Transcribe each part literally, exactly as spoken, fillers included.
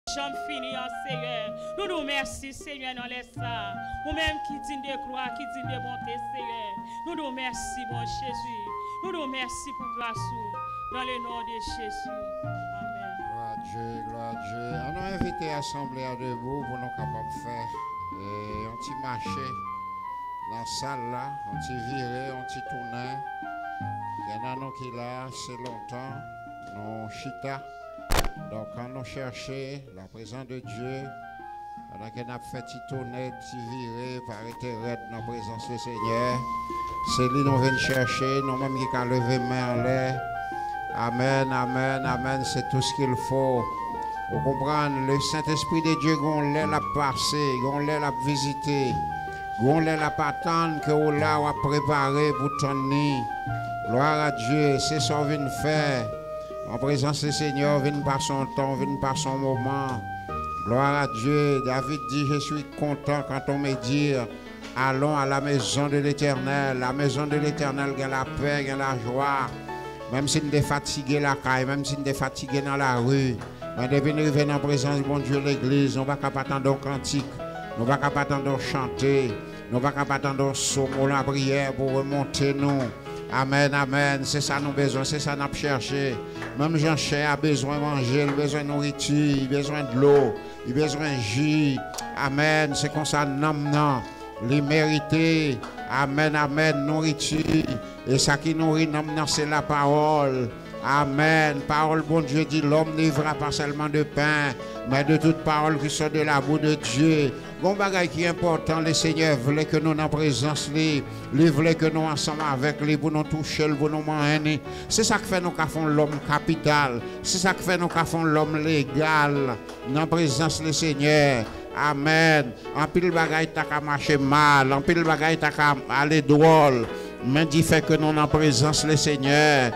J'en finis en Seigneur. Nous nous merci Seigneur dans les ça. Nous-mêmes qui dit de croix, qui dit de bonté Seigneur. Nous nous merci bon Jésus. Nous nous merci pour grâce dans le nom de Jésus. Amen. Gloire à Dieu, gloire à Dieu. On a invité l'assemblée à debout pour nous capables de faire et on t'y marcher dans la salle là, on t'y virer, on t'y tourner. Il y en a nous qui là, c'est longtemps, nous chita. Donc quand nous cherchons la présence de Dieu, pendant qu'on a fait t'y tourner, t'y virer, par être dans la présence du Seigneur, c'est lui nous venons chercher, nous-mêmes qui avons levé main en l'air. Amen, amen, amen, c'est tout ce qu'il faut. Vous comprenez, le Saint-Esprit de Dieu, on l'a passé, on l'a visité, on l'a attendre que on l'a préparé pour ton nid. Gloire à Dieu, c'est ça qu'on vient faire. En présence du Seigneur, vient par son temps, vient par son moment. Gloire à Dieu. David dit, je suis content quand on me dit, allons à la maison de l'Éternel. La maison de l'Éternel, il y a la paix, il y a la joie. Même si nous sommes fatigués la caille, même si nous sommes fatigués dans la rue, mais depuis nous venons en présence du bon Dieu l'église, nous ne pouvons pas attendre cantique, nous ne pouvons pas attendre chanter, nous ne pouvons pas attendre sauver la prière pour remonter nous. Amen, amen, c'est ça nous besoin, c'est ça nous chercher. Même Jean-Cher a besoin de manger, il a besoin de nourriture, il a besoin de l'eau, il a besoin de jus. Amen, c'est comme ça nous non, les mériter. Amen, amen, nourriture. Et ça qui nourrit, c'est la parole. Amen. Parole, bon Dieu dit, l'homme ne vivra pas seulement de pain, mais de toute parole qui sort de la bouche de Dieu. Bon bagage qui est important, le Seigneur voulait que nous en présence lui, lui voulait que nous ensemble avec lui pour nous toucher, pour nous manger. C'est ça qui fait nous qu'à l'homme capital. C'est ça qui fait nous qu'à l'homme légal. En présence du Seigneur. Amen. En pile bagay ta ka marcher mal, en pile bagay ta ka aller drôle. Mais dit fait que nous en présence le Seigneur.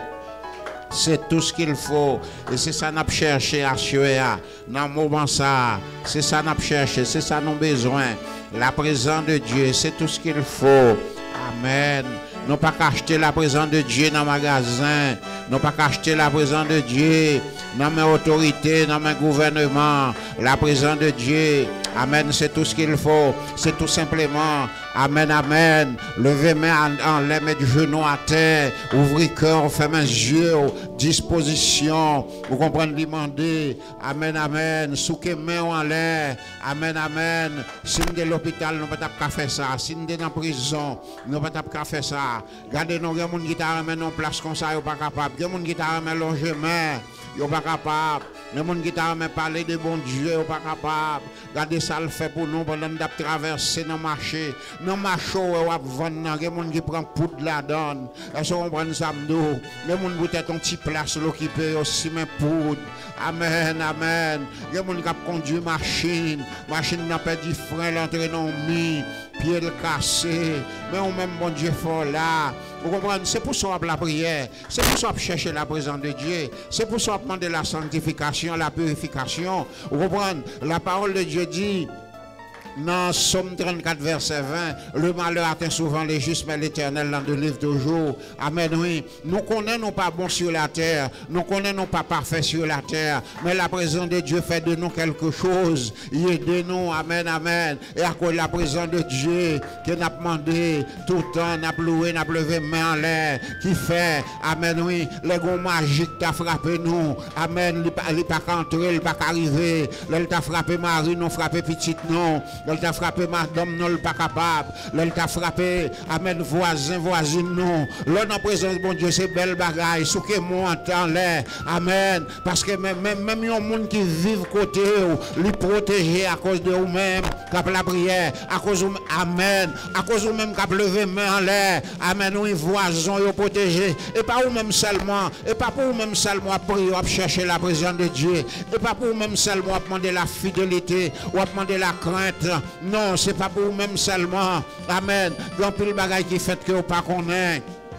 C'est tout ce qu'il faut. Et c'est ça qu'on cherché à chercher dans le moment ça. C'est ça qu'on cherché, c'est ça nos besoins. La présence de Dieu, c'est tout ce qu'il faut. Amen. Nous pas acheter la présence de Dieu dans le magasin. Nous pas acheter la présence de Dieu dans mes autorités, dans mes gouvernements. La présence de Dieu. Amen, c'est tout ce qu'il faut. C'est tout simplement. Amen, amen. Levez main en l'air, mettre genoux à terre. Ouvrez cœur, fermez yeux. Disposition. Vous comprenez, demander. Amen, amen. Souquez main en l'air. Amen, amen. Si nous sommes de l'hôpital, nous ne pouvons pas faire ça. Si nous sommes dans la prison, nous ne pouvons pas faire ça. Regardez, nous avons des gens qui ont place comme ça, ils ne sont pas capables. Il y a des gens qui ont logement, ils ne sont pas capables. Les gens qui ont parlé de bon Dieu, ils ne sont pas capables. Regardez ça le fait pour nous pendant que nous traversons dans le marché. Dans le marché, on va vendre. Les gens qui prennent poudre la donne. Est-ce qu'on prend ça? Les gens qui peut-être une petite place l'occuper aussi, mais poudre. Amen, amen. Les gens qui conduisent machine. Machine n'a pas dit frein, l'entrée non mis. Pied cassé. Mais on même bon Dieu fort là. Vous comprenez? C'est pour ça qu'on la prière. C'est pour ça qu'on cherche la présence de Dieu. C'est pour ça qu'on demande la sanctification, la purification. Vous comprenez? La parole de Dieu dit, dans Somme trente-quatre, verset vingt, le malheur atteint souvent les justes, mais l'Éternel l'en délivre toujours. Amen, oui. Nous connaissons pas bons sur la terre. Nous connaissons pas parfaits sur la terre. Mais la présence de Dieu fait de nous quelque chose. Il aide nous. Amen, amen. Et à cause de la présence de Dieu, que nous avons demandé tout le temps, nous avons loué, nous avons levé main en l'air, qui fait, amen, oui, les gros magiques t'a frappé nous. Amen, il n'est pas qu'entrer, il n'est pas qu'arriver. Il t'a frappé Marie, nous frappé petite non. Elle t'a frappé madame, non, pas capable. Elle t'a frappé, amen, voisin, voisine, non. L'homme en présence, bon Dieu, c'est belle bagaille. Ce que moi entends l'air. Amen. Parce que même, même, même un monde qui vit côté, lui protéger à cause de vous-même, cap la prière, à cause de amen. À cause de vous-même, cap lever main en l'air. Amen, oui, voisin, vous protéger. Et pas vous-même seulement. Et pas pour vous-même seulement, prier, à chercher la présence de Dieu. Et pas pour vous-même seulement, à demander la fidélité, ou à demander la crainte. Non, c'est pas pour vous-même seulement. Amen. Grand pile bagaille qui fait que vous pas connaître.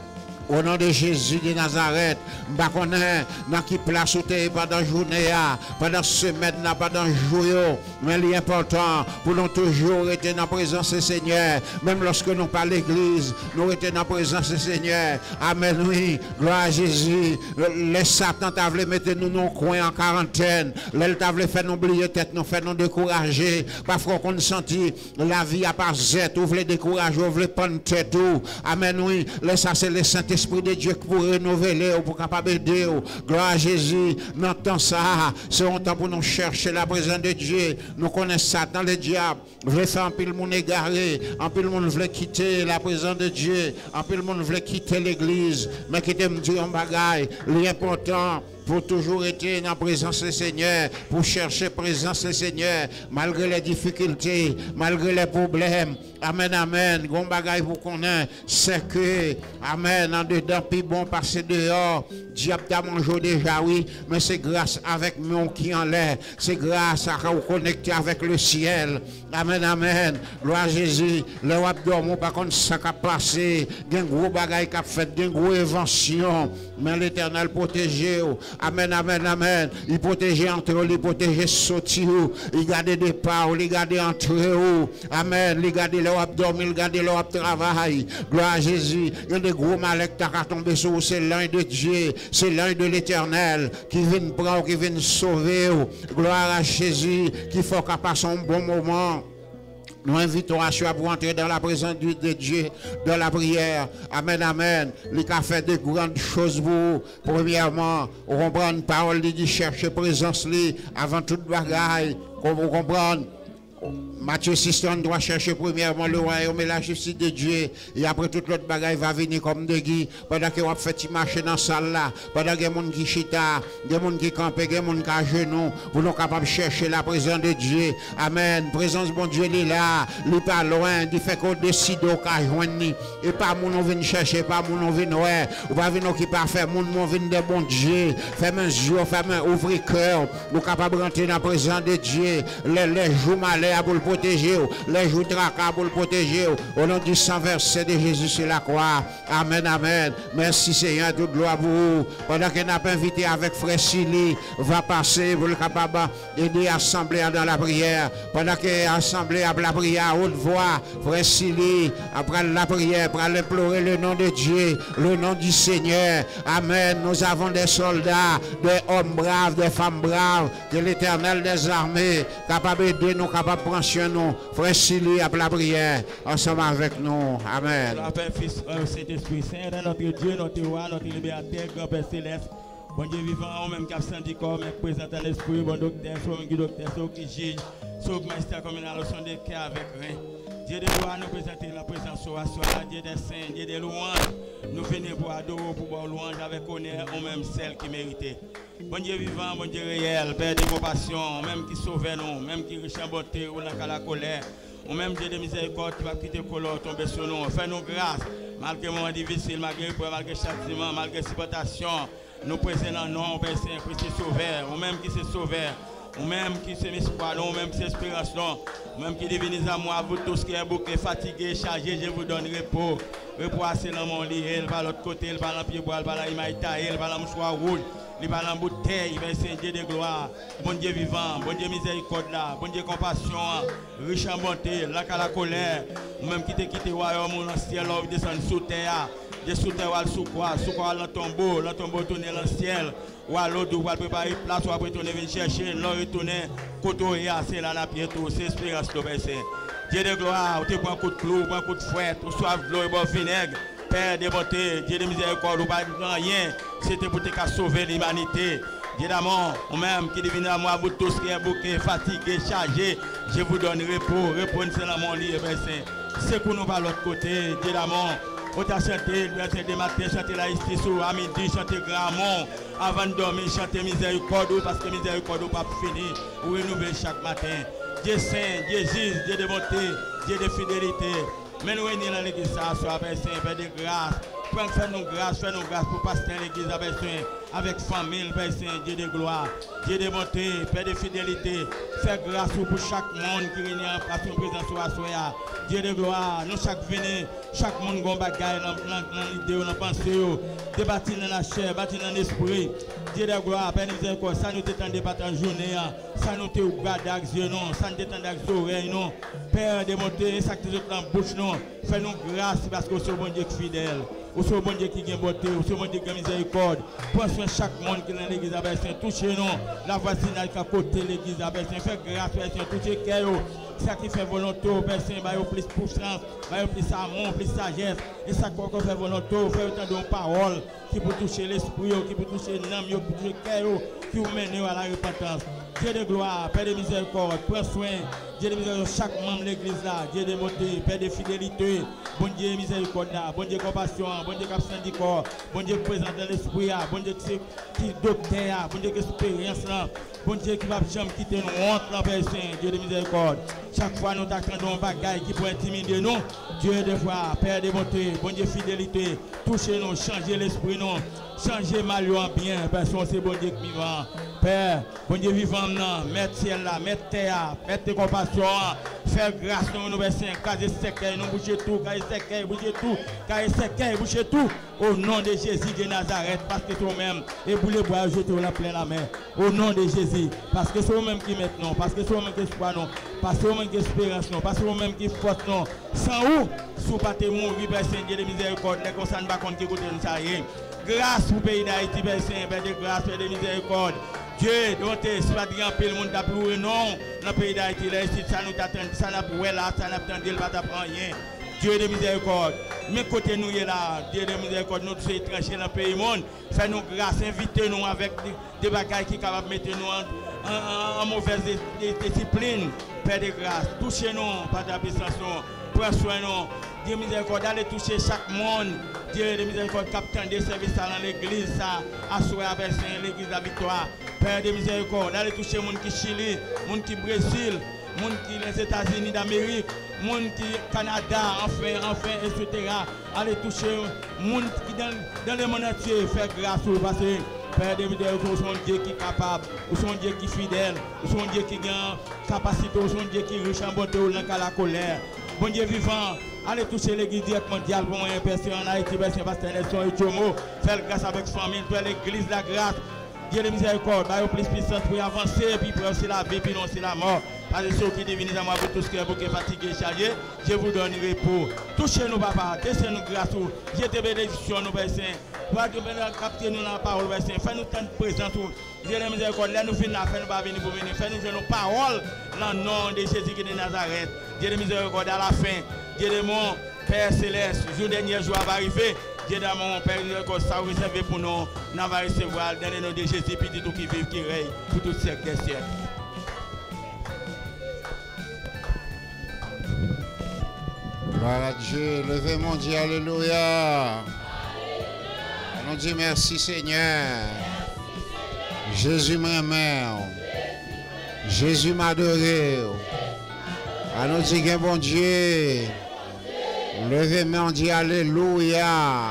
Au nom de Jésus de Nazareth, je connais dans qui place où tu es pendant la journée, pendant la semaine, pendant le jour, mais l'important pour nous toujours être dans la présence du Seigneur. Même lorsque nous parlons de l'église, nous sommes dans la présence du Seigneur. Amen, oui, gloire à Jésus. Les Satan t'a voulu mettre nous dans le coin en quarantaine. Les t'a voulu faire nous oublier tête, nous faire nous décourager. Parfois qu'on sentit la vie à part Z, vous voulez décourager, vous voulez prendre tête. Amen, oui, ça c'est le Saint-Esprit. Esprit de Dieu pour renouveler, pour capable aider. Gloire à Jésus. Dans temps ça, c'est un temps pour nous chercher la présence de Dieu. Nous connaissons Satan, le diable. Veut faire un peu le monde égaré. Un peu le monde veut quitter la présence de Dieu. Un peu le monde veut quitter l'église. Mais qui te me dit un bagage. L'important pour toujours être dans la présence du Seigneur, pour chercher la présence du Seigneur, malgré les difficultés, malgré les problèmes. Amen, amen. Gon bagay pour connaître, c'est que, amen, en dedans, puis bon, passer dehors, diable t'a mangé déjà, oui, mais c'est grâce avec mon qui en l'air, c'est grâce à vous connecter avec le ciel. Amen, amen. Gloire à Jésus. Le wap dormons, par contre, ça qui a passé, il y a un gros bagay qui a fait, il y a une grosse invention, mais l'Éternel protégé. Amen, amen, amen. Il protège entre eux, il protège sortir, il garde des pas, il garde entre eux. Amen. Il garde leur abdomen, il garde leur travail. Gloire à Jésus. Il y a des gros malèques qui sont tombés sur vous. C'est l'un de Dieu, c'est l'un de l'Éternel qui vient prendre, qui vient sauver. Gloire à Jésus qui faut qu'à passer un bon moment. Nous invitons à soi pour entrer dans la présence de Dieu, dans la prière. Amen, amen. Il a fait de grandes choses pour vous. Premièrement, on comprend une parole, il dit chercher présence avant toute bagaille. Vous comprenez? Matthieu six, on doit chercher premièrement le royaume et la justice de Dieu. Et après toute l'autre bagaille va venir comme de Guy. Pendant que vous faites marcher dans la salle là, pendant que les gens qui chita, des gens qui campent, des gens qui à genoux, vous êtes capables de chercher la présence de Dieu. Amen. Présence bon Dieu est là. Il n'est pas loin. Il fait qu'on décide qu'à joindre. Et pas mon on vient chercher, pas mon on vient ouais. Ou pas venir qui pas faire mon on vient de bon Dieu. Fermez les yeux, fermez, ouvrez cœur. Vous êtes capables de rentrer dans la présence de Dieu. Les, les jours malais pour le protéger, les jours tracas pour le protéger. Au nom du sang versé de Jésus sur la croix. Amen, amen. Merci Seigneur, toute gloire pour vous. Pendant que nous avons invité avec Frère Sili, va passer pour le capable d'aider l'assemblée dans la prière. Pendant que l'assemblée a la prière à haute voix, Frère Sili, après la prière, pour implorer le nom de Dieu, le nom du Seigneur. Amen. Nous avons des soldats, des hommes braves, des femmes braves, que l'Éternel des armées, capable d'aider nous, capable de prendre sur nous. Frère Sili, après la prière, ensemble avec nous. Amen. Père, Fils, Saint-Esprit Saint, notre Dieu, notre roi, notre libérateur, grand Père Céleste. Bon Dieu vivant, même qui a senti corps, mais présent dans l'esprit, bon docteur, sauve qui docteur, sauve qui juge, sauve maître communal, au son des cœurs avec rien. Dieu de gloire, nous présenter la présence sur la soirée, Dieu des saints, Dieu des louanges. Nous venons pour adorer, pour boire louange avec honneur, ou même celle qui méritait. Bon Dieu vivant, bon Dieu réel, Père de compassion, même qui sauve nous, même qui riche en beauté ou dans la colère. Ou même Dieu de miséricorde qui va quitter le color, tomber sur nous. Fais-nous grâce, malgré moment difficile, malgré malgré châtiment, malgré supportation. Nous présentons non, Père Saint, Christ est sauveur, ou même qui s'est sauveur, ou même qui s'est espoir, ou même qui s'est espérance, ou même qui divinise à moi, vous tous qui êtes bouqués, fatigués, chargés, je vous donne repos. Repos assez dans mon lit, elle va de l'autre côté, elle va dans le pied bois, elle va dans l'imaïta, elle va dans le mouchoir rouge. Il va dans la bouteille, il va essayer Dieu de gloire, bon Dieu vivant, bon Dieu miséricorde là, bon Dieu compassion, riche en bonté, là qu'à la colère, ou même qui te quitte le royaume, dans le ciel, là, descend sous terre, Dieu sous terre, ou sous quoi, sous quoi, dans le tombeau, dans le tombeau, tourner dans le ciel, ou à l'autre, ou à préparer place, ou à retourner venir chercher, là, retourner, côté, c'est là, la pied, c'est espérance, le verset. Dieu de gloire, ou te prend un coup de clou, un coup de fouette, ou soif de l'eau et bon vinaigre. Père de bonté, Dieu de miséricorde, ou pas rien, c'était pour te sauver l'humanité. Dieu d'amour, ou même qui divine à moi, vous tous qui êtes bouqués, fatigués, chargés, je vous donne repos, repos, c'est dans mon lit, c'est pour nous par l'autre côté, Dieu d'amour. On t'a chanté, le matin, chanter la justice, à midi, chanter grand mot, avant de dormir, chanter miséricorde, parce que miséricorde n'est pas fini, ou renouveler chaque matin. Dieu saint, Dieu juge, Dieu de bonté, Dieu de fidélité. Mais nous venons dans l'église, ça soit Père Saint, Père de grâce. Fais-nous grâce, fais-nous grâce pour passer dans l'église avec famille, Père Saint, Dieu de gloire, Dieu de bonté, Père de fidélité. faire grâce pour chaque monde qui réunit en son présence à soi. Dieu de gloire, nous chaque venez, chaque monde qui a bagaille dans l'idée, dans la pensée, débattre dans la chair, bâtir dans l'esprit. Dieu de gloire, Père miséricorde, ça nous t'étendait pas ta journée, ça nous te regarde avec les yeux, ça nous t'étendait avec les oreilles, non. Père, démonter, ça que tu as dans la bouche, non. Fais-nous grâce parce que c'est bon Dieu qui est fidèle. Au c'est bon Dieu qui a beauté, au c'est bon Dieu qui a miséricorde. Prends soin de chaque monde qui est dans l'église avec Saint. Touchez-nous, la voisinage qui est à côté de l'église avec Saint. Fais grâce, Père Saint, touchez Kéo. Ça qui fait volonté, Père Saint, bah, plus puissance, bah, plus amour, plus sagesse. Et ça qui fait volonté, fait autant de paroles qui peut toucher l'esprit, qui peut toucher l'âme, qui peut toucher Kéo, qui vous mène à la repentance. Dieu de gloire, Père de miséricorde, prends soin. Dieu de miséricorde, chaque membre de l'église là, Dieu de beauté, Père de fidélité, bon Dieu miséricorde là, bon Dieu compassion, bon Dieu qui du corps, bon Dieu présent dans l'esprit, bon Dieu qui docteur, bon Dieu qui expérience là, bon Dieu qui va jamais quitter nous honte là, Père Saint, Dieu de miséricorde. Chaque fois nous t'attendons un bagage qui peut intimider nous, Dieu de foi, Père de bonté, bon Dieu fidélité, touchez-nous, changez l'esprit nous, changez mal en bien, parce que c'est bon Dieu qui vivant. Père, bon Dieu vivant là, mettre ciel là, mettre terre, mettre compassion, faire grâce nous, nous, Père Saint, caser séquelles, nous boucher tout, caser séquelles, boucher tout, caser séquelles, boucher tout, au nom de Jésus de Nazareth, parce que toi-même, et vous les bois, jeter la plein la main, au nom de Jésus, parce que c'est vous-même qui mettez non, parce que c'est vous-même qui espoir non, parce que c'est vous-même qui espérance non, parce que c'est vous-même qui force non, sans où, sous pas te mourir, Père Saint, Dieu de miséricorde, les constats ne va pas qui côté nous ça rien. Grâce pour le pays d'Haïti, Père Saint, Père de grâce, Père de miséricorde. Dieu, donc, si pas dire que le monde a plouré, non, dans le pays d'Haïti, là, ici, ça nous attend, ça n'a pas là, ça n'a pas il va t'apprendre rien. Dieu de miséricorde, mais côté nous là, Dieu de miséricorde, nous sommes étrangers dans le pays monde, fais-nous grâce, invitez-nous avec des, des bagages qui sont capables de mettre nous en, en, en mauvaise discipline. Père de grâce, touchez-nous par ta puissance, prends soin nous. Dieu de miséricorde, allez toucher chaque monde. Dieu de miséricorde, capitaine des services dans l'église, ça, assuré avec l'église de la victoire. Père de miséricorde, allez toucher les gens qui Chili, les gens qui Brésil, les gens qui les États-Unis d'Amérique, les gens qui Canada, enfin, enfin, et cetera. Allez toucher les gens qui dans, dans le monde entier, faire grâce au passé. Père de miséricorde, vous êtes un Dieu qui est capable, vous êtes un Dieu qui est fidèle, vous êtes un Dieu qui a capacité, vous êtes un Dieu qui est riche en bonté ou dans la colère. Bon Dieu vivant, allez toucher l'église mondiale pour moi, personne en Haïti, personne pasteur Nelson et Chomo, faire grâce avec famille, faire l'église la grâce. Dieu de miséricorde, bah, plus puissance pour avancer, puis pour aussi la vie, puis non, c'est la mort. Allez, ceux qui devinent à moi pour tout ce qui est bouquet fatigué, chargé, je vous donne repos. Touchez-nous, papa, laissez-nous grâce. Jetez bénédiction, nous, Père Saint. Toi, tu peux capter nous dans la parole, Père Saint. Fais-nous tant de présence. Dieu de miséricorde, là, nous venons là, fais-nous pas venir pour venir. Fais-nous jouer nos paroles dans le nom de Jésus qui est de Nazareth. Dieu de miséricorde, à la fin. Dieu de mon Père Céleste, jour dernier jour va arriver. Dieu de mon Père, ça vous réservé pour nous. Nous allons recevoir dans le nom de Jésus, puis tout qui vit, qui règne, pour tout siècle des siècles. Gloire à Dieu, levez mon Dieu, alléluia. On dit merci Seigneur. Jésus m'aime. Jésus m'a adoré. On nous dit que bon Dieu. Levez mon Dieu, alléluia.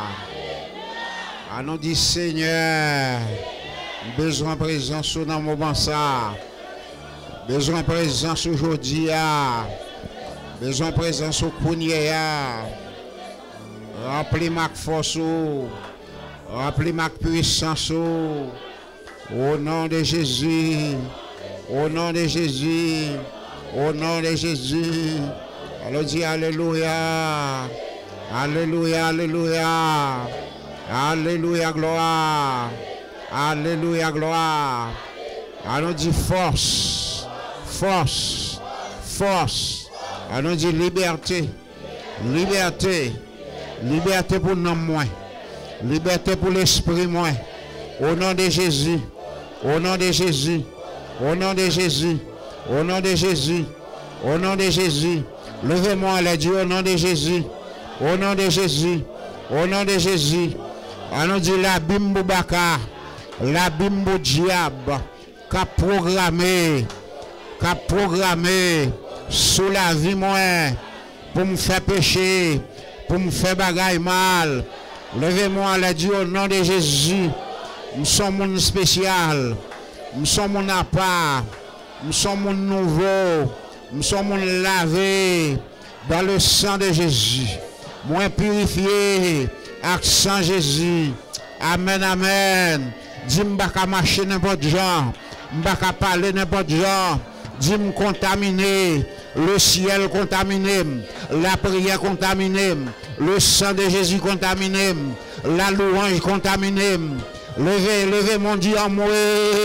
On nous dit Seigneur. Besoin de présence dans mon moment ça. Besoin de présence aujourd'hui. Besoin de présence au Kounia. Remplis ma force. Remplis ma puissance. Au nom de Jésus. Au nom de Jésus. Au nom de Jésus. Alors dis alléluia. Alléluia, alléluia. Alléluia, gloire. Alléluia, gloire. Alors dit force. Force. Force. Alors dit liberté. Liberté. Liberté pour nous moins. Liberté pour l'esprit moins. Au nom de Jésus. Au nom de Jésus. Au nom de Jésus. Au nom de Jésus. Au nom de Jésus. Levez-moi les dieux au nom de Jésus. Au nom de Jésus. Au nom de Jésus. On nous dit la bimbo baka. La bimbo diable. Qu'a programmé. Qu'a programmé. Sous la vie moi. Pour me faire pécher. Pour me faire bagaille mal. Levez-moi les dieux au nom de Jésus. Nous sommes mon spécial. Nous sommes mon appart. Nous sommes nouveaux. Nous sommes lavés dans le sang de Jésus. Moins purifiés avec sang Jésus. Amen, amen. Dis-moi pas marcher n'importe genre. Pas parler n'importe genre. Dis-moi contaminé. Le ciel contaminé. La prière contaminée. Le sang de Jésus contaminé. La louange contaminée. Levez, levez mon Dieu en moi.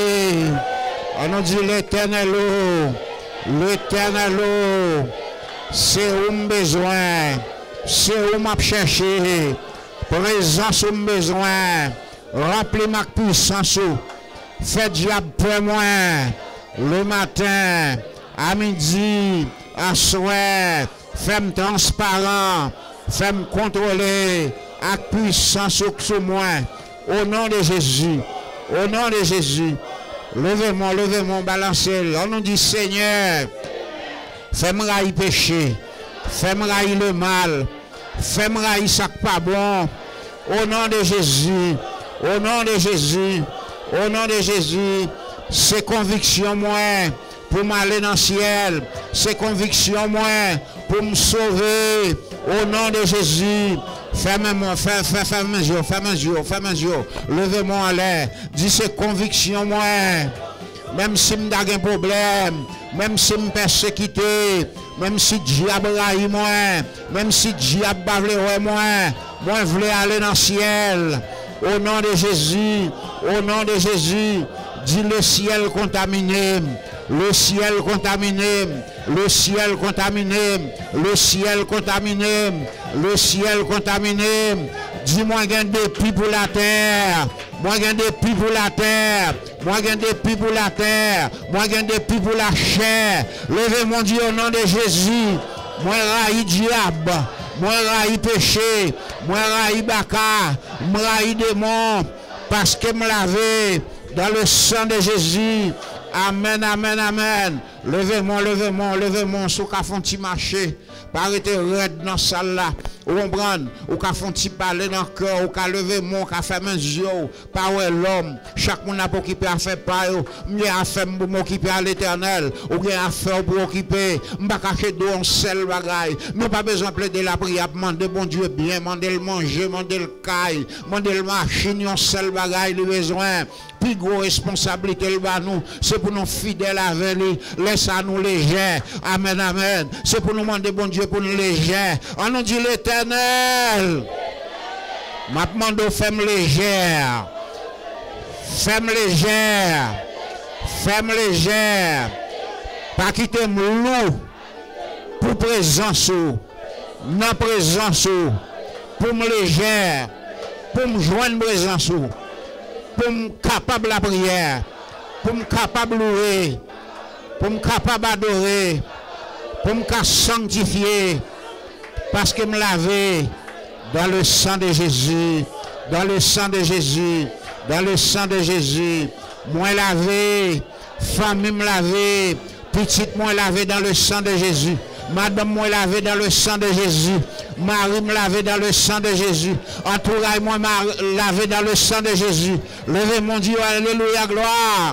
On nous dit l'éternel. L'éternel, c'est où mon besoin. C'est où m'a cherché. Présence où mon besoin. Remplis ma puissance. Fais diable pour moi. Le matin, à midi, à soir. Fais-moi transparent. Fais-moi contrôler. Avec puissance sur moi. Au nom de Jésus. Au nom de Jésus. Levez-moi, levez-moi, balancez. On nous dit Seigneur, fais-moi railler péché. Fais-moi railler le mal. Fais-moi railler ça pas bon. Au nom de Jésus. Au nom de Jésus. Au nom de Jésus. C'est conviction moi pour m'aller dans le ciel. C'est conviction moi pour me sauver. Au nom de Jésus. Fermez-moi, fermez, fermez mes yeux, fermez mes yeux, fermez mes yeux. Levez-moi en l'air. Dis c'est conviction moi. Même si je n'ai un problème, même si je suis persécuté, même si diable raille moi, même si diable bavle moi, moi je veux aller dans le ciel. Au nom de Jésus, au nom de Jésus, dis le ciel contaminé. Le ciel contaminé, le ciel contaminé, le ciel contaminé, le ciel contaminé. Dis-moi qu'il y a des pis pour la terre. Moi qu'il y a des pis pour la terre. Moi qu'il y a des pis pour la terre. Moi qu'il y a des pis pour la chair. Levez mon Dieu au nom de Jésus. Moi raille diable. Moi raille péché. Moi raille baka. Moi raille démon. Parce que me laver dans le sang de Jésus. Amen, amen, amen. Levez-moi, levez-moi, levez-moi. Sous qu'à font petit marché. Parlez red dans salle là. Ou comprendre. Ou qu'à font petit parler dans le cœur. Ou qu'à lever mon, qu'à faire mes yeux. Pas l'homme. Chaque monde a pour occuper à faire pas. M'y a fait pour m'occuper à l'éternel. Ou bien à faire pour occuper. M'pa cacher d'eau en seul bagaille. Nous pas besoin de plaider la prière. Demander bon Dieu bien. Demander le manger. Demander le caille. Demander le machine. En seul bagaille. Le besoin. Plus gros responsabilité le bas nous. C'est pour nous fidèles avec lui. Laisse à nous légers. Amen, amen. C'est pour nous demander bon Dieu pour nous légers. On nous dit l'éternel. Ma demande femme légère. Femme légère. Femme légère. Pas quitter loup. Pour présence. Non présence. Pour me légère. Pour me joindre présence. Pour me capable la prière. Pour me capable louer. Pour me capable adorer. Pour me sanctifier. Parce que me laver dans le sang de Jésus. Dans le sang de Jésus. Dans le sang de Jésus. Moi lavé. Famille me laver. Petite moi laver dans le sang de Jésus. Madame moi lavé dans le sang de Jésus. Marie me lavé dans le sang de Jésus. Entourage moi lavé dans le sang de Jésus. Levez mon Dieu, alléluia, gloire.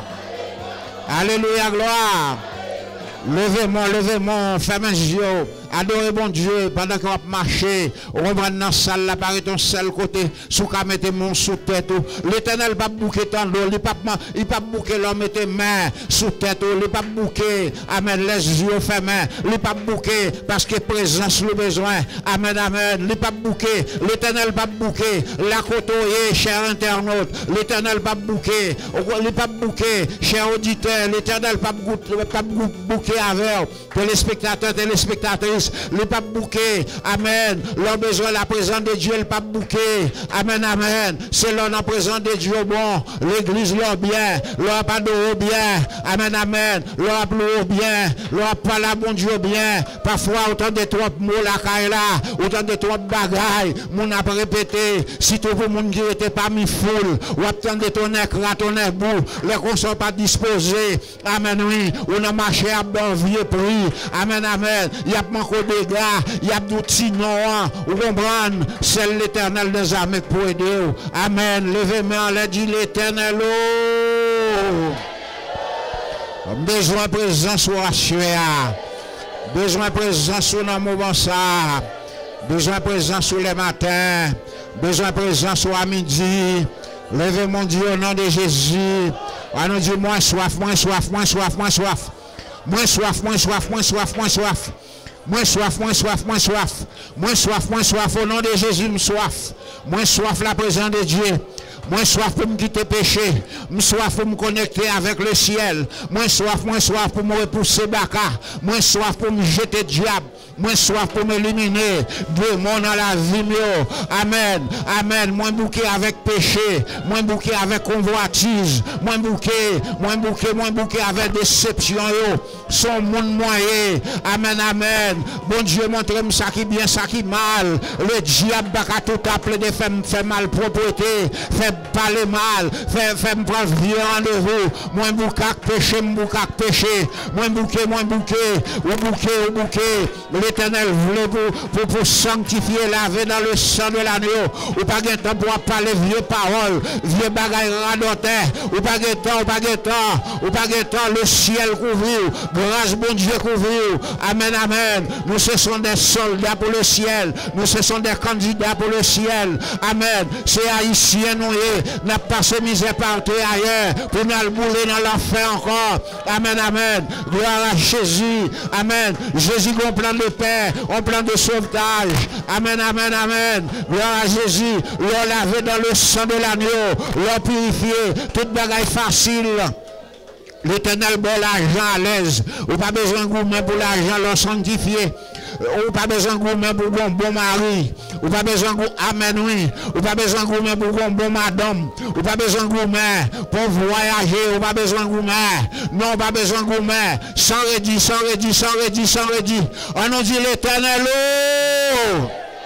Alléluia, gloire. Levez-moi, levez-moi, fermez les yeux. Adorez bon Dieu pendant qu'on va marcher. Reprendre dans la salle, là, par ton seul côté. Sous qu'à mettre mon sous tête. L'éternel va bouquer tant d'eau. Il va bouquer l'homme mettre main sous tête. Il va bouquer. Amen. Les yeux fermés. Il va bouquer parce que présence le besoin. Amen, amen. Il va bouquer. L'éternel va bouquer. La côtoyer, cher internaute. L'éternel va bouquer. Il va bouquer, cher auditeur. L'éternel va bouquer avec téléspectateurs, téléspectatrices. Le pape bouquet, amen. Leur besoin la présence de Dieu, le pape bouquet, amen, amen. C'est l'on en présence de Dieu bon. L'église leur bien, leur pas de bien, amen, amen. Leur pleure bien, leur pas la bon Dieu bien. Parfois, autant de trop mots la caille là, autant de trop bagailles, mon a répété. Si tout le monde qui était pas mis foule, ou attendez ton écran, ton bout, les cons ne sont pas disposés, amen, oui. On a marché à bon vieux prix, amen, amen. Il y a manqué de dégâts, il y a d'outils noirs, vous comprenez, c'est l'éternel des armées pour aider. Amen. Levez-moi en l'air, dit l'éternel. Besoin présence ou assurer. Besoin présence ou dans moment ça. Besoin présence ou les matins. Besoin présence ou à midi. Levez mon Dieu au nom de Jésus. On nous dit moins soif, moins soif, moins soif, moins soif. Moins soif, moins soif, moins soif, moins soif. Moins soif, moins soif, moins soif. Moins soif, moins soif. Au nom de Jésus, me soif. Moins soif la présence de Dieu. Moins soif pour me quitter péché. Moins soif pour me connecter avec le ciel. Moins soif, moins soif pour me repousser Baka. Moins soif pour me jeter diable. Moins soif pour m'éliminer. Démon dans la vie. Amen. Amen. Moins bouquet avec péché. Moins bouquet avec convoitise. Moins bouquet. Moins bouquet. Moins bouquet avec déception. Son monde moyen. Amen. Amen. Bon Dieu, montre-moi ça qui bien, ça qui mal. Le diable Baka tout appelé de faire, faire mal propreté. Fait parler mal, fait, fait me prendre vieux rendez-vous. Moins bouquet péché, moins bouquet péché. Moins bouquet, moins bouquet. Ou bouquet, ou bouquet. L'Éternel voulait pour, pour, pour sanctifier, laver dans le sang de l'agneau. Ou pas de temps pour parler vieux paroles, vieux bagailles radotés. Ou pas de temps, ou pas de temps, ou pas de temps, le ciel couvert. Grâce bon Dieu couvert. Amen, amen. Nous ce sont des soldats pour le ciel. Nous ce sont des candidats pour le ciel. Amen. C'est haïtien nous. N'a pas ce misère partout ailleurs pour nous bouler dans l'enfer encore. Amen, amen. Gloire à Jésus. Amen. Jésus a un plan de paix, un plan de sauvetage. Amen, amen, amen. Gloire à Jésus. L'on lavé dans le sang de l'agneau. L'on purifié. Toute bagaille facile. L'Éternel bon l'argent à l'aise. Ou pas besoin de gourmet pour l'argent, l'on sanctifié. Ou pas besoin de gourmet pour un bon mari. Ou pas besoin de amen oui. Ou pas besoin de gourmet pour un bon madame. Ou pas besoin de gourmet pour voyager. Ou pas besoin de gourmet. Non, pas besoin de gourmet. Sans redit, sans redit, sans redit, sans redit. On nous dit l'Éternel. Oh!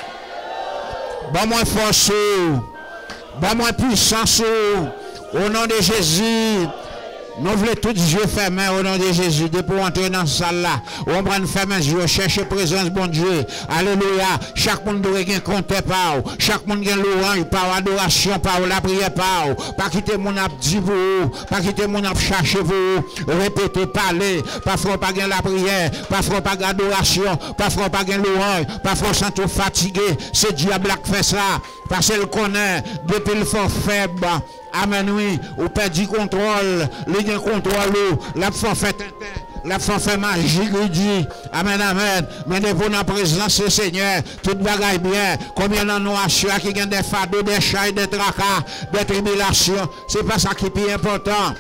Bon moins force. Bon moins puissance. Au nom de Jésus. Nous voulons tous les yeux fermés au nom de Jésus. Dès pour entrer dans cette salle-là, on prend fermer les yeux, chercher présence, bon Dieu. Alléluia. Chaque monde doit gagner compte par vous. Chaque monde gagne l'orange par adoration, par la prière, par vous. Pas quitter mon ap dit pour vous. Pas quitter mon ap chercher pour vous. Répétez, parler. Pas faire pas gagner la prière. Pas faire pas gagner l'adoration. Pas faire pas gagner l'orange. Pas faire sans trop fatigué. C'est diable qui fait ça. Parce qu'elle connaît depuis le fort faible. Amen, oui. Ou perdu contrôle. Les gens contrôlent. La foi fait la foi fait magie, dit. Amen, amen. Mais devant la présence du Seigneur, tout bagaille bien. Combien d'en nous assurent qui gagnent des fardeaux, des chais, des tracas, des tribulations. C'est pas ça qui est plus important.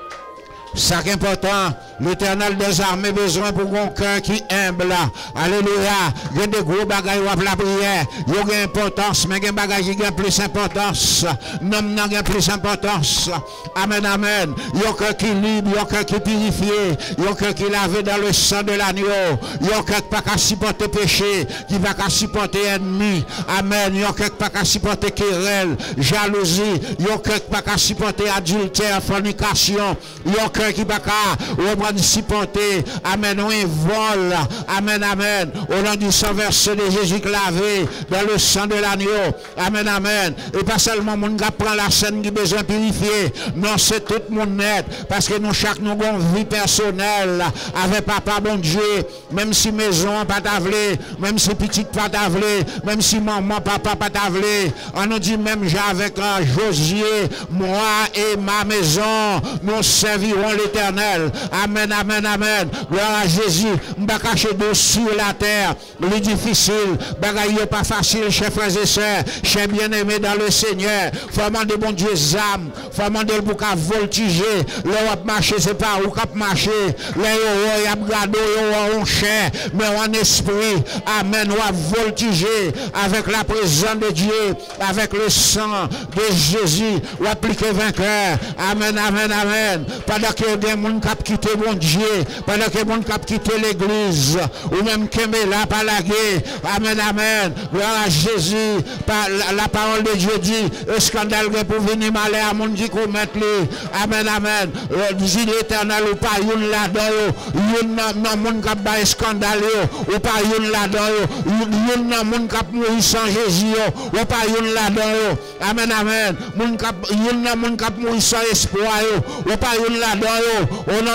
Ça qui est important, l'Éternel des armées besoin pour un cœur qui est humble. Alléluia. Il y a des gros bagages pour la prière. Il y a une importance, mais il y a des bagages qui ont plus d'importance. Non, non, il y a plus d'importance. Amen, amen. Il y a un cœur qui libre, il y a un cœur qui purifié, il y a un cœur qui lavé dans le sang de l'agneau. Il y a un cœur qui n'a pas qu'à supporter péché, qui n'a pas qu'à supporter ennemi. Amen. Il y a un cœur qui n'a pas qu'à supporter querelle, jalousie. Il y a un cœur qui n'a pas qu'à supporter adultère, fornication. Il y a un cœur qui n'a pas qu'à supporter, amen, oui, vol, amen, amen, au nom du sang versé de Jésus clavé dans le sang de l'agneau, amen, amen, et pas seulement mon gars prend la scène qui a besoin de purifier, non, c'est tout le monde net, parce que nous, chaque nous avons une vie personnelle, avec papa, bon Dieu, même si maison pas tavelé, même si petite pas tavelé, même si maman, papa pas tavelé, on nous dit même j'ai avec uh, Josué, moi et ma maison, nous servirons l'Éternel, amen, amen, amen. Gloire à Jésus. M'ba cacher dessus la terre. Le difficile. Bagaille pas facile, chers frères et sœurs. Chers bien-aimés dans le Seigneur. Faut demander bon Dieu âme. Faut demander pour qu'à voltiger. Le wap marcher, c'est pas où qu'à marcher. Le yo y a gado yo on cher. Mais en esprit. Amen. Wap voltiger avec la présence de Dieu. Avec le sang de Jésus. Ou appliquer vainqueur. Amen, amen, amen. Pendant que des gens qui quitté mon Dieu, pendant que mon cap quitté l'église, ou même qui est là par la guerre, amen, amen, gloire à Jésus, par la, la parole de Dieu dit, le scandale pour venir malheur à mon Dieu qu'on mette lui, amen, amen, dit l'éternel ou pas une là-dedans, une non mon cap ba scandale, ou pas une là-dedans, une non mon cap mourir sans Jésus, ou pas une là-dedans, amen, amen, mon cap, une non mon cap mourir sans espoir, ou pas une là-dedans, au nom de Jésus.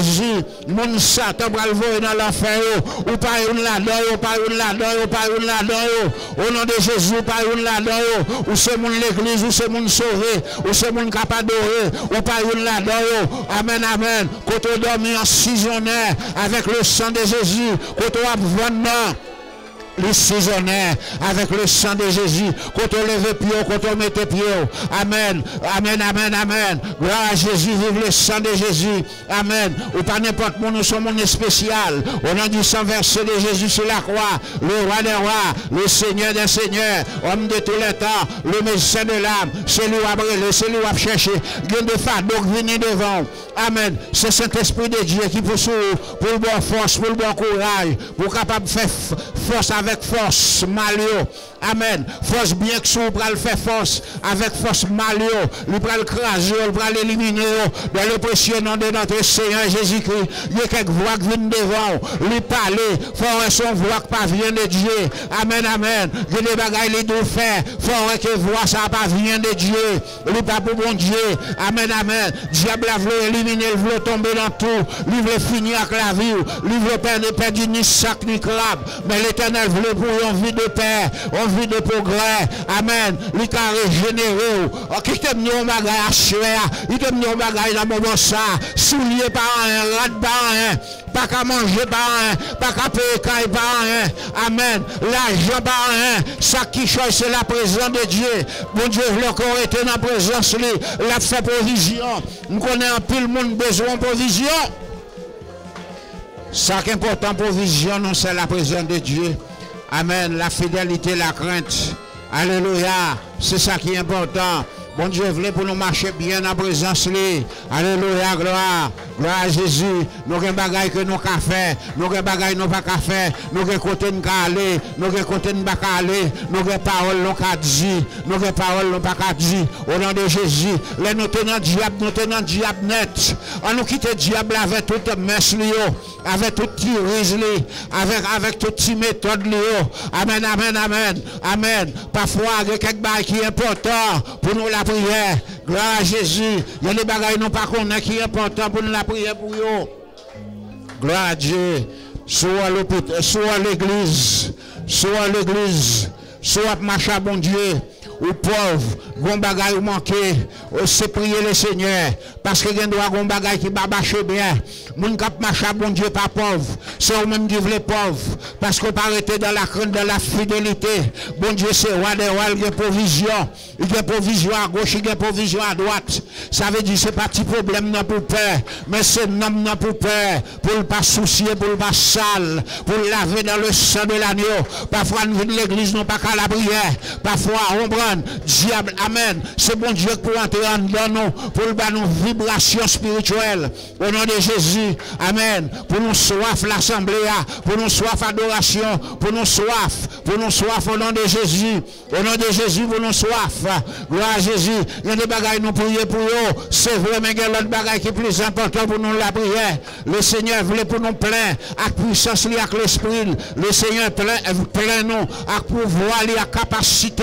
Jésus, mon Satan va le voir dans l'enfer. Ou pas une là-dedans, ou pas une là-dedans, ou pas une là-dedans. Au nom de Jésus, pas une là-dedans. Ou c'est mon l'église, ou c'est mon sauvé, ou c'est mon capable d'adorer, ou pas une là-dedans. Amen, amen. Quand on dormit en saisonnaire avec le sang de Jésus, quand on a vraiment les saisonnaires avec le sang de Jésus, quand on lève pied, quand on mette pied. Amen, amen, amen, amen. Gloire à Jésus, vive le sang de Jésus. Amen. Ou pas n'importe où, nous sommes un spécial. Au nom du sang versé de Jésus sur la croix, le roi des rois, le Seigneur des seigneurs, homme de tous les temps, le médecin de l'âme, celui qui a brûlé, celui qui a cherché, gain de fardeau venez devant. Amen. C'est Saint-Esprit de Dieu qui pour pour le bon force, pour le bon courage, pour capable de faire force avec avec force malio. Amen. Force bien que vous pral faire force avec force malio. Vous pral craser, vous pral éliminer dans le précieux nom de notre Seigneur Jésus-Christ. Il y a quelques voix qui viennent devant. Lui parler. Faut son voix qui pas vient de Dieu. Amen, amen. Il y a des bagailles les deux faire. Faut que voix ça pas vient de Dieu. Lui pas pour bon Dieu. Amen, amen. Diable a voulu éliminer, il veut tomber dans tout. Lui veut finir avec la vie. Lui veut perdre, perdre ni sac ni crabe. Mais l'Éternel veut pour une vie de paix, une vie de progrès. Amen. Il a régénéré. Qui t'aime nous bagaille à chouer. Il t'aime nous bagaille dans mon bon ça. Soulier par un, rat par un. Pas qu'à manger par un. Pas qu'à payer caille par un. Amen. L'argent par un. Ça qui choisit c'est la présence de Dieu. Mon Dieu, le corps était dans la présence. Il a fait provision. Nous connaissons un pile monde besoin de provision. Ça qui est important, provision, non, c'est la présence de Dieu. Amen. La fidélité, la crainte. Alléluia. C'est ça qui est important. Bon Dieu, voulez pour nous marcher bien en présence. Alléluia, gloire. Gloire à Jésus. Nous avons des bagailles que nous avons fait. Nous avons des bagailles que nous n'avons pas fait. Nous avons des côtés nous aller. Nous avons des côtés nous n'avons pas aller. Nous avons des paroles nous n'avons pas dit. Nous avons des paroles nous n'avons pas dit. Au nom de Jésus. Là, nous tenons diable, nous tenons diable net. On nous quitte le diable avec toute messe, avec toute tirise, avec, avec toute méthode. Amen, amen, amen. Amen. Parfois, il y a quelque chose qui est important pour nous la prière. Gloire à Jésus. Il y a des bagailles non pas qu'on a qui est important pour nous la prière pour eux. Gloire à Dieu. Soit l'hôpital, soit l'église, soit l'église, soit marcher à bon Dieu. Ou pauvre, gon bagay ou manqué, c'est prier le Seigneur. Parce que gen doit gon bagay qui va marcher bien. Moun kap marcher bon Dieu pas pauvre. C'est ou même qui veut pauvre. Parce que pas arrêter dans la crainte, dans la fidélité. Bon Dieu c'est roi des rois, il y a provision. Il y a provision à gauche, il y a provision à droite. Ça veut dire c'est pas petit problème non pour peur. Mais c'est non non pour peur. Pour ne pas soucier, pour ne pas sale. Pour laver dans le sang de l'agneau. Parfois nous venons de l'église, non pas qu'à la prière. Parfois on prend diable, amen. C'est bon Dieu pour entrer dans nous, pour nous vibrations spirituelles. Au nom de Jésus, amen. Pour nous soif l'assemblée, pour nous soif adoration, pour nous soif, pour nous soif au nom de Jésus. Au nom de Jésus, pour nous soif. Gloire à Jésus. Il y a des bagailles nous prier pour eux. C'est vrai, mais il y a l'autre bagaille qui est plus important pour nous la prière. Le Seigneur voulait pour nous plein, avec puissance, avec l'esprit. Le Seigneur plein, plein nous, avec pouvoir, avec capacité.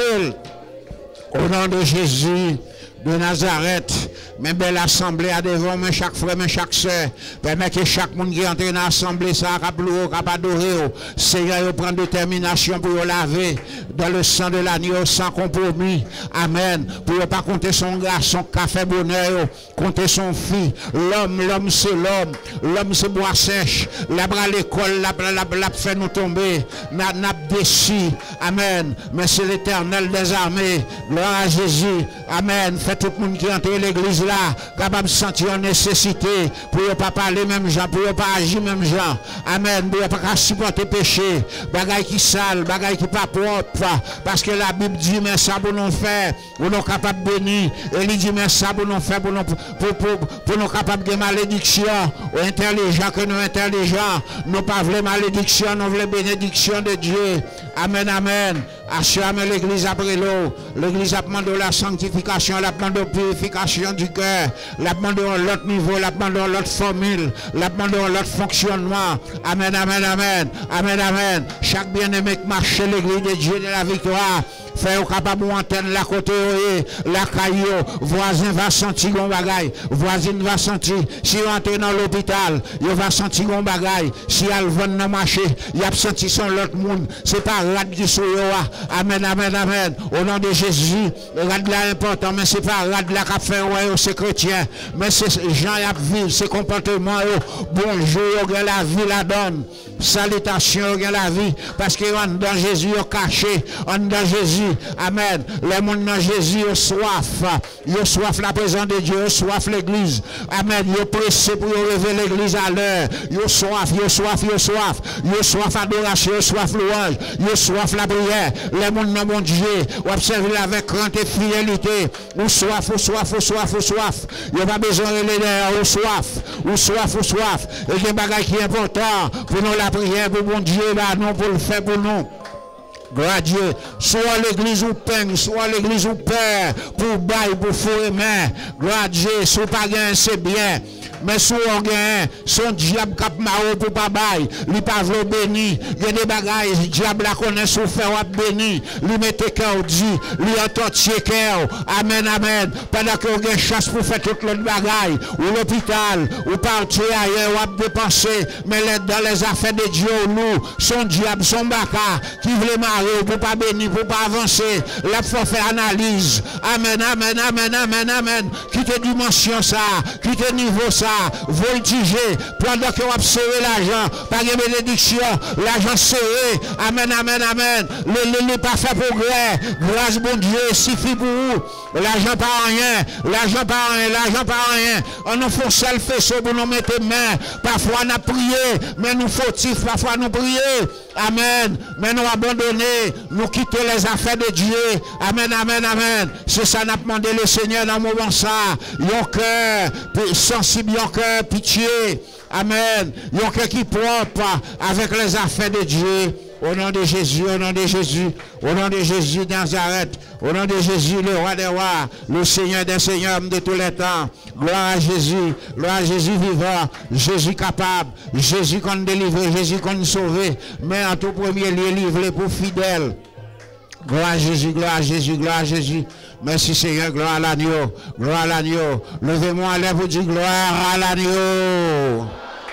Au nom de Jésus de Nazareth, mes belles assemblées à devant, mes chaque frère, mes chaque soeur, permet que chaque monde qui entre dans l'assemblée, ça a plus capable d'adorer. Seigneur, prend détermination pour laver dans le sang de l'agneau sans compromis. Amen. Pour ne pas compter son garçon qui a fait bonheur, compter son fils. L'homme, l'homme c'est l'homme. L'homme c'est bois sèche. La bras l'école, la la fait nous tomber. N'a n'a déçu. Amen. Mais c'est l'Éternel des armées. Gloire à Jésus. Amen. Fait tout le monde qui entre l'église là, capable de sentir en nécessité, pour ne pas parler même gens, pour ne pas agir même gens. Amen. Pour ne pas supporter péché. Bagaille qui sale, bagaille qui pas propre. Parce que la Bible dit, mais ça pour nous faire, pour nous capables de bénir. Et il dit, mais ça pour nous faire, pour nous, pour, pour, pour nous capables de malédiction. Ou intelligents que nous intelligents. Nous pas voulons malédiction, nous voulons bénédiction de Dieu. Amen, amen. Assure l'église après l'eau. L'église a demandé la sanctification, la demande de purification du cœur, la demande de l'autre niveau, la demande de l'autre formule, la demande de l'autre fonctionnement. Amen, amen, amen. Amen, amen. Chaque bien-aimé qui marche l'église de Dieu de la victoire, Fait capable antenne la côté la caillou, voisin va sentir gon bagaille, voisine va sentir si rentre dans l'hôpital, il va sentir gon bagaille, si elle vend dans marché, il a senti son l'autre monde, c'est pas rad qui sou yo. Amen, amen, amen. Au nom de Jésus, rad là important, mais c'est pas rad là qu'a fait ouais, c'est chrétien, mais c'est gens y a vivre, c'est comportement bonjour, la vie la donne. Salutations, la vie, parce que on dans Jésus, on caché, on dans Jésus, amen. Les gens dans Jésus, ont soif, ils ont soif la présence de Dieu, ils ont soif l'église, amen. Ils ont pressé pour lever l'église à l'heure, ils ont soif, ils ont soif, ils ont soif, ils ont soif adoration, ils ont soif louange, ils ont soif la prière. Les gens dans mon Dieu, observez avec crainte et fidélité, ou soif, ou soif, ou soif, ou soif, il n'y a pas besoin de l'aider, ou soif, ou soif, ou soif, et il y a un bagage qui est important pour nous la prière pour mon Dieu, là, non pour le faire pour nous. Gloire à Dieu. Soit l'église ou peigne, soit l'église ou père, pour bail, pour fourrer main. Gloire à Dieu. Soit pas gain, c'est bien. Mais si on gagne, son diable cap maro pour pas bail, li pas vle béni, il y a des bagages, diable la connaît sous faire ou béni, li mette cœur dit, li ententier cœur. Amen, amen. Pendant que on gagne chasse pour faire toute l'autre bagaille, ou l'hôpital, ou partir ailleurs, ou dépenser, mais dans les affaires de Dieu, nous, son diable, son baka, qui veut marrer pour pas bénir, pour pas avancer, là faut faire analyse. Amen, amen, amen, amen, amen. Quitte dimension ça, quitte niveau ça. Voltiger, pendant que vous serré l'argent, par une bénédiction, l'argent serré, amen, amen, amen. Le n'est pas fait progrès, grâce bon Dieu, suffit pour vous. L'argent pas rien, l'argent pas rien, l'argent pas rien. On nous fait seul faisceau pour nous mettre main. Parfois on a prié, mais nous fautifs, parfois nous prier. Amen. Mais nous abandonner, nous quitter les affaires de Dieu. Amen, amen, amen. C'est ça n'a demandé le Seigneur dans le moment ça. Yon cœur sensible, yon cœur pitié. Amen. Yon cœur qui propre avec les affaires de Dieu. Au nom de Jésus, au nom de Jésus, au nom de Jésus Nazareth, au nom de Jésus, le roi des rois, le Seigneur des seigneurs de tous les temps. Gloire à Jésus, gloire à Jésus vivant, Jésus capable, Jésus qu'on délivre, Jésus qu'on sauve, mais en tout premier lieu, livré pour fidèle. Gloire à Jésus, gloire à Jésus, gloire à Jésus. Merci Seigneur, gloire à l'agneau, gloire à l'agneau. Levez-moi à l'air pour dire gloire à l'agneau.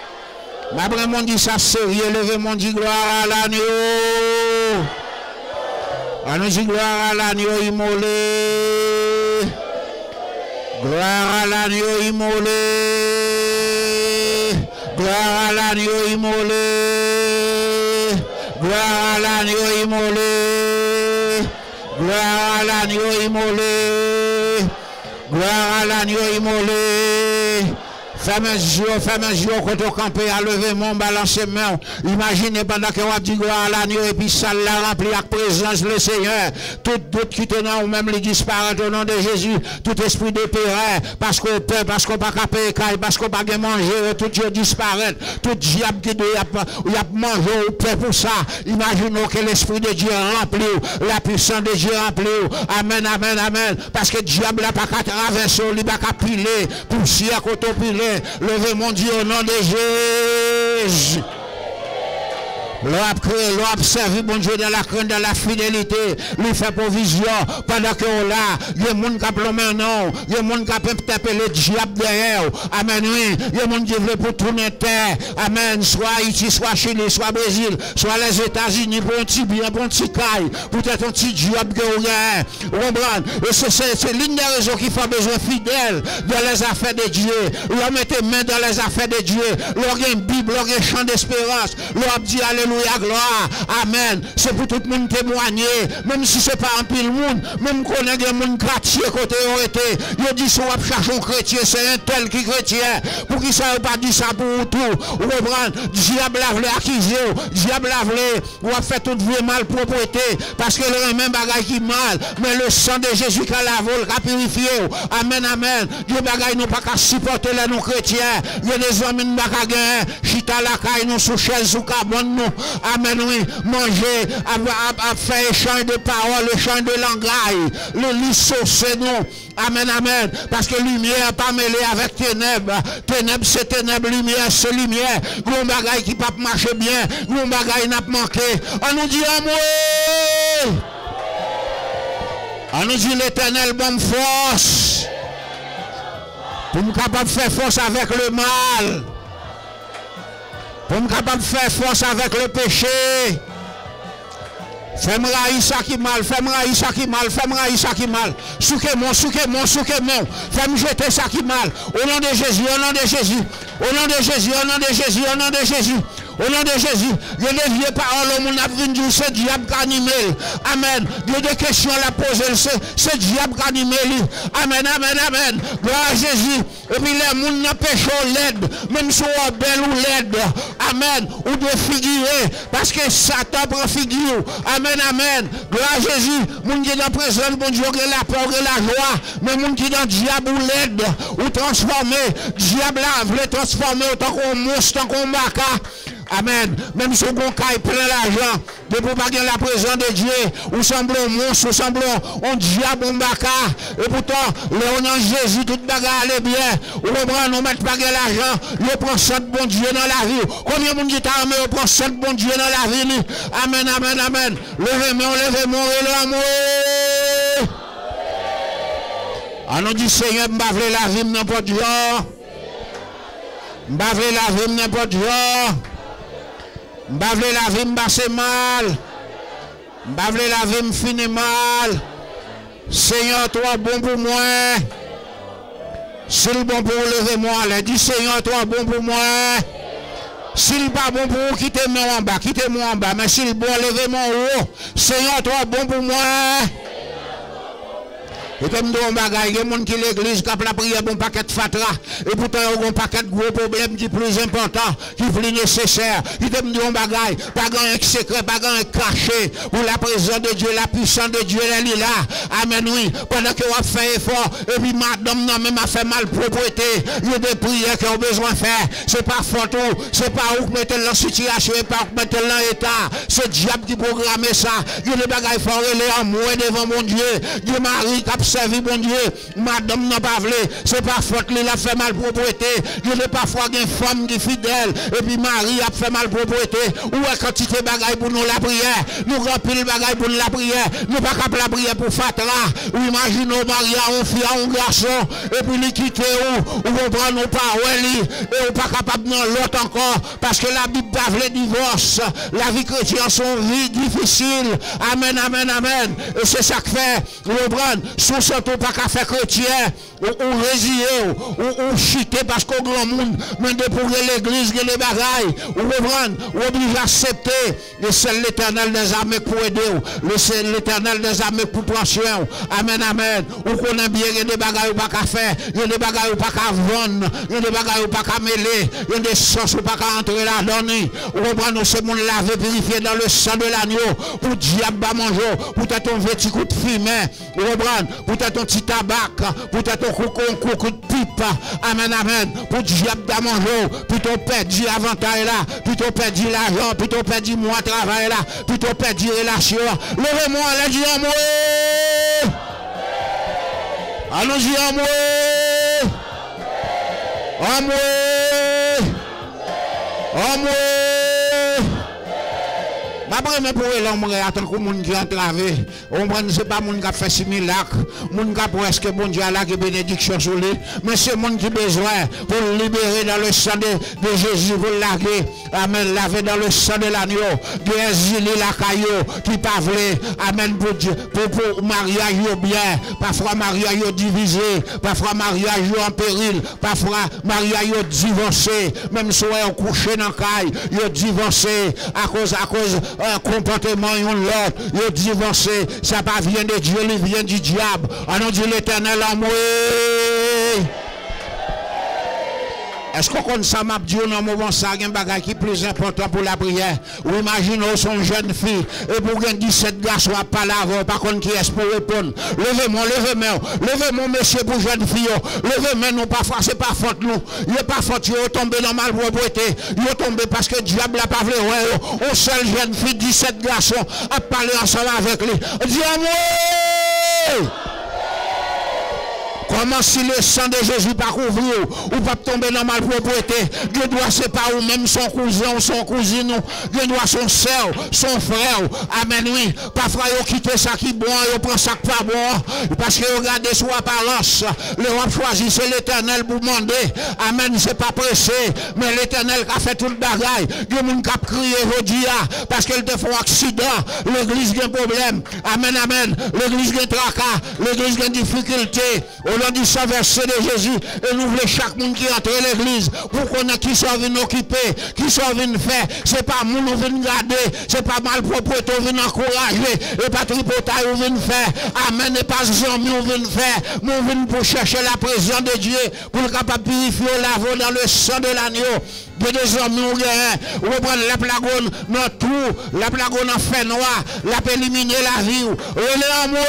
Ma vraiment dit ça sérieux, levez-moi dit gloire à l'agneau. On nous dit gloire à l'agneau immolé. Gloire à l'agneau immolé. Gloire à l'agneau immolé. Gloire à l'agneau immolé. Gloire à l'agneau immolé. Gloire à l'agneau immolé. Femme Dieu, femme Dieu, quand on campe à lever mon balancer main. Imaginez pendant que on dit gloire à l'agneau et puis ça l'a rempli avec présence le Seigneur. Tout doute qui tenant ou même les disparaît au nom de Jésus. Tout esprit de périn, parce qu'on peut, parce qu'on pas payer caille, parce qu'on pas manger, tout Dieu disparaît. Tout diable qui doit y a manger ou paix pour ça. Imaginons que l'esprit de Dieu rempli, la puissance de Dieu rempli. Amen, amen, amen. Parce que le diable n'a pas qu'à traverser, il n'a pas qu'à piler, poussière, côté piler. Levez mon Dieu au nom de Jésus. L'homme créé, l'homme servi, bon Dieu, dans la crainte, dans la fidélité, lui fait provision, pendant que on là, il y a des gens qui ont plombé non, il y a des gens qui ont tapé le diable derrière, amen, oui, il y a des gens qui veulent pour tourner terre, amen, soit Haïti, soit Chili, soit Brésil, soit les États-Unis, pour un petit bien, pour un petit caille, peut-être un petit diable que vous avez, vous comprenez, et c'est l'une des raisons qui fait besoin fidèle dans les affaires de Dieu, l'homme mettez main dans les affaires de Dieu, l'homme a une Bible, l'homme a un chant d'espérance, l'homme dit alléluia. Alléluia, gloire, amen. C'est pour tout le monde témoigner, même si ce n'est pas un pile monde, même qu'on a des gens chrétiens côté où été. Il dit si on va chercher un chrétien, c'est un tel qui est chrétien. Pour qui ça ne pas dit ça pour tout. Vous comprenez? Diable a voulu accuser, diable a voulu, on va faire toute vie mal propreté, parce que le même bagage qui mal, mais le sang de Jésus qui a lavé, qui a purifié. Amen, amen. Dieu bagage nous pas qu'à supporter les non chrétiens. Il y a des hommes qui n'ont pas qu'à gagner, chita la caille, nous sous chaise, sous cabane, nous. Amen, oui, manger, à, à, à faire échange de paroles, échange de langage, le lit c'est nous. Amen, amen. Parce que lumière pas mêlée avec ténèbres. Ténèbres c'est ténèbres, lumière c'est lumière. Gros bagaille qui pas marcher bien, gros bagaille n'a pas manqué. On nous dit amour. On nous dit l'Éternel, bonne force. Pour nous capable de faire force avec le mal. Pour nous capable de faire force avec le péché. Fais-moi ça qui mal, fais-moi ça qui mal, fais-moi ça qui mal. Souquez-moi, souquez-moi, souquez-moi. Fais-moi jeter ça qui mal. Au nom de Jésus, au nom de Jésus. Au nom de Jésus, au nom de Jésus, au nom de Jésus. Au nom de Jésus, Dieu des vieilles paroles, on a vu du ce diable qui anime. Amen. Dieu des questions à la poser, c'est diable qui anime. Amen, amen, amen. Gloire à Jésus. Et puis les gens n'ont péché l'aide, même si on belle ou l'aide. Amen. Ou de figurer, parce que Satan prend figure. Amen, amen. Gloire à Jésus. Les gens qui sont dans la présence, bon Dieu, la peur et la joie. Mais les gens qui sont dans le diable ou l'aide, ou transformer, diable là, veut transformer autant qu'on monstre, tant qu'on maca. Amen. Même si on a plein l'argent, de ne pas gagner la présence de Dieu, ou semble un monstre, ou semble un diable, un baka. Et pourtant, le nom de Jésus, toute bagarre est bien. Ou on prend, on met pas gagner l'argent, on prend ça de bon Dieu dans la vie. Combien de monde qui t'a armé, on prend ça de bon Dieu dans la vie. Amen, amen, amen. Levez-moi, levez-moi, levez-moi. On nous dit, Seigneur, m'bavle la vie, n'importe genre. M'bavle la vie, n'importe genre. M'bavle la vie, m'basse mal. M'bavle la vie, m'fini mal. Seigneur, toi bon pour moi. S'il bon pour lever moi, elle dit Seigneur, toi bon pour moi. S'il pas bon pour vous, quittez-moi en bas, quittez-moi en bas. Mais s'il bon, levez-moi en haut. Seigneur, toi bon pour moi. Et comme nous, il y a des gens qui l'église, qui a la prière, bon paquet de fatra. Et pourtant, il y a un paquet de gros problèmes qui sont plus importants, qui sont plus nécessaires. Il y a des gens pas un secret, pas un caché. Pour la présence de Dieu, la puissance de Dieu, elle est là. Amen, oui. Pendant que vous faites effort, et puis madame, non, même a fait mal propreté. Il y a des prières qui ont besoin de faire. Ce n'est pas faute, ce n'est pas où vous mettez la situation, et pas où vous mettez l'état. C'est diable qui programme ça. Il y a des bagailles fortes, en moi devant mon Dieu. Dieu Marie, qui servi bon Dieu, madame n'a pas voulu, c'est pas faute, il a fait mal propreté. Je n'ai parfois une femme qui est fidèle, et puis Marie a fait mal propreté. Ou est quantité de bagaille pour nous la prière, nous remplir le bagaille pour nous la prière, nous pas capable la prière pour Fatra. Ou imaginons Maria, on fille, un garçon, et puis nous quitter où, ou on prend nos paroles, et on pas capable dans l'autre encore, parce que la Bible pas le divorce, la vie chrétienne, son vie difficile. Amen, amen, amen. Et c'est ça que fait, on prend, sous surtout pas qu'à faire chrétien, ou, ou résilier, ou, ou chiter parce qu'au grand monde, mais de pour l'église, les bagailles, ou reprendre, ou obligé à accepter, et c'est l'éternel des armées pour aider, c'est l'éternel des armées pour prendre soin. Amen, amen. Ou qu'on aime bien, il y a des bagailles ou pas qu'à faire, il y a des bagailles ou pas qu'à vendre, il y a des bagailles ou pas qu'à mêler, il y a des sens ou pas qu'à entrer là-dedans. Ou reprendre, c'est mon lavé, purifié dans le sang de l'agneau, pour diable à manger, pour t'être un petit coup de fumée, ou reprendre, pour t'être un petit tabac, pour t'être un coup de pipe. Amen, amen. Pour diable à manger, plutôt perdu avantage là, plutôt perdu l'argent, plutôt perdu moi travail là, plutôt perdu relation. Levez-moi, allez dire moi. Allons-y en moi. En moi. En moi. Après, mais pour l'homme, attends que les gens qui ont travé, on prend, ce n'est pas les gens qui ont fait simulacre, les gens qui ont presque bon Dieu à la bénédiction sur lui, mais c'est les gens qui ont besoin pour libérer dans le sang de, de Jésus, pour laver, amen, laver dans le sang de l'agneau, de exiler la caillou, qui pas vrai, amen, pour Dieu, pour, pour mariage bien, parfois mariage divisé, parfois mariage en péril, parfois mariage divorcé, même si on couché dans la caille, ils divorcé à cause, à cause, un comportement un l'autre, il divorcé, ça pas vient de Dieu, il vient du diable. On dit l'éternel en moi. Est-ce qu'on connaît ça, m'a dit, dans un moment, ça, il y a un bagage qui est plus important pour la prière. Ou imaginez, son jeune fille, et pour gagner dix-sept garçons à pas laver, par contre, qui est pour répondre. Levez-moi, levez-moi, levez-moi, monsieur, pour jeune fille. Levez-moi, non, parfois, c'est pas faute, nous. Il n'est pas faute, il est tombé dans malpropreté. Il est tombé parce que le diable n'a pas voulu. On seul jeune fille, dix-sept garçons, à parler ensemble avec lui. Dis à moi! Comment si le sang de Jésus pas couvrir ou pas tomber dans malpropreté, Dieu doit c'est pas ou même son cousin ou son cousine, Dieu doit son soeur, son frère. Amen, oui. Parfois, ils quittent ça qui est bon, ils prennent ça qui pas bon, parce que regardez sur apparence, l'Europe choisit, c'est l'Éternel pour demander. Amen, c'est pas pressé, mais l'Éternel qui a fait tout le bagaille. Dieu moun qui a crié aujourd'hui, parce qu'il te fait un accident, l'église a un problème. Amen, amen. L'église a un tracas, l'église a une difficulté. Au nom du sang versé de Jésus, et nous voulons chaque monde qui entre l'église, pour qu'on ait qui soit venu occuper, qui soit venu faire. C'est pas moun ou venu garder, c'est pas mal propreté ou venu encourager, et pas tripotaille ou venu faire. Amen, et pas zombie ou venu faire. Nous venons pour chercher la présence de Dieu, pour le capable de purifier l'avant dans le sang de l'agneau. De des hommes, nous gagnons, reprendre la plagone dans tout, la plagone en fait noir, la éliminer la vie. Relais en moi.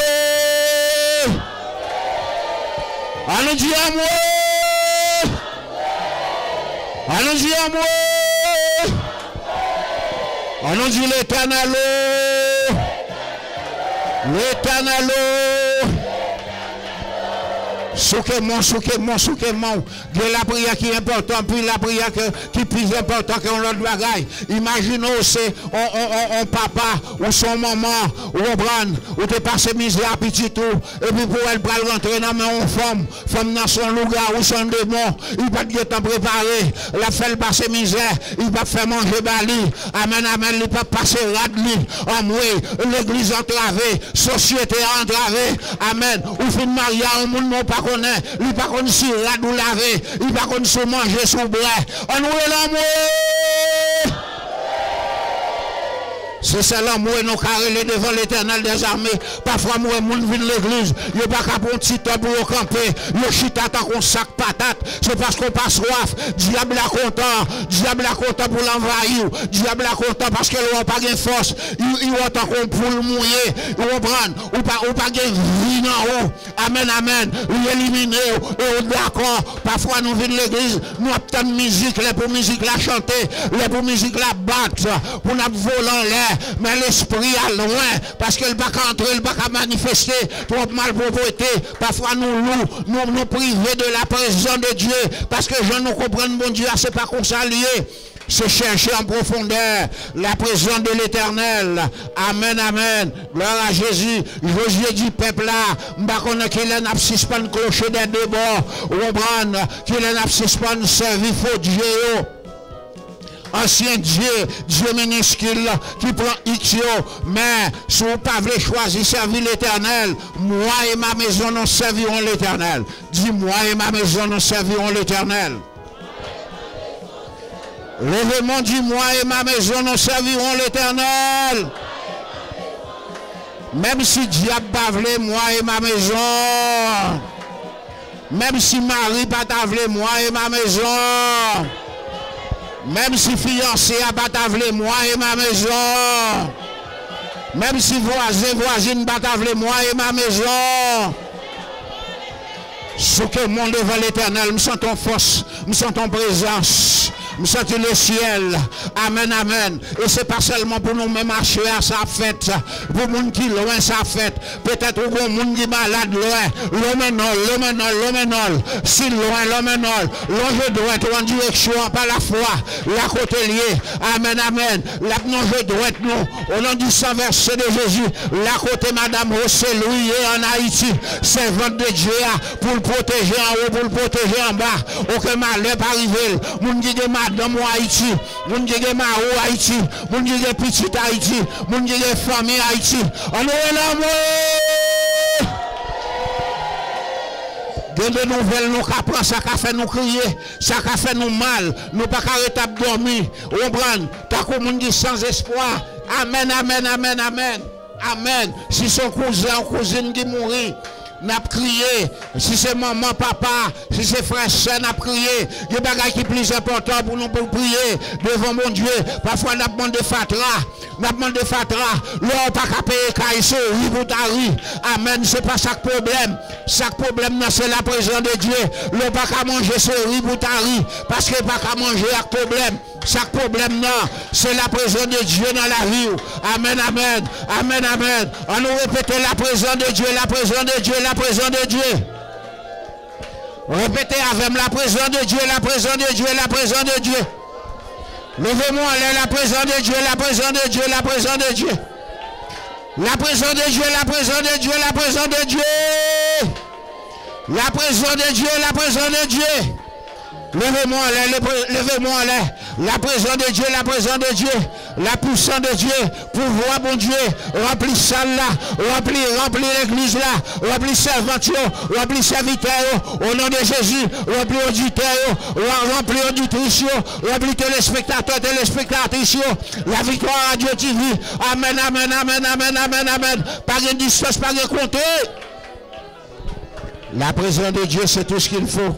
Allons-y à moi. Allons-y à moi. Allons-y l'Éternel. L'Éternel. Souquez-moi, souquez-moi, souquez-moi. De la prière qui est importante, puis la prière qui est plus importante que l'autre bagaille. Imaginez, c'est un papa ou son maman ou un bran, ou te passe misère petit tout, et puis pour elle pour rentrer dans une femme, femme dans son lugar ou son démon, il va pas temps préparé, la fait passer misère, il va faire manger bali. Amen, amen, il va passer radli, en moué, l'église entravée, société entravée. Amen. Ou fin mariage, un monde non pas connaît, il pas connaît si radou laver, il pas connaît si manger sous bras. On nous l'amour. C'est ça l'amour nous carrés devant l'Éternel des armées. Parfois moi moun vient l'église, il pas qu'à prendre petit temps pour camper, le chita tant qu'on sac patate, c'est parce qu'on passe soif. Diable a content, diable a content pour l'envahir, diable a content parce qu'elle n'a pas de force, il il entend qu'on poule mouiller, il reprend ou pas ou pas de vie en haut. Amen, amen. Il éliminer et d'accord. Parfois nous venons l'église, nous avons musique, les pour musique la chanter, les pour musique la battre, pour nous voler en l'air. Mais l'esprit a loin, parce qu'il ne peut pas entrer, il ne peut pas manifester, trop mal propreté. Parfois nous louons, nous nous privons de la présence de Dieu, parce que je nous comprends, bon Dieu, c'est pas qu'on s'allie. C'est chercher en profondeur la présence de l'Éternel. Amen, amen. Gloire à Jésus. Josué dit, peuple là, m'bakone qu'il en a suspend clocher des deux bords, ou prendre qu'il en a suspend servir faux Dieu. Ancien Dieu, Dieu minuscule qui prend X, mais si vous ne pouvez pas choisir servir l'Éternel, moi et ma maison nous servirons l'Éternel. Dis moi et ma maison nous servirons l'Éternel. Levez-moi, dis moi et ma maison nous servirons l'Éternel. Même si diable pas moi et ma maison, même si Marie pas t'avlé moi et ma maison, même si fiancé a batavlé moi et ma maison, même si voisin, voisine batavlé moi et ma maison, ce que mon devant l'Éternel, me sens ton force, me sens ton présence, me sens le ciel. Amen, amen. Et c'est pas seulement pour nous même marcher à sa fête, pour les gens qui loin sa fête. Peut-être pour les gens qui malade loin, l'homme non, l'homme non, l'homme non. Si loin, l'homme non. L'homme je dois être en direction par la foi, la côté lié. Amen, amen. La non je dois être nous. Au nom du sang versé de Jésus, la côté Madame Rossé Louis en Haïti, servante de Dieu pour le protéger en haut, pour le protéger en bas. Aucun malheur pas arriver. Moun qui de madame Haïti, moun qui de Maro Haïti, moun qui de petit Haïti, moun qui de famille Haïti. On est là, de nouvelles, nous capons, ça a fait nous crier, ça a fait nous mal, nous pas arrêter de dormir. On prend, t'as comme on dit sans espoir. Amen, amen, amen, amen. Amen. Si son cousin ou cousine qui mourit, n'a crié. Si c'est maman, papa, si c'est frère, soeur, n'a crié. Il y a des bagages qui sont plus importants pour nous pour prier devant mon Dieu. Parfois, n'a demandé fatra. N'a demandé fatra. L'on pas qu'à payer caïso, rive tari. Amen. C'est pas ça le problème. Ça le problème, c'est la présence de Dieu. L'on pas qu'à manger ce rive tari. Parce qu'il pas qu'à manger avec problème. Ça le problème, non. C'est la présence de Dieu dans la vie. Amen, amen. Amen, amen. On nous répète la présence de Dieu, la présence de Dieu, la présence de Dieu. Répétez avec moi, la présence de Dieu, la présence de Dieu, la présence de Dieu. Levez-moi en l'air, la présence de Dieu, la présence de Dieu, la présence de Dieu. La présence de Dieu, la présence de Dieu, la présence de Dieu. La présence de Dieu, la présence de Dieu. Levez-moi en l'air, levez-moi en l'air. La présence de Dieu, la présence de Dieu. La puissance de Dieu. Pouvoir, bon Dieu. Remplis salle là. Remplis, remplis l'église là. Remplis servantio. Remplis serviteurs. Au nom de Jésus. Remplis auditeurs. Remplis auditrices. Remplis téléspectateurs, téléspectatrices. La victoire à Dieu T V. Amen, amen, amen, amen, amen, amen. Pas de distance, pas de compter. La présence de Dieu, c'est tout ce qu'il faut.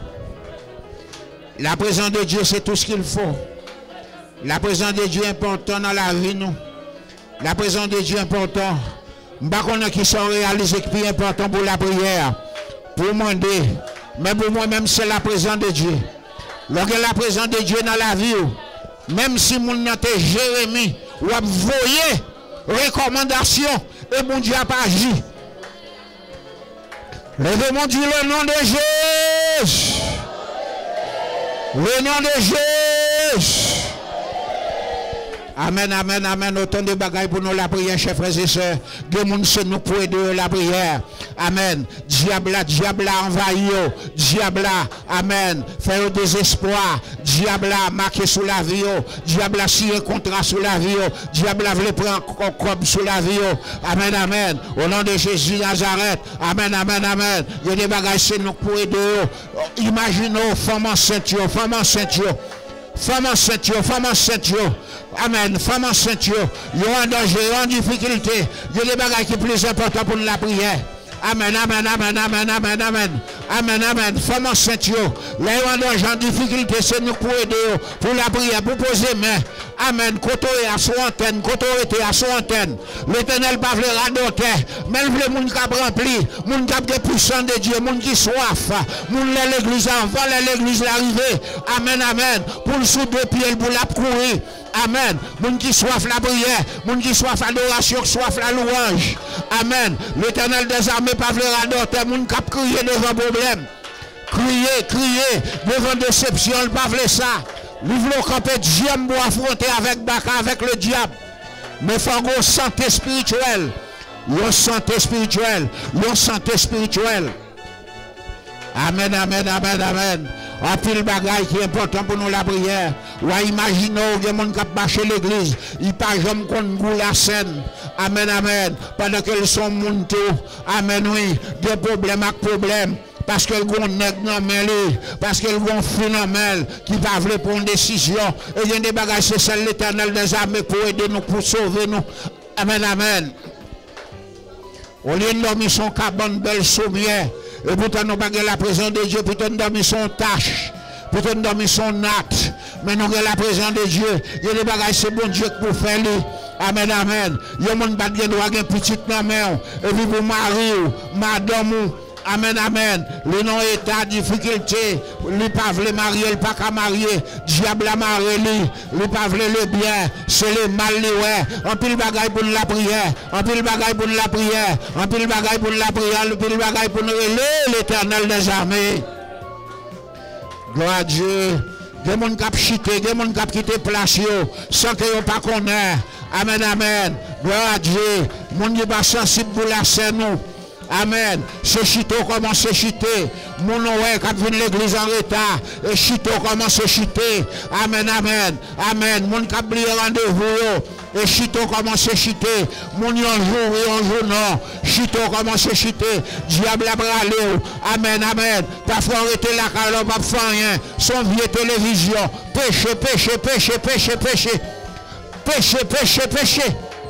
La présence de Dieu, c'est tout ce qu'il faut. La présence de Dieu est importante dans la vie, nous. La présence de Dieu est importante. Je ne sais pas qui sont réalisés qui est important pour la prière. Pour demander. Mais pour moi-même, c'est la présence de Dieu. Lorsque la présence de Dieu dans la vie, même si mon nom est Jérémie, ou a voyé recommandation, et mon Dieu n'a pas agi. Levez mon Dieu le nom de Jésus. Le nom de Jésus. Amen, amen, amen. Autant de bagailles pour nous la prière, chers frères et sœurs. Dieu nous c'est nous pour aider la prière. Amen. Diable, diable envahi. Diable, amen. Fait au désespoir. Diable marqué sous la vie. Diable signé un contrat sous la vie. Diable voulait prendre un corps sous la vie. Amen, amen. Au nom de Jésus Nazareth. Amen, amen, amen. Il y a des bagailles c'est nous pour aider. Imaginez, femme enceinte, femme enceinte. Femme enceinte, femme enceinte. Amen. Femme enceinte, il y a un danger, il y a une difficulté. Il y a des bagages qui sont plus importants pour la prière. Amen, amen, amen, amen, amen, amen. Amen, amen. Femme enceinte, là, il y a un danger, en difficulté, c'est nous pour aider, pour la prière, pour poser main. Amen. Côté à son antenne, côté à son antenne. L'éternel pas veut radoter, mais il veut les gens qui ont rempli, les gens qui ont puissant de Dieu, les gens qui soif, les gens qui l'église avant, l'église l'arrivée. Amen, amen. Pour le sous deux pieds, pour la courir. Amen. Moun qui soif la prière, moun qui soif l'adoration, soif la louange. Amen. L'éternel des armées pas veut radoter, moun qui a crié devant problème. Crier, crier devant déception, il pas veut ça. Lui veut camper Dieu pour affronter avec Baka, avec le diable. Mais il faut une santé spirituelle. Une santé spirituelle. Une santé spirituelle. Amen, amen, amen, amen. Un pile bagaille qui est important pour nous la prière. Ou imaginez, il y a des gens qui marchent l'église. Ils ne pas jamais qu'on la scène. Amen, amen. Pendant qu'ils sont montés. Amen, oui. Des problèmes avec problèmes. Parce qu'ils ont un nègre dans lui, parce qu'ils ont un phénomène qui va vouloir prendre une décision. Et il y a des bagages, c'est celle l'éternel des armées pour aider nous, pour sauver nous. Amen, amen. Au lieu de dormir son cabane, belle sommière, et pourtant nous avons la présence de Dieu, pourtant nous avons son tâche, pourtant nous avons son acte, mais nous avons la présence de Dieu. Il y a des bagages, c'est bon Dieu pour faire lui. Amen, amen. Il y a des gens qui ont une petite maman, et puis pour mari, madame, amen, amen. Le nom est à difficulté. Lui pas veut marier, il pas qu'à marier. Diable a marié lui. Lui pas veut le bien. C'est le mal lui ouais. On pile bagaille pour la prière. On pile bagaille pour la prière. On pile bagaille pour la prière. On pile bagaille pour nous élever l'éternel des armées. Gloire à Dieu. Des gens qui ont chité, des gens qui ont quitté place sans que vous pas connaissent. Amen, amen. Gloire à Dieu. Mon Dieu pas sensible pour la scène. Amen. C'est chito commence à chiter. Mon ouais, quand vient l'église en retard. Et chito commence à chiter. Amen, amen. Amen. Mon cap oublié rendez-vous. Et chito commence à chiter. Mon yon jour et un jour non. Chito commence à chiter. Diable a bralé. Amen, amen. Parfois arrêter la calme, pas faire rien. Son vieux télévision. Péché, péché, péché, péché, péché. Péché, péché, péché.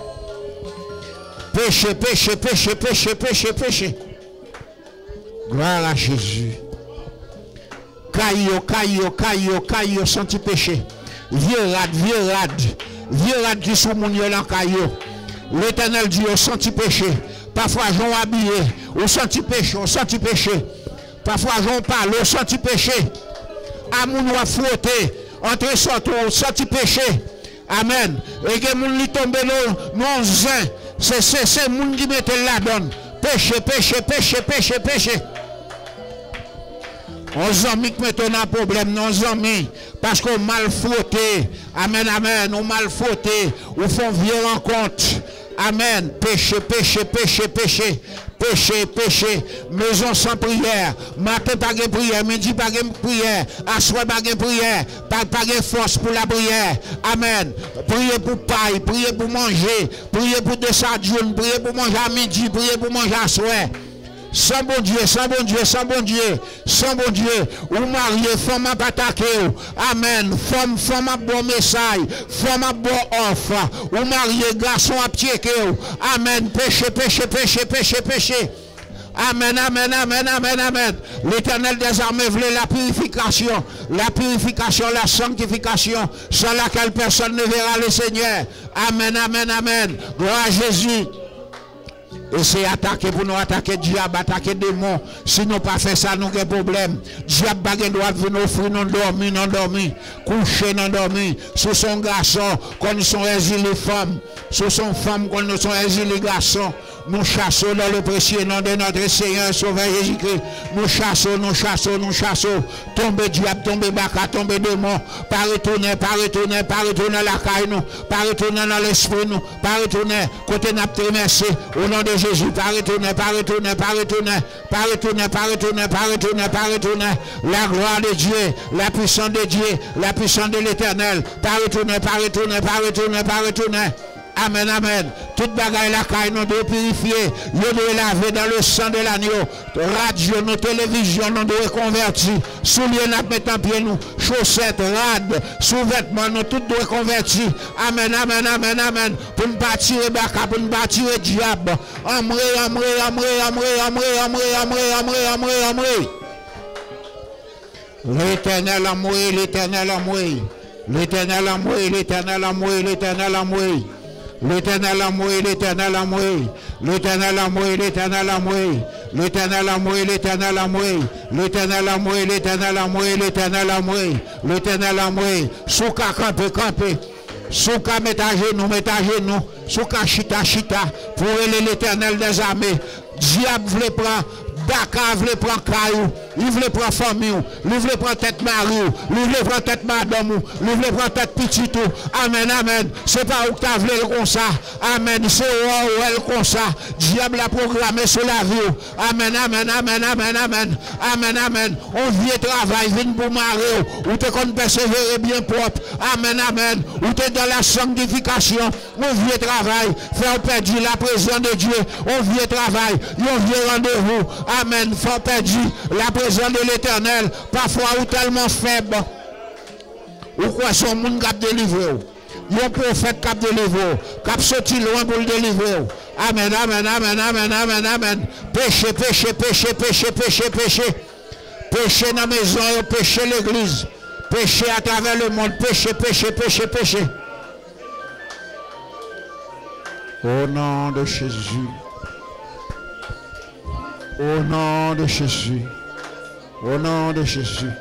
Péché, péché, péché, péché, péché, péché. Gloire à Jésus. Caillot, caillot, caillot, caillot, senti péché. Vieux rad, vieux rad. Vieux rad qui sont mon yon en caillot. L'éternel Dieu, senti péché. Parfois, j'en habillé. Au senti péché, au senti péché. Parfois, j'en parle, au senti péché. À mon ou frotter. Entre sortant, au senti péché. Amen. Et que mon lit tombe non zin. C'est c'est le monde qui mette la donne. Péché, péché, péché, péché, péché. On amis qui mettent un problème, nos amis, parce qu'on mal frotté. Amen, amen, on mal frotté, on font vieux rencontre. Amen. Péché, péché, péché, péché. Péché, péché. Maison sans prière. Matin, pas de prière. Midi, pas de prière. Assoir, pas de prière. Pas, pas de force pour la prière. Amen. Priez pour paille. Priez pour manger. Priez pour des sardines. Priez pour manger à midi. Priez pour manger à soir. Sans bon Dieu, sans bon Dieu, sans bon Dieu, sans bon Dieu, ou marié, femme à attaquer, amen, femme, femme à bon message, femme à bon offre, ou marié, garçon à pied, amen, péché, péché, péché, péché, péché. Amen, amen, amen, amen, amen. L'Éternel des armées voulait la purification, la purification, la sanctification, sans laquelle personne ne verra le Seigneur. Amen, amen, amen. Gloire à Jésus. Et c'est attaquer pour nous attaquer diable, attaquer démon. Si nous pas fait ça, nous avons des problèmes. Diable baguette doit venir offrir non dormir, non dormir, coucher, non dormir. Ce sont garçons, quand nous sommes exilés femmes. Ce sont femmes, quand nous sommes exilés garçons. Nous chassons dans le précieux nom de notre Seigneur Sauveur Jésus-Christ. Nous chassons, nous chassons, nous chassons. Tomber diable, tomber baka, tomber démon. Pas retourner, pas retourner, pas retourner la caille nous. Pas retourner dans l'esprit nous. Pas retourner côté notre merci. Au nom de Jésus, pas retourner, pas retourner, pas retourner, pas retourner, pas retourner, pas retourner, pas retourner. La gloire de Dieu, la puissance de Dieu, la puissance de l'Éternel. Pas retourner, pas retourner, pas retourner, pas retourner. Amen, amen. Toute bagaille la caille nous doit purifier. Nous devons laver dans le sang de l'agneau. Radio, nos télévisions, nous devons convertir. Souliers, nous mettons en pied nous. Chaussettes, rades, sous-vêtements, nous tout devons convertir. Amen, amen, amen, amen. Pour ne pas tirer baka, pour ne pas tirer diable. Amré, amré, amré, amré, amré, amré, amré, amré, amré, amré. L'Éternel a moué, l'Éternel a moué. L'Éternel a moué, l'Éternel a moué, l'Éternel a moué. L'Éternel a moué, l'Éternel a moué, l'Éternel a moué, l'Éternel a moué, l'Éternel a moué, l'Éternel a moué, l'Éternel a moué, l'Éternel a moué, l'Éternel a moué, l'Éternel a moué, souka camper, camper, souka mettre à genoux, mettre à genoux, souka chita, chita, pour l'Éternel des armées, diable voulait prendre, Dakar voulait prendre caillou, il voulait prendre famille, il voulait prendre tête mari, il voulait prendre tête madame, il voulait prendre tête petit tout. Amen, amen. C'est pas où tu as voulu comme ça. Amen. C'est où elle comme ça. Diable a programmé sur la vie. Amen, amen, amen, amen, amen. Amen, amen. On vient travail, vient pour marier, ou tu qu'on persévérer bien propre. Amen, amen. Ou tu es dans la sanctification. On vient travail, faire perdre la présence de Dieu. On vient travail, on vient rendez-vous. Amen. Faut perdre la présence de l'Éternel. Parfois, ou tellement faible. Ou quoi, son monde qui a délivré. Il y a un prophète qui a délivré. Qui a sorti loin pour le délivrer. Amen, amen, amen, amen, amen, amen. Péché, péché, péché, péché, péché, péché. Péché dans la maison, péché l'église. Péché à travers le monde. Péché, péché, péché, péché. Au nom de Jésus. Au nom de Jésus. Au nom de Jésus.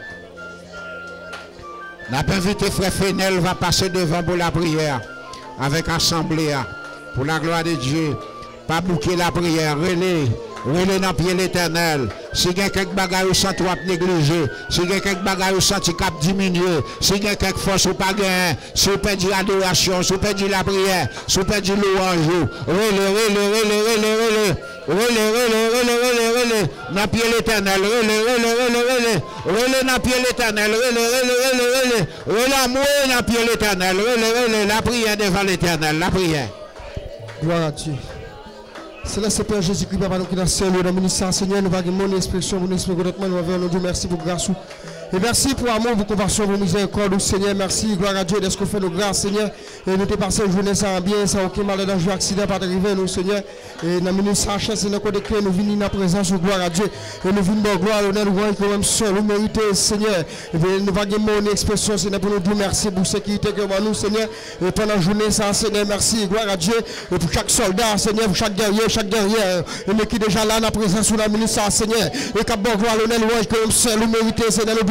N'a pas invité frère Fenel va passer devant pour la prière avec assemblée pour la gloire de Dieu. Pas bouquer la prière, relais, relais dans pied l'Éternel. Si il y a quelques bagages où sont trop négligés, si il y a quelques bagages où sont cap diminué, si il y a quelques forces ou pas gagné, si vous perdez l'adoration, si vous perdez la prière, si vous perdez louange, relais, relais, relais, relais, relais. Relais, relais, relais, relais, relais, n'a pied l'Éternel, relais, relais, relais, relais, relais, n'a pied l'Éternel, relais, relais, relais, relais, relais, amour, n'a pied l'Éternel, relais, relais, la prière devant l'Éternel, la prière. Gloire à Dieu. C'est là, c'est Père Jésus-Christ, Papa, nous qui dans le ciel, dans le ministère, Seigneur, nous avons mon expression, mon esprit, notre main, nous avons nous merci pour grâce. Et merci pour amour, pour compassion, pour miséricorde, Seigneur. Merci, gloire à Dieu, d'être qu'on fait nos grâces, Seigneur. Et nous passé une journée sans bien, sans aucun mal, danger, accident, pas arriver, nous, Seigneur. Et dans le ministère, c'est notre côté que nous venons dans la présence, gloire à Dieu. Et nous venons de gloire, l'honneur, nous quand même seul, nous méritons, Seigneur. Et nous avons mon expression, Seigneur, pour nous dire merci pour sécurité que nous, Seigneur. Et pendant la journée, sans Seigneur, merci, gloire à Dieu. Et pour chaque soldat, Seigneur, pour chaque guerrier, chaque guerrière, et nous qui déjà là, dans la présence, sous la ministère, Seigneur. Et qu'à bon gloire, l'honneur, nous quand même seul, nous méritons, Seigneur, nous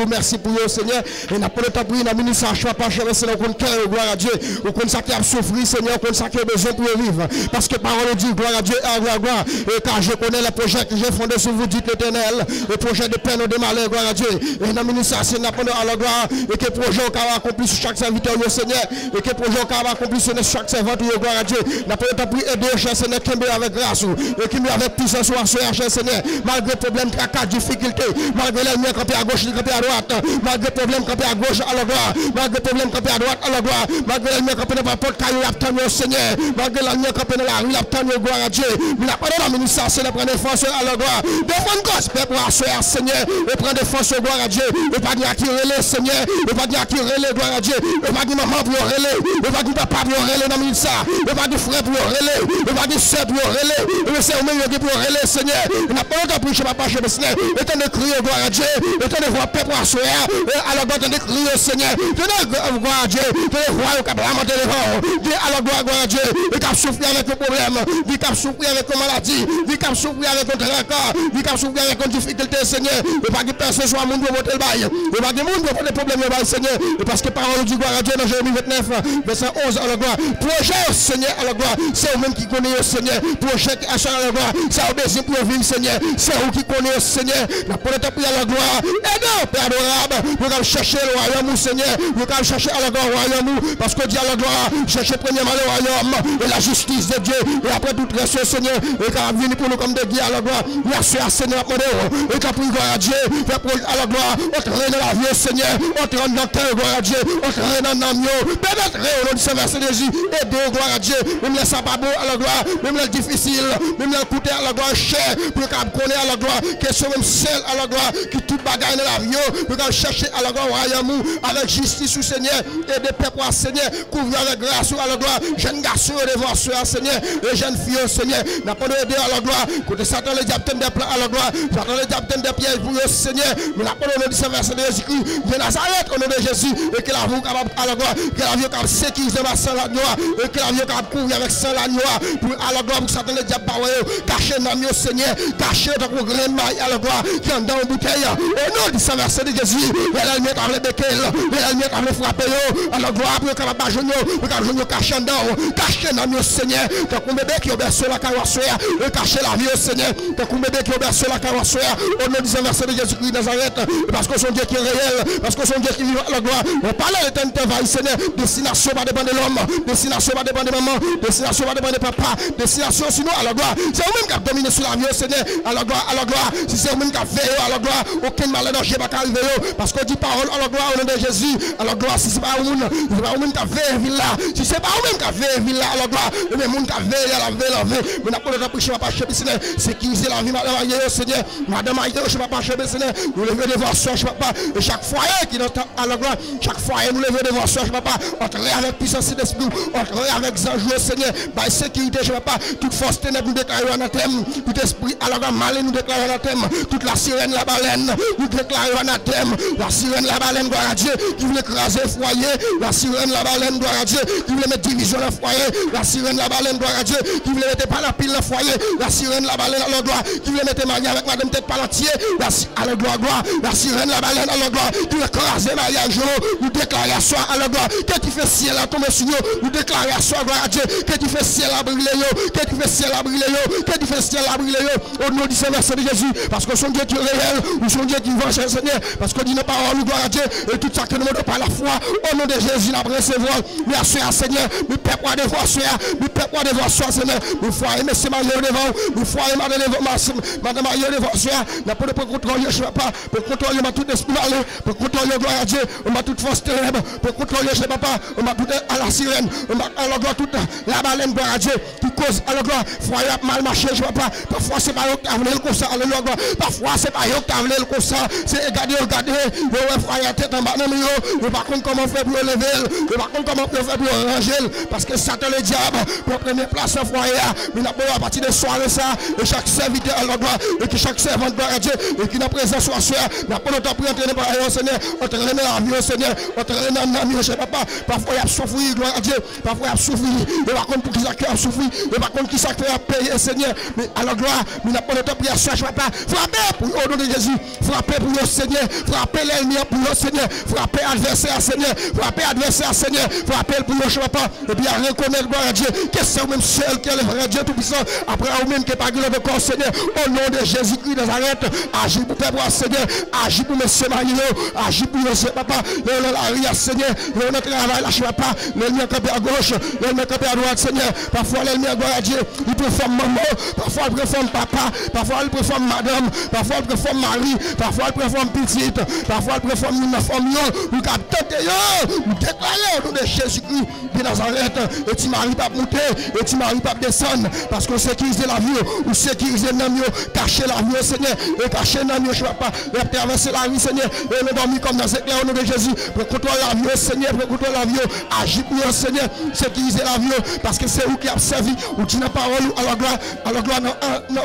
merci pour eux, Seigneur. Et n'a pas le temps pour une administration, pas cher, Seigneur, qu'on cœur, gloire à Dieu. Ou qu'on ça qui a souffert, Seigneur, qu'on ça qui a besoin pour vivre. Parce que parole dit, gloire à Dieu, à gloire, gloire. Et car je connais les projets que j'ai fondés sur vous, dites l'Éternel. Les projets de peine ou de malheur, gloire à Dieu. Et l'administration n'a pas à la gloire. Et que projet au cas accompli sur chaque serviteur, Seigneur. Et que projet au cas accompli sur chaque serviteur, gloire à Dieu. N'a pas le temps pour aider, cher Seigneur, qui est avec grâce. Et qui est avec puissance, cher Seigneur. Malgré problème, tracas, difficultés. Malgré l'ennemi campé à gauche, campé à droite. Malgré problème, campé à gauche, à la gloire. Malgré problème, campé à droite, à la gloire. Malgré l'ennemi campé dans la porte, caillou, au Seigneur. Malgré l'ennemi campé dans la rue, l'abtenir, gloire à Dieu. Mais n'a pas de la ministration, de prendre défense à la gloire. Défendre gospel pour assurer, Seigneur. Et prendre défense, gloire à Dieu. Et pas dire à qui relais, Seigneur. Et pas dire à qui relais, gloire à Dieu. Et pas dire maman pour relais. Et pas dire papa pour relais dans le ministère. Et pas dire frère pour relais. Et pas dire soeur pour relais. Et c'est au meilleur pour relais, Seigneur. Il n'a pas de prêcher, papa, je me Seigneur. Et t'en de crier, gloire à Dieu. Et t'en de voir peuple assurer. Et alors, t'en de crier, Seigneur. T'en de gloire à Dieu. T'en de voir au cap lamenté devant. Dis alors, gloire à Dieu. Et qu'à souffrir avec le problème. Dis qu'à souffrir avec la maladie. Dis qu'à souffrir avec le rancard. Dis qu'à souffrir avec une difficulté, Seigneur. Et pas que personne soit monde pour voter le bail. Et pas que monde pour des problèmes le bail, Seigneur. Et parce que parole du gloire à Dieu dans Jérémie vingt-neuf, verset onze, à la gloire. Projet, Seigneur, à la gloire. C'est vous-même qui connaissez, Seigneur. Projet à la gloire. C'est obéissant pour vivre, Seigneur. C'est vous qui connaissez, Seigneur. La police a pris à la gloire. Et non, Père adorable. Vous allez chercher le royaume, Seigneur. Vous allez chercher à la gloire le royaume. Parce que Dieu à la gloire. Cherchez premièrement le royaume et la justice de Dieu. Et après tout le reste, Seigneur. Et quand vous venez pour nous comme des guides à la gloire. Merci à Seigneur. Et quand vous gloire à Dieu. À la gloire. On traîne dans la vie, Seigneur. On traîne dans le cœur, gloire à Dieu. On traîne dans l'âme. Pénétrez au nom de Saint-Verset de Jésus. Aidez, gloire à Dieu. Même les sababots à la gloire. Même les difficiles. Même les coûter à la gloire cher. Pour qu'on connaisse à la gloire. Que ce même celle à la gloire. Qui tout bagaille dans la vie. Pour qu'on cherche à la gloire royaume. Avec justice au Seigneur. Et des peuples au Seigneur. Couvrir avec grâce à la gloire. Jeunes garçons devoir se Seigneur. Et jeunes filles au Seigneur. N'a pas de aider à la gloire. Côté Satan les diables des plans à la gloire. Satan les diables des pièges pour le Seigneur. Mais la parole de Saint-Verset de Jésus-Christ. De Nazareth au nom de Jésus. Et que la vie capable à la gloire. Que la vie capable sécuriser ma sang la gloire. Et que la vie capable couvrir avec sang la gloire. Pour à la gloire pour Satan les diables cacher dans le Seigneur. Cacher dans le grain de maille à la gloire. Qui est dans une bouteille. Au nom de Saint-Verset de Jésus. Et la lumière avec les béquilles. Et la lumière avec les frappes. À la gloire pour capable à genoux. Pour capable genoux cacher dans. Cacher dans le Seigneur. Tant qu'on bébé qui obéit sur la carrosserie. Et cacher la vie au Seigneur. Tant qu'on bébé qui obéit sur la carrosserie. Au nom de Saint-Verset de Jésus-Christ de Nazareth. Parce que son Dieu qui est réel. Parce que son Dieu qui vit à la gloire. On parle de l'éternité va Seigneur. Destination va dépendre de l'homme. Destination va dépendre de maman. Destination va dépendre de papa. Destination sinon à la gloire. C'est vous-même qui a dominé sur la vie au Seigneur. À la gloire, à la gloire. Si c'est vous-même qui a veillé à la gloire. Aucun malheur danger va arriver. Parce qu'on dit parole à la gloire au nom de Jésus. À la gloire, si c'est pas vous-même. C'est pas vous-même qui a veillé là. Si c'est pas vous-même qui a veillé là à la gloire. Mais le monde qui a veillé à la veille, la veille. Mais n'a pas le temps pour pas chez Seigneur. Sécuriser la vie, madame Marie au Seigneur. Madame Marie, je ne vais pas chez Seigneur. Nous levons devant soi, je ne vais pas. Et chaque foyer qui est à la gloire. Chaque foyer nous levons devant soi, je ne vais pas. Entrer avec puissance d'esprit. Entrer avec anges au Seigneur. By sécurité, je ne vais pas. Toute force ténèbres nous déclarons anathème. Tout esprit à la gloire malin nous déclarons anathème. Toute la sirène, la baleine, nous déclarons anathème. La sirène, la baleine, gloire à Dieu, qui voulait écraser le foyer. La sirène, la baleine, gloire à Dieu, qui voulait mettre division dans le foyer. La sirène, la baleine, gloire à Dieu, qui voulait mettre pas la pile dans le foyer. La sirène, la baleine, à la gloire, qui voulait mettre mariage avec madame tête palatier. La à la gloire, gloire. La sirène, la baleine, à la gloire, qui voulait écraser mariage. Nous déclarons à soi, à la gloire. Qu'est-ce qui fait ciel à tomber sur nous? Nous déclarons à soi, gloire à Dieu. Qu'est-ce qui fait ciel à brûler? Qu'est-ce qui fait ciel à brûler? Qu'est-ce qui fait ciel à brûler? Au nom du Saint-Verset de Jésus. Parce que son Dieu qui est réel, ou son Dieu qui va chez le Seigneur. Parce que dit nos paroles, gloire à Dieu. Et tout ça que nous demandons par la foi. Au nom de Jésus, nous recevoir. Merci à Seigneur. Nous ne pouvons pas devoir soir. Nous ne pouvons pas devoir soir, Seigneur. Nous faut aimer ces mariés devant. Nous faut aimer madame mariée devant soir. Nous ne pouvons pas contrôler, je ne sais pas. Pour contrôler ma tout esprit malé. Pour contrôler, gloire à Dieu. On m'a toute force ténèbres. Pour contrôler, je ne sais pas. On m'a tout à la sirène. On m'a à la gloire toute la baleine, gloire à Dieu. Qui cause à la gloire. Foyer mal marché, je ne sais pas. Parfois, c'est pas eux qui ont le comme ça. Parfois, c'est pas eux qui ont le comme ça. C'est regarder, regarder. Vous voyez tête en bas. Mais par contre, comment faire pour lever? Mais par contre, comment faire pour ranger? Parce que Satan le diable, capable pour prendre place en foyer. Mais nous avons à partir de soirée ça, et chaque serviteur à la gloire, et que chaque servante gloire à Dieu, et qui n'a présence soit soir, nous avons notre temps entraîner par le Seigneur, entraîner la vie au Seigneur, entraîner dans la vie au Seigneur, papa. Parfois il y a souffrir, gloire à Dieu, parfois il y a souffrir, et par contre pour qui ça a souffrir, et par contre qui ça a payé, Seigneur, mais à la gloire, nous n'avons pas notre temps pour soir, papa. Frappez pour au nom de Jésus, frappez pour le Seigneur, frappez l'ennemi pour le Seigneur, frappez adversaire, Seigneur, frappez adversaire, Seigneur, frappez pour le papa, et puis à reconnaître, gloire à Dieu, que c'est vous-même seul qui est le vrai Dieu tout-puissant, après vous-même qui n'est pas glorieux de corps, Seigneur, au nom de Jésus-Christ de Nazareth, agis pour tes bras, Seigneur, agis pour monsieur Mario, agis pour monsieur papa, le la ria, Seigneur, le notre travail, lâche pas, l'ennemi campé à gauche, l'ennemi campé à droite, Seigneur, parfois l'ennemi à gloire à Dieu, il préfère maman, parfois il préfère papa, parfois il préfère madame, parfois il préfère mari, parfois il préfère petite, parfois il préfère une famille, ou capter, ou déclarer au nom de Jésus-Christ de Nazareth, et tu m'arrives pas monter, et tu m'arrives pas descendre, parce que sécuriser la vie, ou sécuriser l'âme, cacher la vie, Seigneur, et cacher l'âme, je ne vais pas, et traverser la vie, Seigneur, et le dormir comme dans cette clair au nom de Jésus, pour contrôler la vie, Seigneur, pour contrôler la vie, agis pour Seigneur, sécuriser la vie, parce que c'est vous qui avez servi, ou tu n'as pas parole, à la gloire, à la gloire, non, non.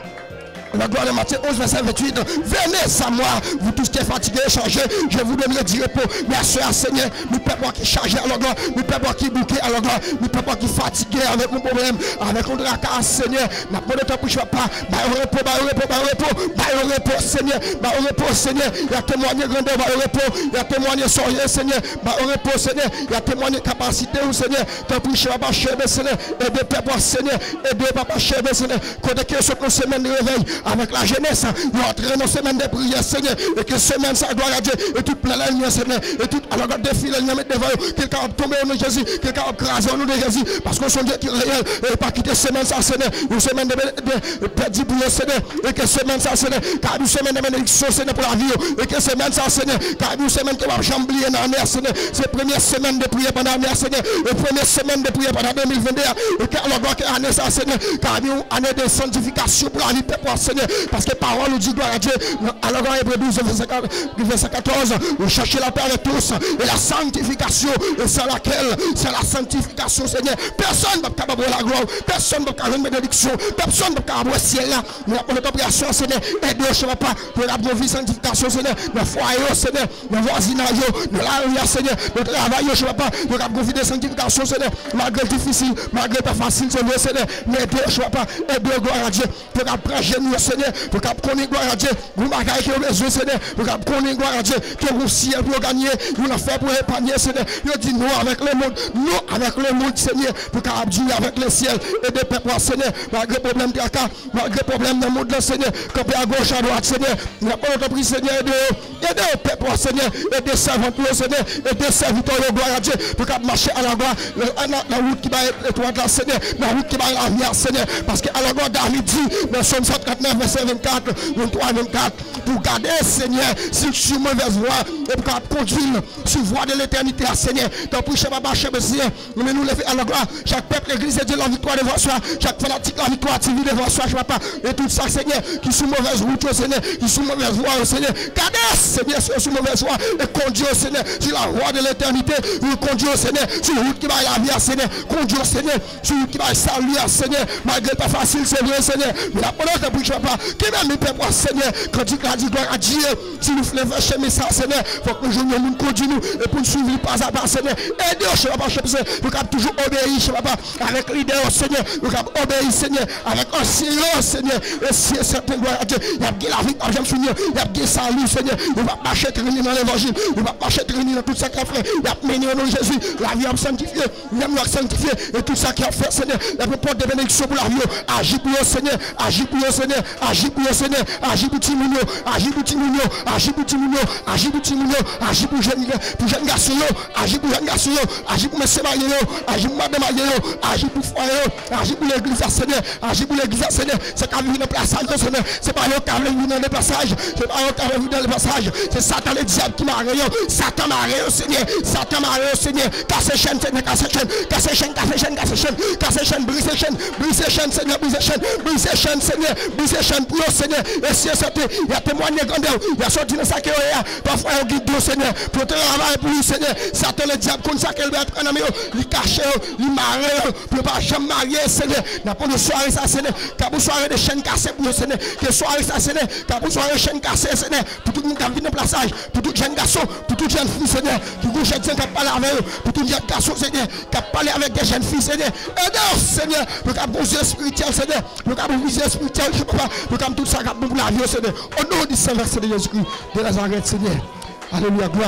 La gloire de Matthieu onze, verset vingt-huit. Venez à moi, vous tous qui êtes fatigués et chargés, je vous donnerai du repos. Merci à Seigneur, nous ne pouvons pas qui chargés à la gloire, nous ne pouvons pas qui bouqués à la gloire, nous ne pouvons pas qui fatigués avec nos problèmes, avec nos tracas, Seigneur. N'a pas de temps pour ne pas. Bah au repos, bah au repos, bah au repos, bah au repos, Seigneur, bah au repos, Seigneur. Il y a témoigné grandeur, bah au repos, il y a témoigné soirée, Seigneur, bah au repos, Seigneur. Il y a témoigné capacité, Seigneur. Tant pour ne pas chéber, Seigneur, et de papa, Seigneur, et de papa chéber, Seigneur. Quand il y a une semaine de réveil, avec la jeunesse, nous entrons dans semaine de prière, Seigneur, et que semaine ça gloire à Dieu, et toute plein la lumière, Seigneur, et tout alors que défile, il y a devant eux, quelqu'un a tombé au nom de Jésus, quelqu'un a crasé au nom de Jésus, parce que son Dieu qui est réel, et pas quitter semaine ça, Seigneur, une semaine de perdu pour le Seigneur, et que semaine ça, Seigneur, car une semaine de bénédiction, Seigneur, pour la vie, et que semaine ça, Seigneur, car une semaine qui va jamblier dans l'air, Seigneur, c'est première semaine de prière pendant l'année, Seigneur, et première semaine de prière pendant deux mille vingt et un, et car la gloire qui est année ça, Seigneur, car une année de sanctification pour la vie, pour Seigneur, parce que parole nous dit gloire à Dieu. Alors dans Hébreux douze, verset quatorze, vous cherchez la paix avec tous et la sanctification, et c'est laquelle? C'est la sanctification, Seigneur. Personne ne peut pas avoir la gloire, personne ne peut pas avoir une bénédiction, personne ne peut pas avoir le ciel là. Nous avons notre prière, Seigneur, aide-nous, je ne sais pas, pour la vie sanctification, Seigneur, nos foyers, Seigneur, nos voisinages, nos la Seigneur, notre travail, je ne sais pas, nous avons confié de sanctification, Seigneur, malgré difficile, malgré pas facile, Seigneur, Seigneur, mais aide-nous, je ne sais pas, aide-nous, gloire à Dieu, pour apprendre nous, Seigneur, pour qu'on gloire à Dieu, vous marquez qui ont besoin, Seigneur, pour qu'on ait gloire à Dieu, que vous ciel pour gagner, vous l'avez fait pour épargner, Seigneur. Vous dites nous avec le monde, nous avec le monde, Seigneur, pour qu'on Dieu avec le ciel et des peuples, Seigneur, malgré le problème de la carte, malgré le problème dans le monde, Seigneur, camper à gauche, à droite, Seigneur, nous n'avons pas entreprise, Seigneur, et de peuples, Seigneur, et des servants, Seigneur, et des serviteurs, gloire à Dieu, pour qu'on marche à la gloire, la route qui va être étroite, Seigneur, la route qui va la vie, Seigneur, parce qu'à la gloire, David dit, dans Somme cent trente-neuf, verset vingt-quatre, vingt-trois, vingt-quatre, pour garder, Seigneur, si je suis mauvaise voie, et pour conduire sur voie de l'éternité, Seigneur, tant pour chez Baba, chez Messie, mais nous lever à la gloire, chaque peuple, l'église de Dieu, la victoire devant soi, chaque fanatique, la victoire, T V devant soi, je ne sais pas, et tout ça, Seigneur, qui sont mauvaise route, Seigneur, qui sont mauvaise voie, Seigneur, gardez, Seigneur, sur mauvaise voie, et conduire, Seigneur, sur la voie de l'éternité, nous conduire, Seigneur, sur la route qui va la vie, Seigneur, conduire, Seigneur, sur la route qui va saluer, Seigneur, malgré pas facile, c'est vrai, Seigneur, mais la parole de bouche pas, qui même nous peut voir, Seigneur, quand il a dit gloire à Dieu, si nous voulons faire chemin ça, Seigneur, il faut que nous nous conduisons nous et pour nous suivre pas à pas, Seigneur, aidez-nous, je ne sais pas, je sais pas, nous avons toujours obéi, je ne sais pas, avec l'idée, Seigneur, nous avons obéi, Seigneur, avec un silence, Seigneur, et si certain gloire à Dieu, il y a la vie, par exemple, Seigneur, il y a des salut, Seigneur, il va marcher traîner dans l'évangile, il va marcher traîner dans tout ça qu'il a fait, il a mené au nom de Jésus, la vie a sanctifié, il a sanctifié, et tout ça qu'il a fait, Seigneur, la porte de bénédiction pour la vie, agis pour le Seigneur, agis pour le Seigneur, agis pour le Seigneur, agis pour Timounio, agis pour Timounio, agis pour Timounio, agis pour Timounio, agis pour jeune garçon, agis pour jeune garçon, agis pour monsieur Mario, agis pour madame Mario, agis pour foyer, agis pour l'église Seigneur, agis pour l'église Seigneur, c'est quand même un passage, Seigneur, c'est pas le câble dans le passage, c'est pas le câble dans le passage, c'est Satan le diable qui m'a réveillé, Satan m'a réveillé, Seigneur, Satan m'a réveillé, Seigneur, casse chaîne, Seigneur, casse chaîne, casse chaîne, casse chaîne, casse chaîne, casse chaîne, brise chaîne, brise chaîne, Seigneur, brise chaîne, brise chaîne, Seigneur, brise briser chaîne pour eux, Seigneur. Et si il y a témoigné grandeur, il y a sorti dans sa carrière. Parfois, il guide Dieu, Seigneur. Pour travailler pour lui, Seigneur. Satan, le diable, comme ça, qu'elle va être un ami, il cache, il marre, pour ne pas jamais marier, Seigneur. N'a pas de soirée, ça, Seigneur. Car pour soirée de chaîne cassée pour eux, Seigneur. Que soirée, ça, Seigneur. Car pour soirée de chaîne cassée, Seigneur. Pour tout le monde qui a vu dans le plaçage, pour tout jeune garçon, pour tout jeune fille, Seigneur. Qui vous jette, qui a parlé avec eux, pour tout jeune garçon, Seigneur. Qui a parlé avec des jeunes filles, Seigneur. Aidez-nous, Seigneur. Le cap brisé spirituel, Seigneur. Le cap brisé spirituel, je ne sais pas. Le cap tout ça, cap pour la vie, Seigneur. Au nom du Saint-Verset de Jésus-Christ de Nazareth, Seigneur. Alléluia, gloire.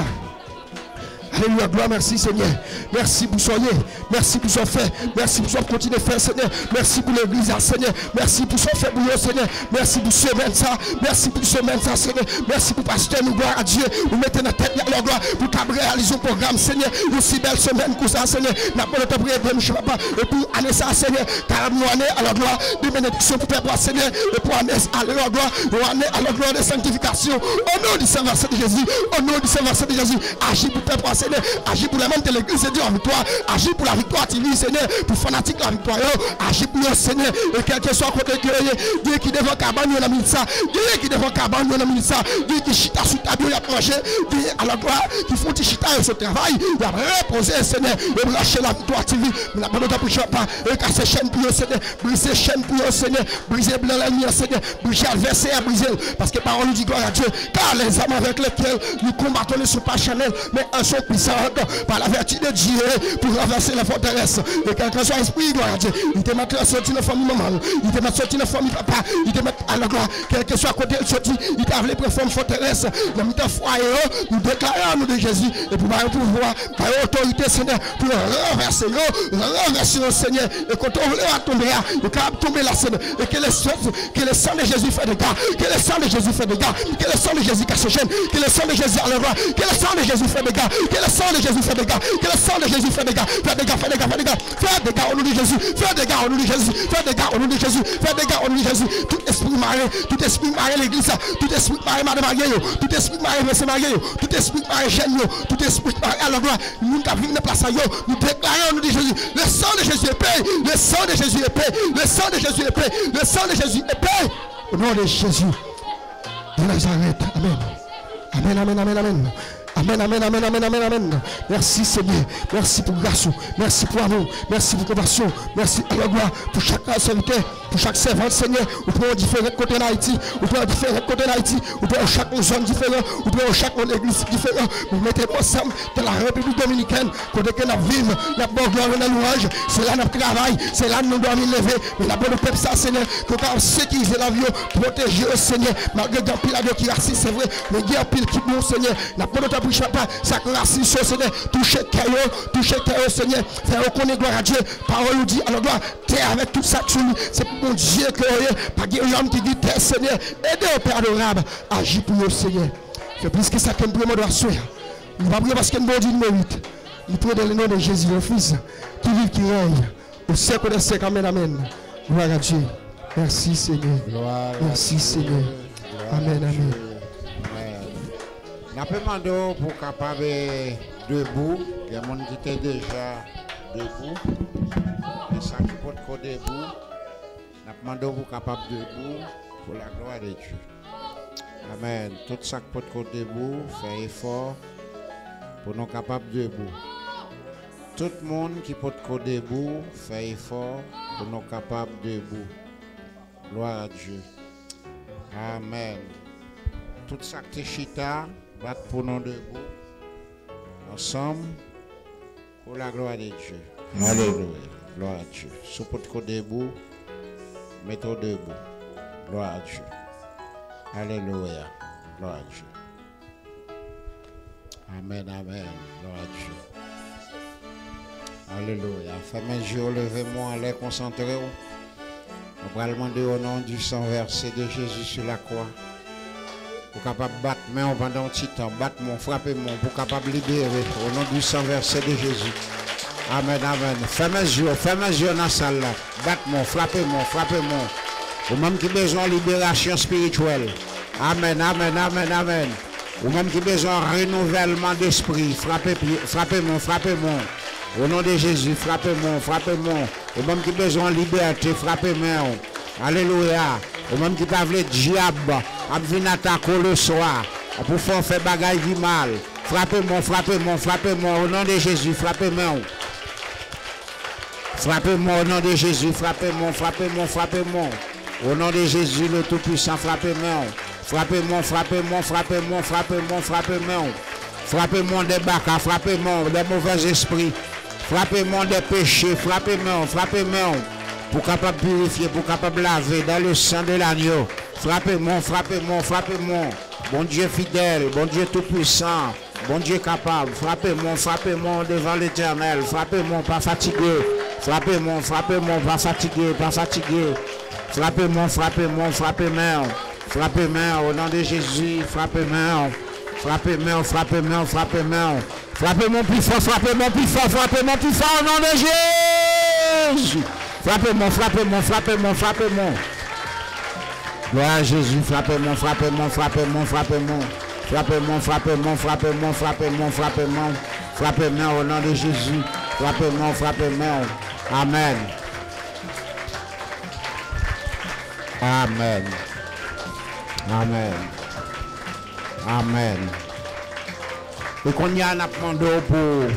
Alléluia, gloire, merci Seigneur. Merci pour soigner. Merci pour son fait. Merci pour son continuer faire, Seigneur. Merci pour l'église, Seigneur. Merci pour son fait pour nous, Seigneur. Merci pour semaine ça. Merci pour semaine ça, Seigneur. Merci pour pasteur, nous gloire à Dieu. Vous mettez notre tête à la gloire pour qu'on réalise un programme, Seigneur. Une si belle semaine pour ça, Seigneur. N'a pas le temps pour aider, je ne sais pas. Et pour année ça, Seigneur. Car nous année à la gloire de bénédiction pour faire, Seigneur. Et pour année à la gloire, année à la gloire de sanctification. Au nom du Saint-Verset de Jésus. Au nom du Saint-Verset de Jésus. Agis pour faire, Seigneur. Agis pour les membres de l'église et Dieu en victoire. Agis pour la victoire, tu dis, Seigneur. Pour fanatique la victoire. Agis pour le Seigneur. Et quel que soit côté que Dieu qui devant cabane, on a mis ça. Dieu qui devant cabane, on a mis ça. Dieu qui chita sous ta bio, il a mangé. Dieu à la gloire, qui font chita et ce travail. Il a reposé, Seigneur. Et lâcher la victoire, tu dis. Mais la bonne pour pas. Et casser chaîne pour le Seigneur. Briser chaîne pour le Seigneur. Briser l'ennemi, Seigneur. Briser l'adversaire, briser. Parce que parole nous dit gloire à Dieu. Car les âmes avec lesquelles nous combattons ne sont pas charnels, mais elles sont puissantes. Par la vertu de Dieu pour renverser la forteresse. Et quelqu'un soit esprit, gloire à Dieu. Il te met à sortir de la famille maman. Il te met à sortir de la famille papa. Il te met à la gloire. Quel que soit côté de sortie, il t'a appelé pour faire forteresse. Nous mettons foyer, nous déclarons nous de Jésus. Et pour avoir pouvoir, par autorité, Seigneur, pour renverser, renverser le Seigneur. Et quand on va tomber, il va tomber la Seigneur. Et que le sang de Jésus fait des gars. Que le sang de Jésus fait des gars. Que le sang de Jésus casse le chaîne. Que le sang de Jésus à la gloire. Que le sang de Jésus fait des gars. Que le sang de Jésus fait des gars. Que le sang de Jésus fait des gars. Fais des gars, fais des gars, fais des gars. Fais des gars au nom de Jésus. Fais des gars au nom de Jésus. Fais des gars au nom de Jésus. Fais des gars au nom de Jésus. Tout esprit marié, tout esprit marié l'église, tout esprit marié madame marié, tout esprit marié monsieur marié, tout esprit marié jeune, tout esprit marié à la gloire. Nous qui vivons dans place à yo, nous déclarons au nom de Jésus. Le sang de Jésus est paix. Le sang de Jésus est paix. Le sang de Jésus est paix. Le sang de Jésus est paix. Au nom de Jésus. De Nazareth. Amen. Amen, amen, amen, amen. Amen, amen, amen, amen, amen, amen. Merci Seigneur. Merci pour grâce. Merci pour amour. Merci pour compassion. Merci à la gloire pour chaque serviteur, pour chaque servante, Seigneur. Ou pour différents côtés d'Haïti. Ou pour différents côtés d'Haïti. Ou pour chaque zone différente. Ou pour chaque église différente. Vous mettez ensemble dans la République dominicaine. Côté que nous vivons, la bonne gloire et la louange. C'est là notre travail. C'est là nous devons nous lever. Mais la bonne peuple, ça, Seigneur. Que quand sécuriser la vie, protéger le Seigneur. Malgré qu'il y a pile de qui raciste, c'est vrai. Mais il y a pile qui bon, Seigneur. La bonne peuple, pas ça racine sur Seigneur, toucher cœur, toucher cœur Seigneur, faire reconnaître gloire à Dieu. Parole nous dit, alors gloire, terre avec tout ça sur lui, c'est pour Dieu que pas qu'il y a un homme qui dit terre Seigneur, aidez au Père adorable, agis pour le Seigneur. Fait plus que ça qu'un premier doit souhaiter. Nous va prier parce que bon Dieu mérite. Nous prions dans le nom de Jésus, le Fils, qui vit, qui règne, au siècle des siècles, amen, amen. Gloire à Dieu. Merci Seigneur. Gloire Merci Seigneur. Amen, amen. N'a pas demandé pour capable debout, il y a des gens qui étaient déjà debout, et ça qui peut être debout, n'a pas demandé pour capable debout pour la gloire de Dieu. Amen. Tout ça qui peut être debout, fait effort pour nous capables debout. Tout le monde qui peut être debout, fait effort pour nous capables debout. Gloire à Dieu. Amen. Tout ça qui est chita, battre pour nous debout, ensemble, pour la gloire de Dieu. Alléluia. Gloire à Dieu. Si vous êtes debout, mettez-vous debout. Gloire à Dieu. Alléluia. Gloire à Dieu. Amen, amen. Gloire à Dieu. Alléluia. Fermez les yeux, levez-moi, allez concentrer. On va demander au nom du sang versé de Jésus sur la croix. Pour capable battre main pendant un petit temps, battre mon, frapper mon, pour capable libérer au nom du sang versé de Jésus. Amen, amen. Fermez les yeux, fermez les yeux dans la salle là. Battre mon, frapper mon, frapper mon. Ou même qui besoin de libération spirituelle. Amen, amen, amen, amen. Ou même qui besoin de renouvellement d'esprit. Frappez, frappez mon, frappez mon. Au nom de Jésus, frappez mon, frappez mon. Ou même qui besoin de liberté, frappez mon. Alléluia. Ou même qui pas le diable, a venir attaquer le soir. Pour faire faire bagaille du mal. Frappez-moi, frappez-moi, frappez-moi au nom de Jésus, frappez-moi. Frappez-moi au nom de Jésus, frappez-moi, frappez-moi, frappez-moi. Au nom de Jésus, le Tout-Puissant, frappez-moi. Frappez-moi, frappez-moi, frappez-moi, frappez-moi, frappez-moi. Frappez-moi des bacas, frappez-moi des mauvais esprits. Frappez-moi des péchés, frappez-moi, frappez-moi. Pour capable purifier, pour capable laver dans le sang de l'agneau. Frappez-moi, frappez-moi, frappez-moi. Bon Dieu fidèle, bon Dieu tout-puissant, bon Dieu capable. Frappez-moi, frappez-moi devant l'Éternel. Frappez-moi, pas fatigué. Frappez-moi, frappez-moi, pas fatigué, pas fatigué. Frappez-moi, frappez-moi, frappez-moi. Frappez-moi au nom de Jésus, frappez-moi. Frappez-moi, frappez-moi, frappez-moi. Frappez-moi plus fort, frappez-moi plus fort, frappez-moi plus fort au nom de Jésus. Frappez-moi, frappez-moi, frappez-moi, frappez-moi. Gloire à Jésus, frappez-moi, frappez-moi, frappez-moi, frappez-moi. Frappez-moi, frappez-moi, frappez-moi, frappez-moi, frappez-moi. Frappez-moi au nom de Jésus. Frappez-moi, frappez-moi. Amen. Amen. Amen. Amen. Et qu'on y a un demandé pour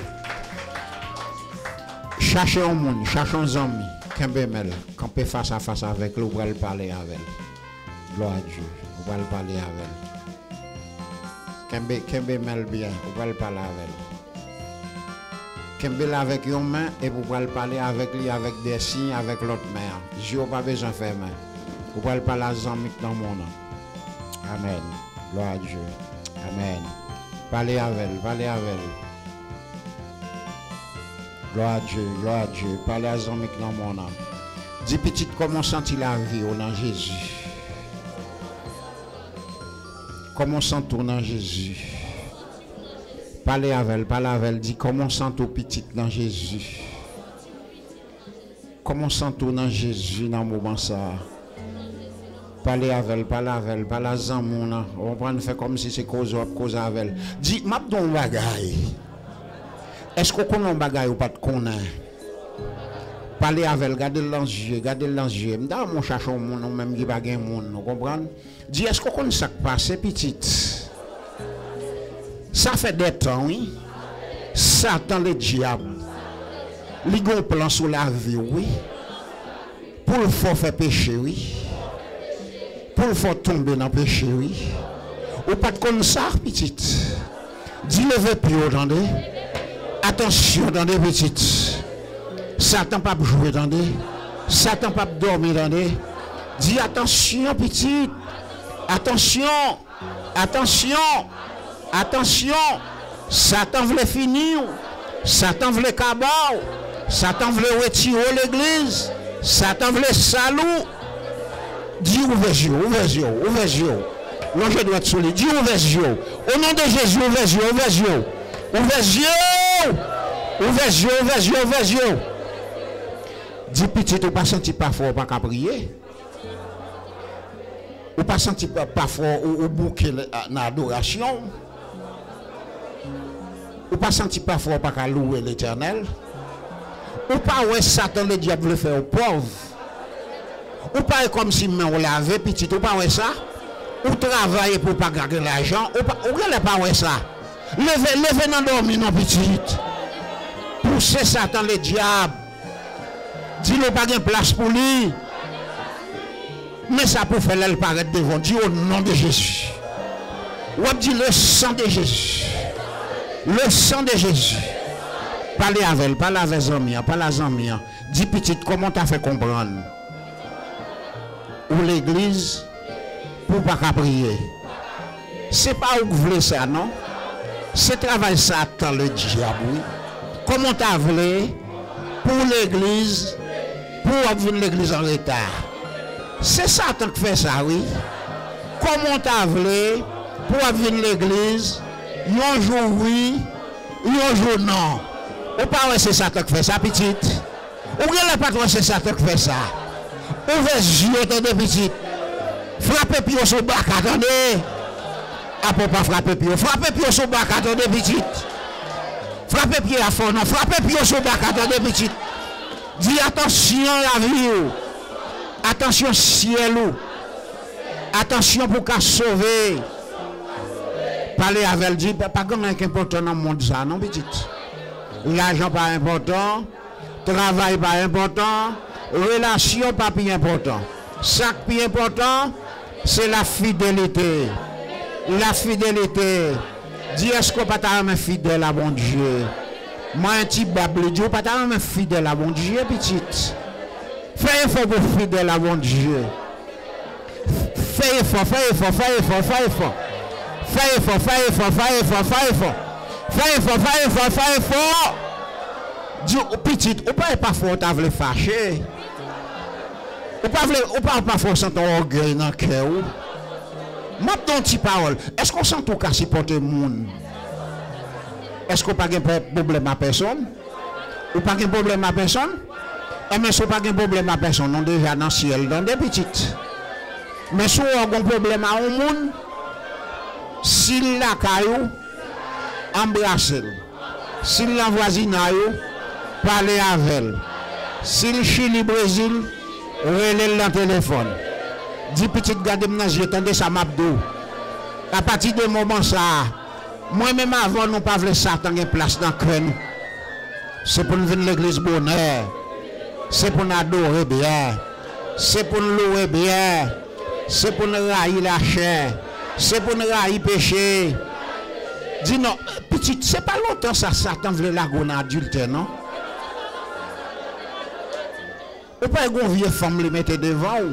chercher un monde, chercher un ami, Kembemel, camper face à face avec lui, pour parler avec elle. Gloire à Dieu, pour parler avec elle. Kembemel bien, pour parler avec elle. Kembemel avec une main et pour parler avec lui avec des signes avec l'autre main. Je n'ai pas besoin de faire main. Pour parler à l'ami dans mon nom. Amen. Gloire à Dieu. Amen. Parlez avec elle, parlez avec elle. Gloire à Dieu, gloire à Dieu. Parlez à Zomik dans mon âme. Dis petit comment sent-il la vie au nom de Jésus. Comment sent-il au nom de Jésus. Parlez avec elle, parlez avec elle. Dis comment sent-il petit dans Jésus. Comment sent-il dans Jésus dans le moment ça. Parlez avec elle, parlez avec elle, parlez avec elle. On va faire comme si c'est cause ou cause avec elle. Dis, m'a don bagay. Est-ce qu'on connaît un bagay ou pas de connaître? Parlez avec elle, gardez dans les yeux, gardez dans les yeux. Dans mon chachon, mon même qui bagay mon, vous comprenez? Dis, est-ce qu'on connaît ça qui passe, petite? Ça fait des temps, oui. Satan le diable. Il a un plan sur la vie, oui. Pour le faire péché, oui. Pour le faire tomber dans le péché, oui. Ou pas de connaître ça, petite. Dis, levez plus, attendez. Attention, attendez, petite. Satan pas jouer, attendez. Satan pas dormir, attendez. Dis, attention, petite. Attention. Attention. Attention. Satan voulait finir. Satan voulait cabal. Satan voulait retirer l'église. Satan voulait salut. Dis ouvrez les yeux, ouvrez les yeux, ouvrez les yeux. Là, je dois être solide. Dis ouvrez les yeux. Au nom de Jésus, ouvrez les yeux, ouvrez les yeux. Ouvrez les yeux. Ouvrez les yeux, ouvrez les yeux, ouvrez les yeux. Dis petit, ou pas senti parfois, pas qu'à prier. Ou pas senti parfois, ou bouquer l'adoration. Ou pas senti parfois, pas qu'à louer l'Éternel. Ou pas, ouais, Satan, le diable, le fait aux pauvres. Ou pas comme si on l'avait petit, ou pas ouais ça. Ou travailler pour pas gagner l'argent, ou pas ou pas ouais ça. Levez, levez dans dormir non petite. Poussez Satan le diable. Dis-le pas de place pour lui. Mais ça pour faire elle paraître devant Dieu au nom de Jésus. Ou dit le sang de Jésus. Le sang de Jésus. Parlez avec elle, parlez avec les amis, parlez avec les amis. Dis petite comment t'as fait comprendre. Ou l'église pour pas prier. C'est pas où vous voulez ça, non? C'est travail Satan le diable, oui. Comment tu as voulu pour l'église, pour venir l'église en retard? C'est Satan qui fait ça, oui. Comment tu as voulu pour venir l'église, un jour oui, un jour non? Ou pas c'est Satan qui fait ça, petite? Ou bien pas c'est Satan qui fait ça? Ouvrez les yeux, attendez, petite. Frappez pied sur le bac, attendez. Ah, pour pas frapper pied. Frappez pied sur le bac, attendez, petite. Frappez pied à fond, non. Frappez pied sur le bac, attendez, petite. Dis attention la vie. Attention ciel. Attention pour qu'à sauver. Parler avec elle, dit, pas grand important dans le monde ça, non, petite. L'argent pas important, travail pas important, relation pas plus important. Ce qui est important, c'est la fidélité. La fidélité. Dis est-ce qu'on pas ta fidèle à bon Dieu? Moi un petit babli, Dieu pas ta fidèle à bon Dieu, petite. Fais effort pour fidèle à bon Dieu. Fais effort, fais effort, fais effort, fais effort. Fais effort, fais effort, fais effort, fais effort. Fais effort, fais effort, fais effort. Dis petite, ou pas pas fort, t'as voulu fâcher. Ou pas ou pas pas fort sans ton orgueil dans le cœur. Moi ton petit parole, est-ce qu'on sent tout cas supporter le monde? Est-ce qu'on pas de problème à personne? Ou pas de problème à personne? Et mais si on pas de problème à personne, on déjà dans le ciel, dans des petites. Mais si on a un problème à un monde, s'il la caillou, embrassez-le. S'il la voisine, parlez avec elle. S'il Chili Brésil, relève le téléphone. Dis petite garde maintenant, j'ai entendu ça m'abdou. À partir de moment ça, moi-même avant, nous pas voulu Satan une place dans le cœur. C'est pour nous venir à l'église bonheur. C'est pour nous adorer bien. C'est pour nous louer bien. C'est pour nous railler la chair. C'est pour nous railler péché. Dis non, petite, c'est pas longtemps ça, Satan voulait la gonne adulte, non? Ou pas un vieux femme le mettre devant ou?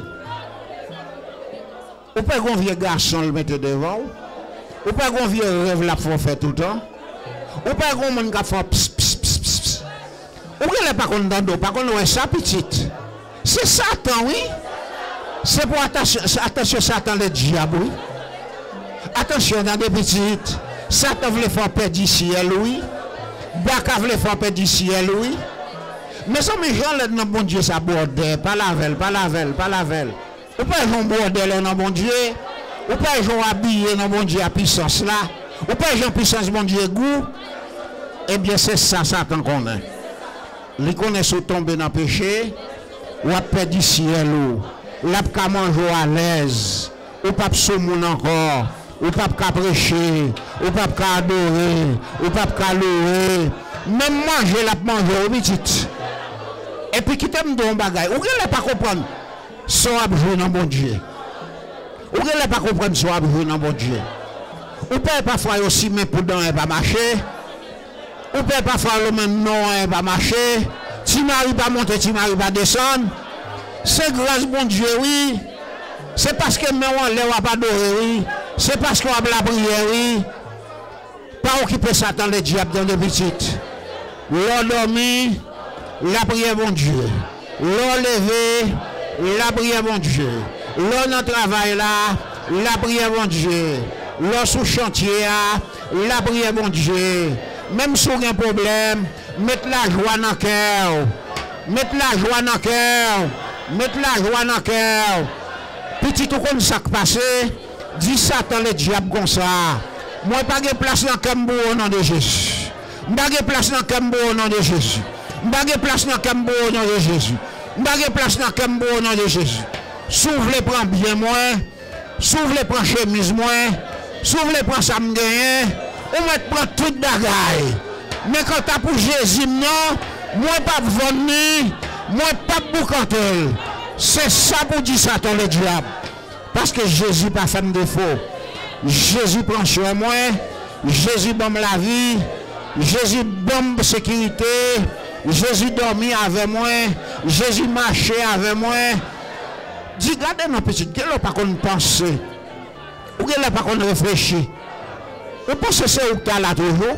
Ou pas un vieux garçon le mettre devant ou? Ou pas un vieux rêve la faut faire tout le temps? Ou pas un monde qui fait pss pss pss pss? Ou qu'elle n'est pas content d'eau, pas qu'on ça petite? C'est Satan, oui? C'est pour attention, attention Satan le diable, oui? Attention dans des petites. Satan voulait faire perdre du ciel, oui? Baka voulait faire perdre du ciel, oui? Mais ça, mes gens, là, dans bon Dieu, ça bordel, pas la velle, pas la velle, pas la velle. Ou pas ils ont bordel dans bon Dieu, ou pas ils ont habillé dans bon Dieu à puissance là, ou pas ils ont puissance bon Dieu goût. Eh bien, c'est ça, Satan connaît. Il connaît sous tomber dans le péché, ou à perdre du ciel, ou là, pas manger à l'aise, ou pas saumer encore, ou pas prêcher, ou pas adorer, ou pas louer. Même manger, la manger, ou petite. Et puis qui t'aime dans bagay, ou qu'elle pas comprendre son abjou dans bon Dieu. Ou qu'elle pas comprendre son abjou dans bon Dieu. Ou peut parfois aussi mais pour dans pas marcher. Ou peut parfois le même non pas marcher. Tu n'arrives pas monter, tu n'arrives pas descendre. C'est grâce bon Dieu oui. C'est parce que mais on l'a pas adorer oui. C'est parce qu'on a la prière oui. Pas occuper Satan le diable dans les petites. L'endormi, la prière bon Dieu. L'enlever, la prière bon Dieu. L'on en travail là, la prière bon Dieu. L'on sous chantier la prière bon Dieu. Même si on a un problème, mettre la joie dans le cœur. Mettre la joie dans le cœur. Mettre la joie dans le cœur. Petit tout comme ça qui passe, dis Satan le diable comme ça. Moi pas de place dans le Cambo au nom de Jésus. Pas de place dans le Cambo au nom de Jésus. Pas de place dans le Cambo au nom de Jésus. Pas de place dans le Cambo au nom de Jésus. S'ouvre les prends bien moins. S'ouvre les prends chemise moins. S'ouvre les prends ça me gagne. On met prend tout bagaille. Mais quand t'as pour Jésus non, moi pas venir, moi pas boucantel. C'est ça pour dire Satan le diable. Parce que Jésus pas fait de défaut. Jésus prend soin moi. Jésus donne la vie. Jésus donne la sécurité. Jésus dormit avec moi. Jésus marchait avec moi. Dis, regardez nos petites, qu'elle n'a pas qu'on pense. Ou qu'elle n'a pas qu'on réfléchit. Vous pensez que c'est où tu as là toujours?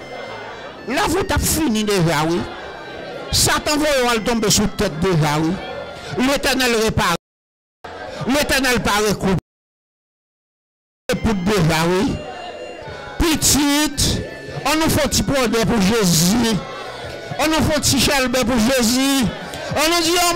Là, vous avez fini déjà, oui. Satan va tomber sous tête déjà, oui. L'Éternel répare. L'Éternel paraît coup. Pour déjà, oui. Petite, on nous fait un petit produit pour Jésus. On nous fait un petit chalbe pour Jésus. On nous dit, oh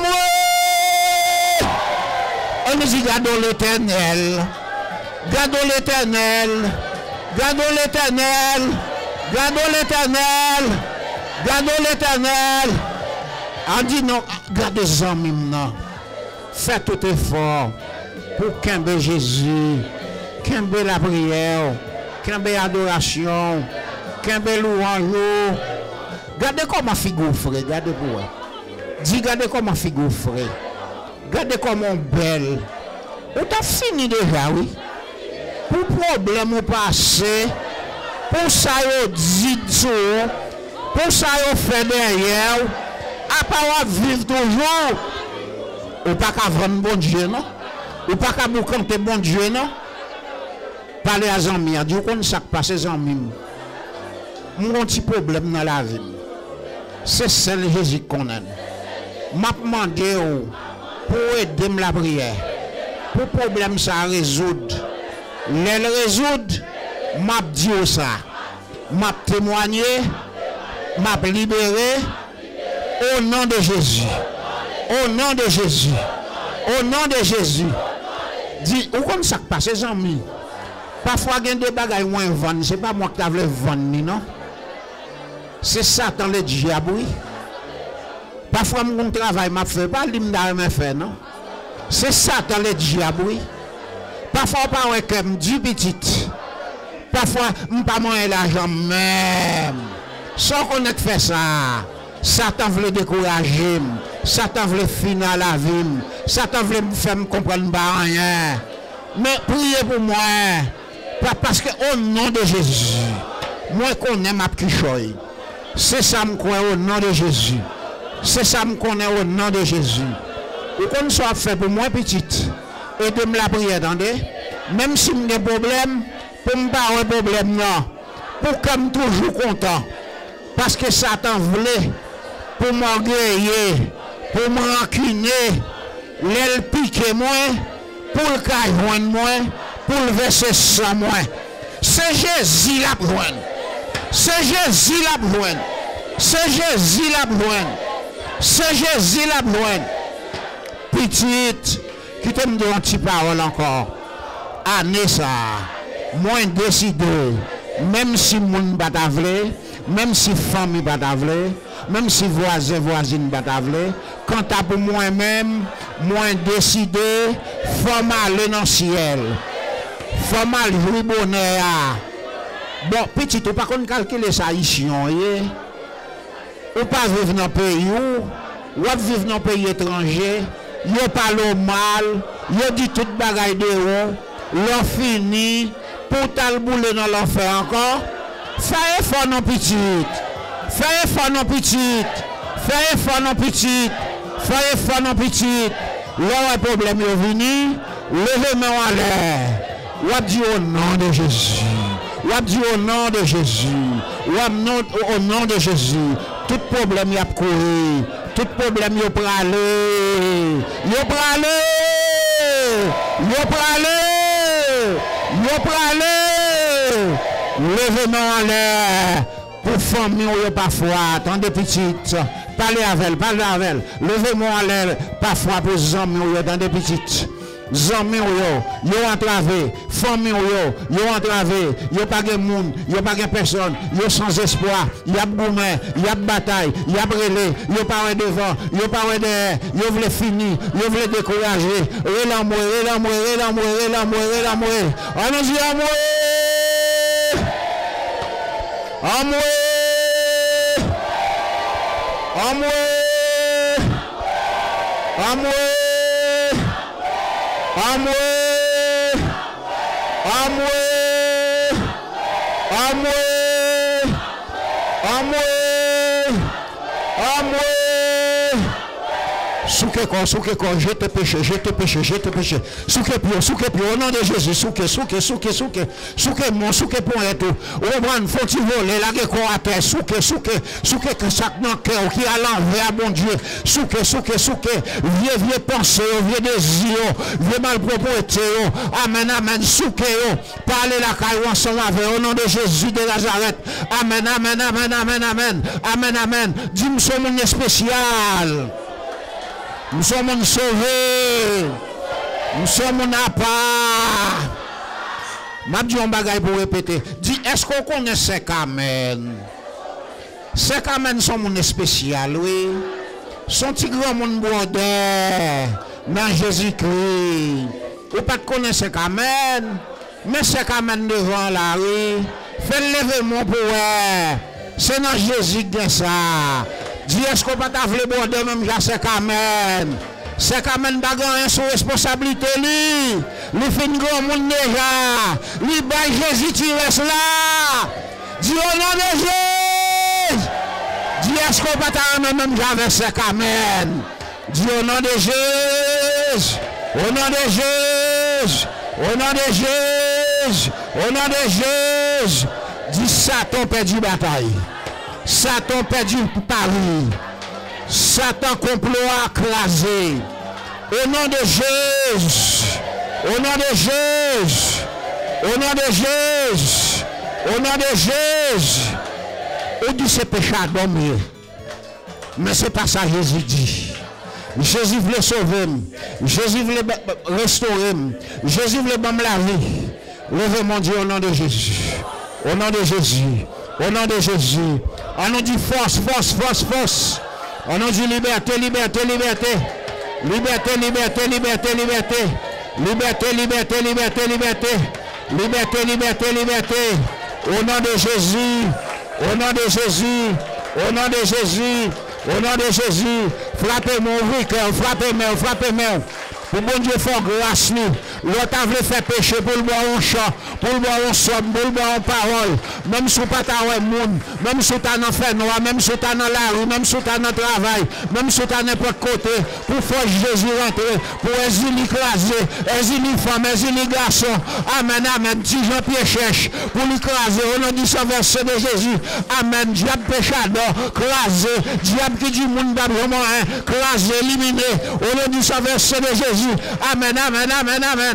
moi. On nous dit, gardons l'Éternel. Gardons l'Éternel. Gardons l'Éternel. Gardons l'Éternel. Gardons l'Éternel. On dit non, gardez les amis maintenant. Faites tout effort. pour Kembe Jésus, Kembe la prière, Kembe adoration, Kembe louange. Regardez comment figure frère, regardez pour moi. Dis, regardez comment figure frère. Regardez comment belle. On t'a fini déjà, oui. Pour problème au passé, pour ça yo dit tout, pour ça yo fait derrière, à part vivre toujours. Ou pas qu'à vendre bon Dieu, non? Ou pas qu'à vous compter bon Dieu, non? Parlez à Zami, dit qu'on ne sait pas ces amis. Mon petit problème dans la vie, c'est celle Jésus qu'on aime. M'a demandé pour aider la prière, pour problème ça résoudre. Les résoudre, m'a dit ça, m'a témoigné, m'a libéré au nom de Jésus. Au nom de Jésus. Au nom de Jésus. Dis, où comme ça passe, ces amis? Parfois, il y a des bagages moins vendus. Ce n'est pas moi qui t'avais vendu, non? C'est Satan le diable, oui. Parfois, mon travail m'a fait pas, il m'a fait, non? C'est Satan le diable, oui. Parfois, pas ouais comme du petit. Parfois, je ne pas moins l'argent même. Sans qu'on ait fait ça. Satan voulait décourager, Satan voulait finir la vie, Satan voulait me faire comprendre rien. Mais priez pour moi, parce que au nom de Jésus, moi qu'on aime ma pichoy. C'est ça que je crois au nom de Jésus. C'est ça que je connais au nom de Jésus. Et qu'on soit fait pour moi petite, et de me la prière, attendez. Même si j'ai des problèmes, pour me pas un problème, non. Pour que je sois toujours content. Parce que Satan voulait. Pour m'orgueiller, pour me rancunner, l'aile piquer moi, pour le cajoindre moi, pour le verser sans moi. C'est Jésus la joindre. C'est Jésus la joindre. C'est Jésus la joindre. C'est Jésus la joindre. Petite, qui te me donne une petite parole encore. Année ça, moins décidé, même si mon batavlé, même si famille batavlé, même si voisin, voisine batavlé, quant à pour moi-même, moins décidé, faut m'aller dans le ciel. Faut m'aller jouer bonheur. Bon, petit, ou pas qu'on calcule ça ici, ou pas vivre dans le pays, ou vivre dans un pays étranger, ou parle mal, ou dit toute bagaille de haut, l'on fini, pour talbouler dans l'enfer encore, fais effort non petit. Fais effort non petite, fais effort non petite, fais effort non petite. Là où le problème est venu, levez main en l'air. Ou dit au nom de Jésus. Ou dit au nom de Jésus. Ou au nom de Jésus. Tout problème y a couru. Tout problème y a pralé. Y a pralé. Y a pralé. Y a pralé. Levez main en l'air. Pour famille, ou parfois, attendez petite, parlez avec elle, parlez avec elle, levez-moi à l'air, parfois pour les amis, ou attendez petite. Zami ou yo, yo entravé, famille ou yo, yo entravé, yo pas de monde, yo pas de personne, yo sans espoir, y a gourmet, y a bataille, y a brûlé, yo pas devant, yo pas derrière, yo voulait finir, yo voulait décourager, et l'amour, et l'amour, et l'amour, et l'amour, et l'amour. Allons-y, amour! Amour! Amour! Amour! Amour! Amour! Amour! Amour! Amour! Souke quoi, souke quoi, je te péché, je te péché, je te péché. Souke pio, souke pio, au nom de Jésus, souke, souke, souke, souke, souke mon, souke pour et tout. Au bran, faut-il voler, la quoi à terre, souke, souke, souke que chaque dans cœur qui a l'envers, bon Dieu. Souke, souke, souke, vieux, vieux pensée, vieux désir, vieux malpropreté, amen, amen, souke, parlez la caille ensemble avec, au nom de Jésus de Nazareth. Amen, amen, amen, amen, amen, amen, amen. Dis-moi, ce monde spécial. Nous sommes sauvés. Nous sommes à part. Je dis un bagage pour répéter. Dis, est-ce qu'on connaît ces Amen? Ces Amen sont mon spécial, oui. Sont petits grands monde border dans Jésus-Christ. Ou pas de connaître Amen. Mais c'est Amen devant la rue. Fais lever mon pouvoir. C'est dans Jésus qui ça. Dis est-ce qu'on pas t'avler border même c'est Amen. C'est Amen bagarre sous responsabilité lui. Lui fait une grand monde déjà. Lui bail Jésus tu restes là. Dis au nom de Jésus. Dis est-ce qu'on pas t'avler même j'avais c'est Amen. Dis au nom de Jésus. Au nom de Jésus. Au nom de Jésus. Au nom de Jésus. Dis Satan perdu bataille. Satan perdu Paris. Satan complot écrasé. Au nom de Jésus. Au nom de Jésus. Au nom de Jésus. Au nom de Jésus. On dit c'est péché à dormir. Mais c'est pas ça Jésus dit. Jésus voulait sauver. Jésus voulait restaurer. Jésus voulait me la vie. Levez mon Dieu au nom de Jésus. Au nom de Jésus. Au nom de Jésus. On nous dit force, force, force, force. On nous dit liberté, liberté, liberté. Liberté, liberté, liberté, liberté. Liberté, liberté, liberté, liberté. Liberté, liberté, liberté. Au nom de Jésus. Au nom de Jésus. Au nom de Jésus. Au nom de Jésus. Frappez-moi, ouvrez cœur, frappez-moi, frappez-moi. Pour bon Dieu, faut grâce nous. L'autre a voulu faire péché pour le boire en chant, pour le boire en somme, pour le boire en parole. Même si pas ta monde, même si tu as un enfer noir, même si tu as dans la rue, même si tu as un travail, même si tu as n'importe côté, pour faire Jésus rentrer, pour exilier écraser, exilier femme, exilier garçon. Amen, amen. Si Jean-Pierre cherche pour l'écraser, au nom du verset de Jésus. Amen. Diable péchador, crasé. Diable qui dit monde d'abord, crasé, éliminé. Au nom du verset de Jésus. Amen, amen, amen, amen.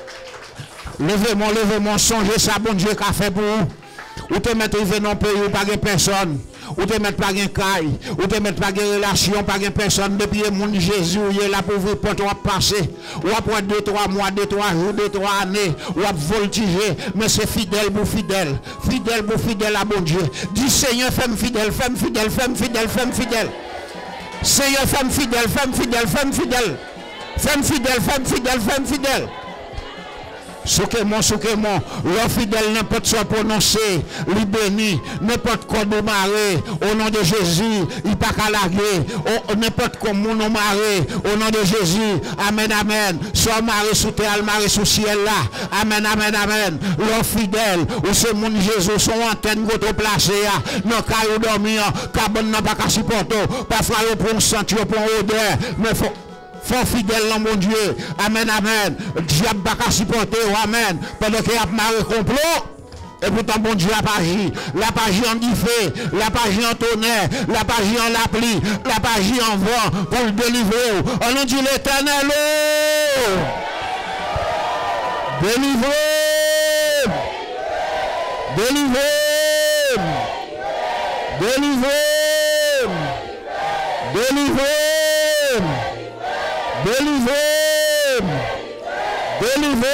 Levez-moi, levez-moi, songez ça, bon Dieu, qu'a fait pour vous. Ou te mettre dans un pays où pas de personne. Ou te mettre pas de caille. Ou te mettre pas de relation, pas de personne. Depuis le monde Jésus, il est là pour vous, pour toi passer. Ou après deux, trois mois, deux, trois jours, deux, trois années. Ou après voltiger. Mais c'est fidèle pour fidèle. Fidèle pour fidèle à bon Dieu. Dis Seigneur, femme fidèle, femme fidèle, femme fidèle, femme fidèle. Seigneur, femme fidèle, femme fidèle, femme fidèle. Femme fidèle, femme fidèle, femme fidèle. Souquez-moi, souquez-moi. L'homme fidèle, n'importe quoi prononcé, li béni, n'importe quoi de maré, au nom de Jésus, il pas qu'à larguer, n'importe quoi mon nom maré, au nom de Jésus, amen, amen. Soit maré sous terre, maré sous ciel là, amen, amen, amen. L'homme fidèle, ou c'est mon Jésus, son antenne qui est placée, non, car il dormir, car bon n'a pas qu'à supporter, parfois il prend un sentiment, pour un odeur, mais faut. Faut fidèle dans mon Dieu. Amen, amen. Diable n'a pas supporter. Amen. Pendant qu'il y a marre complot. Et pourtant, bon Dieu n'a pas agi. La pas agi en diffé. La pas agi en tonnerre. La pas agi en la pluie. La pas agi en vent. Pour le délivrer. On nous dit l'éternel. Délivrez. Délivrez. Délivrez. Délivrez. Délivrez, délivrez,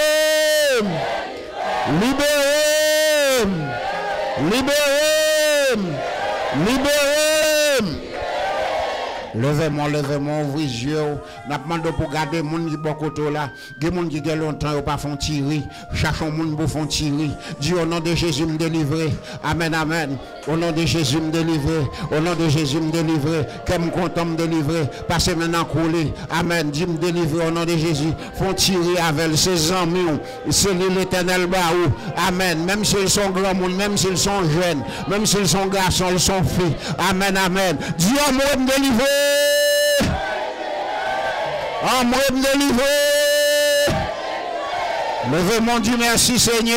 libérez, libérez, libérez. Levez-moi, levez-moi, ouvrez les yeux. N'a pas demandé pour garder les gens qui sont côté là. Les gens qui ont longtemps ne pas font tirer. Cherchons les gens pour font tirer. Dis au nom de Jésus me délivrer. Amen, amen. Au nom de Jésus me délivrer. Au nom de Jésus me délivrer. Que me content me délivrer. Passez maintenant couler. Amen. Dis me délivrer au nom de Jésus. Font tirer avec ses amis. C'est l'éternel baou. Amen. Même s'ils sont grands monde, même s'ils sont jeunes, même s'ils sont garçons, ils sont filles. Amen, amen. Dis au moi me délivrer. En moi me délivrer. Levez mon Dieu, merci Seigneur.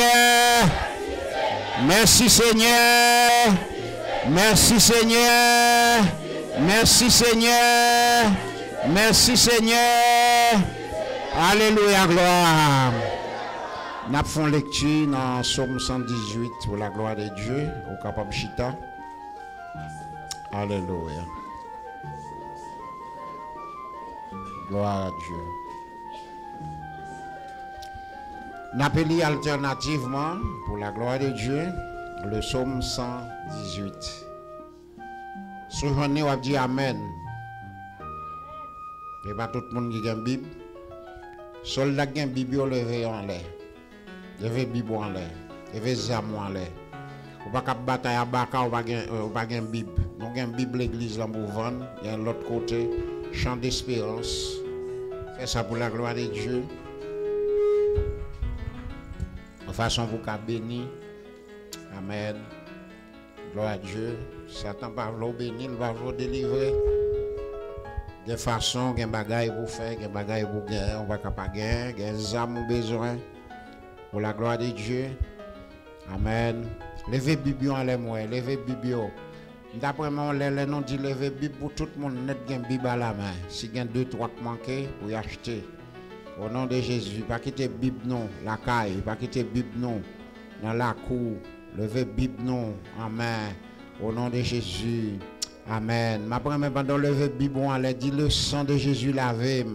Merci Seigneur. Merci Seigneur. Merci Seigneur. Merci Seigneur. Alléluia, gloire. Nous faisons lecture dans Psaume cent dix-huit pour la gloire de Dieu, au capable chita. Alléluia. Gloire à Dieu. N'appelez alternativement pour la gloire de Dieu le psaume cent dix-huit. Si on va dire Amen. Et pas tout le monde qui a une Bible. Soldat qui ont Bible levé en l'air. Levé Bible en l'air. Levé Zam en l'air. Ou pas qu'à bataille à Baka, ou pas qu'à Bible. Donc, il y a une Bible l'église là pour vendre. Il y a l'autre côté, chant d'espérance. Fais ça pour la gloire de Dieu. De façon pour qu'à bénir. Amen. Gloire à Dieu. Satan va vous bénir, il va vous délivrer. De façon, il y a des bagailles pour faire, il y a des bagailles pour gagner, on va pas gagner, il y a des âmes besoin. Pour la gloire de Dieu. Amen. Levez Bible en les moyens, levez Bible. D'après moi, les noms dit levez Bible pour tout le monde net gain Bible à la main. Si il y a deux, trois qui manquent, pour y acheter. Au nom de Jésus, pas quitter Bible non, la caille, pas quitter Bible non, dans la cour. Levez Bible non, amen. Au nom de Jésus, amen. Ma première pendant lever Bible, on allait dire le sang de Jésus lavé.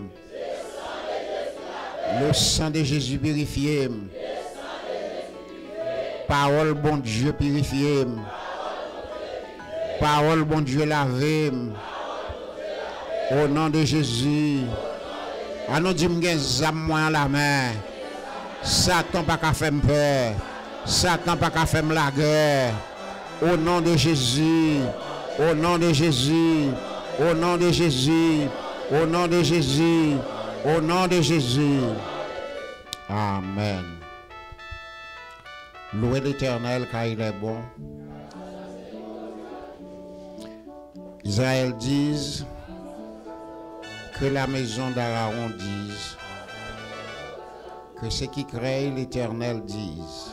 Le sang de Jésus purifié. Parole bon Dieu purifié. Parole bon Dieu lavé. Au nom de Jésus. À nous dire que moi la main. Satan pas qu'à faire peur. Satan pas qu'à faire la guerre. Au nom de Jésus. Au nom de Jésus. Au nom de Jésus. Au nom de Jésus. Au nom de Jésus. Amen. Louez l'Éternel car il est bon. Israël dise que la maison d'Aaron dise que ceux qui craignent l'Éternel disent.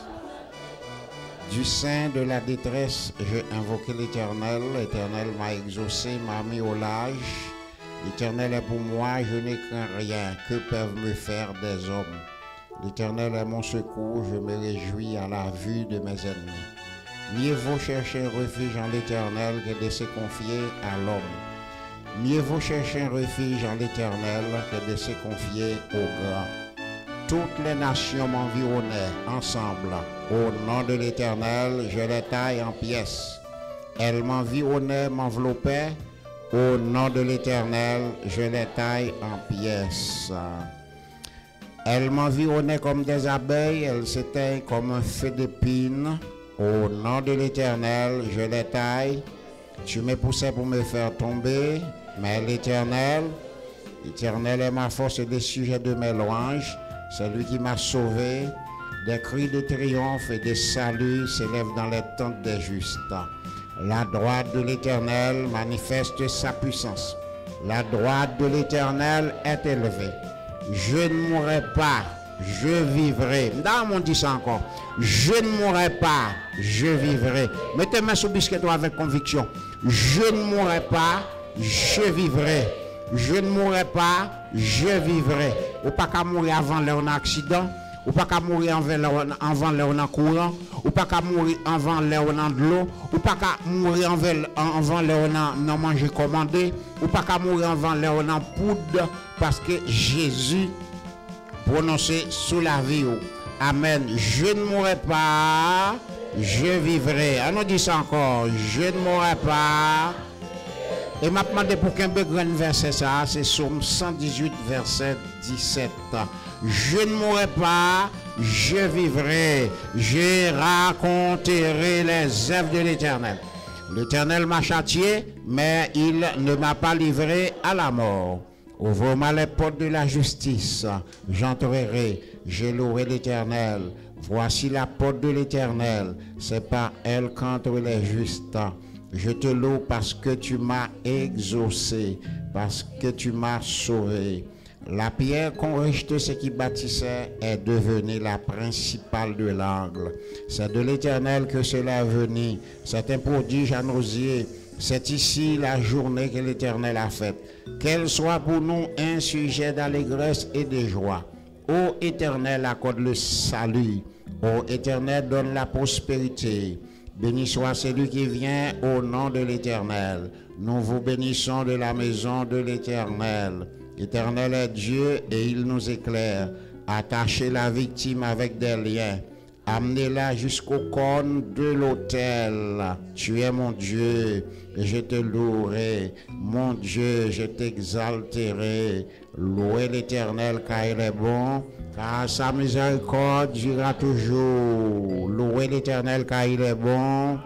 Du sein de la détresse, j'ai invoqué l'Éternel. L'Éternel m'a exaucé, m'a mis au large. L'Éternel est pour moi, je n'ai craint rien. Que peuvent me faire des hommes? L'Éternel est mon secours, je me réjouis à la vue de mes ennemis. Mieux vaut chercher un refuge en l'Éternel que de se confier à l'homme. Mieux vaut chercher un refuge en l'Éternel que de se confier au grand. Toutes les nations m'environnaient ensemble. Au nom de l'Éternel, je les taille en pièces. Elles m'environnaient, m'enveloppaient. Au nom de l'Éternel, je les taille en pièces. Elles m'environnaient comme des abeilles, elles s'éteignent comme un feu d'épines. Au nom de l'Éternel, je les taille. Tu me poussais pour me faire tomber, mais l'Éternel, l'Éternel est ma force et des sujets de mes louanges. C'est lui qui m'a sauvé. Des cris de triomphe et de salut s'élèvent dans les tentes des justes. La droite de l'Éternel manifeste sa puissance. La droite de l'Éternel est élevée. Je ne mourrai pas, je vivrai. Dans mon dit ça encore. Je ne mourrai pas, je vivrai. Mettez main sur biscuit avec conviction. Je ne mourrai pas, je vivrai. Je ne mourrai pas, je vivrai. Ou pas qu'à mourir avant leur accident, ou pas qu'à mourir avant leur courant, ou pas qu'à mourir avant leur de l'eau, ou pas qu'à mourir avant leur non manger commandé, ou pas qu'à mourir avant leur poudre, parce que Jésus prononcé sous la vie. Amen. Je ne mourrai pas, je vivrai. On nous dit ça encore. Je ne mourrai pas. Et m'a demandé pour qu'un grand verset ça, c'est Psaume cent dix-huit, verset dix-sept. Je ne mourrai pas, je vivrai, je raconterai les œuvres de l'Éternel. L'Éternel m'a châtié, mais il ne m'a pas livré à la mort. Ouvre-moi les portes de la justice, j'entrerai, je louerai l'Éternel. Voici la porte de l'Éternel, c'est par elle qu'entrent les justes. Je te loue parce que tu m'as exaucé, parce que tu m'as sauvé. La pierre qu'ont rejeté ceux qui bâtissaient est devenue la principale de l'angle. C'est de l'Éternel que cela est venu. C'est un prodige à nos yeux. C'est ici la journée que l'Éternel a faite. Qu'elle soit pour nous un sujet d'allégresse et de joie. Ô Éternel, accorde le salut. Ô Éternel, donne la prospérité. Béni soit celui qui vient au nom de l'Éternel. Nous vous bénissons de la maison de l'Éternel. L'Éternel est Dieu et il nous éclaire. Attachez la victime avec des liens. Amenez-la jusqu'au corne de l'autel. Tu es mon Dieu, et je te louerai. Mon Dieu, je t'exalterai. Louez l'Éternel car il est bon, car sa miséricorde durera toujours. Louez l'Éternel car il est bon.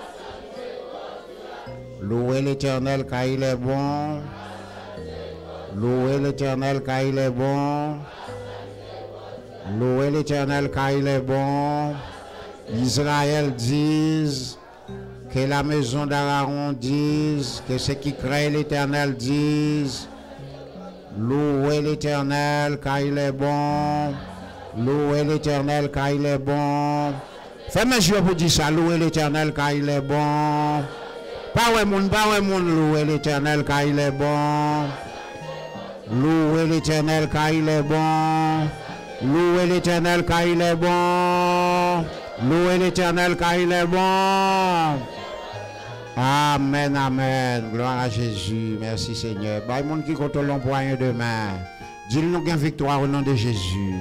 Louez l'Éternel car il est bon. Louez l'Éternel car il est bon. Louez l'Éternel car il est bon. Israël dise, que la maison d'Aaron dise, que ceux qui craignent l'Éternel disent, louez l'Éternel car il est bon. Louez l'Éternel car il est bon. Fais mes yeux pour dire ça, louez l'Éternel car il est bon. Pas ouais moun, pas ouais moun, louez l'Éternel car il est bon. Louez l'Éternel car il est bon. Louez l'Éternel car il est bon. Louez l'Éternel car il est bon. Amen, amen. Gloire à Jésus. Merci Seigneur. Bah, le monde qui compte l'empoigne demain. Dis-nous qu'il y a victoire au nom de Jésus.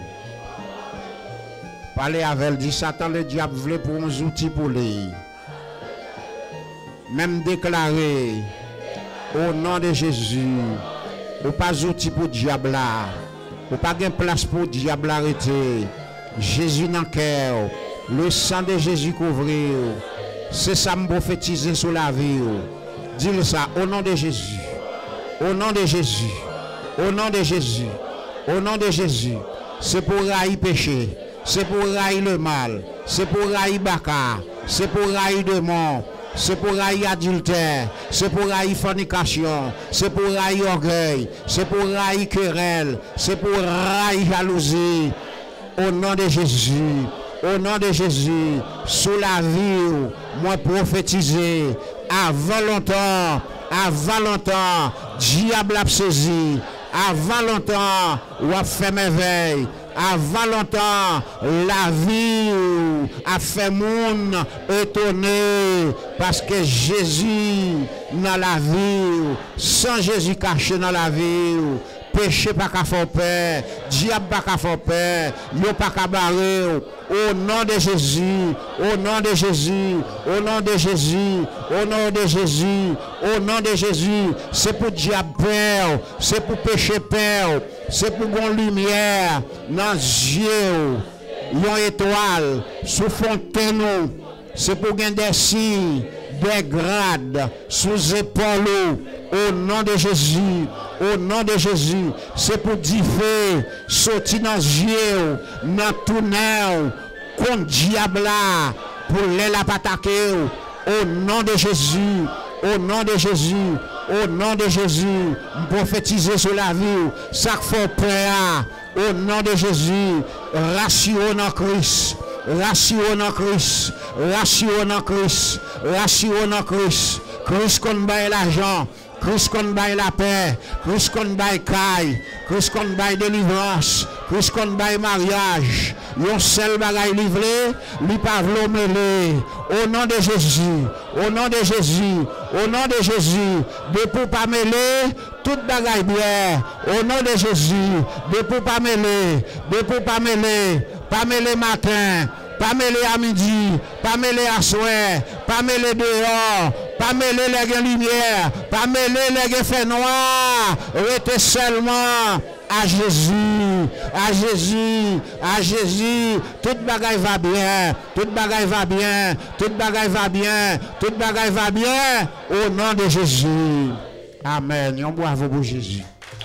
Parlez avec elle. Dis Satan, le diable voulait pour uns outils pour lui. Même déclarer au nom de Jésus. Ou pas outil pour diable là. Ou pas de place pour diable arrêter. Jésus dans le cœur. Le sang de Jésus couvrir. C'est ça me prophétiser sur la vie. Dis-le ça au nom de Jésus. Au nom de Jésus. Au nom de Jésus. Au nom de Jésus. C'est pour railler péché. C'est pour railler le mal. C'est pour railler baka. C'est pour railler démon. C'est pour railler adultère. C'est pour railler fornication. C'est pour railler orgueil. C'est pour railler querelle. C'est pour railler jalousie. Au nom de Jésus. Au nom de Jésus, sous la vie, moi prophétiser, avant longtemps, avant longtemps, diable a saisi, avant longtemps, ou a fait merveille, avant longtemps, la vie a fait monde étonné, parce que Jésus dans la vie, sans Jésus caché dans la vie, péché pas qu'à faire peur, diable pas qu'à faire peur, yo pas qu'à barrer. Au nom de Jésus, au nom de Jésus, au nom de Jésus, au nom de Jésus, au nom de Jésus, c'est pour diable peur, c'est pour péché peur, c'est pour gon lumière dans les yeux, une étoile sous fontaine, c'est pour gagner des signes, des grades sous épaule. Au nom de Jésus, au nom de Jésus, c'est pour dire feu, sortir dans les yeux, dans le tunnel, contre diable là, pour les la attaquer. Au nom de Jésus, au nom de Jésus, au nom de Jésus, prophétiser sur la vie, ça fait peur. Au nom de Jésus, ratio dans Christ. Ratio dans Christ, ratio dans Christ, ratio dans Christ, Christ qu'on baille l'argent, Christ qu'on baille la paix, Christ qu'on baille caille, Christ qu'on baille délivrance, Christ qu'on baille mariage. Yon seul bagaille livré, li pas vlo mêlé. Au nom de Jésus, au nom de Jésus, au nom de Jésus, de pour pas mêler, toute bagaille bien. Au nom de Jésus, de pour pas mêler, de pour pas mêler, pas mêler matin, pas mêler à midi, pas mêler à soir, pas mêler dehors, pas mêler les lumière, pas mêler les fait noir, restez seulement à Jésus, à Jésus, à Jésus, toute bagaille va bien, toute bagaille va bien, toute bagaille va bien, toute bagaille va bien, au nom de Jésus. Amen. On bravo pour Jésus.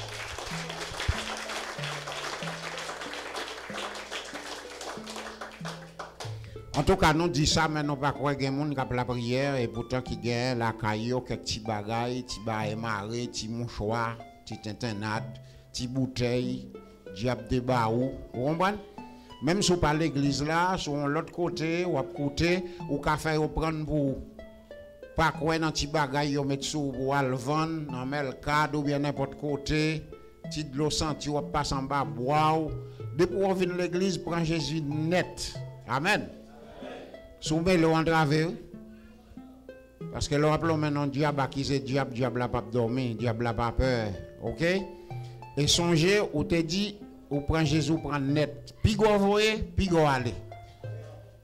En tout cas, nous disons ça, mais nous ne pas croire qu'il y a des gens qui ont la prière et pourtant qui gagnent la caillou, quelques petits bagailles, petits bagailles marées, petits mouchoirs, petits tintinades, petits bouteilles, diable de baou. Vous comprenez? Même si vous parlez de l'église là, sur l'autre côté, ou à côté, ou qu'à faire prendre pour pas quoi dans petits bagailles, vous mettez sous pour le vendre, dans le cadre ou bien n'importe côté, petit de l'eau senti, ou passe en bas, boire. Depuis qu'on vient de l'église, prend Jésus net. Amen. Soumé le entravé. Parce que le rappelons maintenant diable qui c'est diable, diable n'a pas dormi, diable n'a pas peur. OK? Et songez, ou te dit, ou prend Jésus, prend net. Puis go voyer, puis go aller.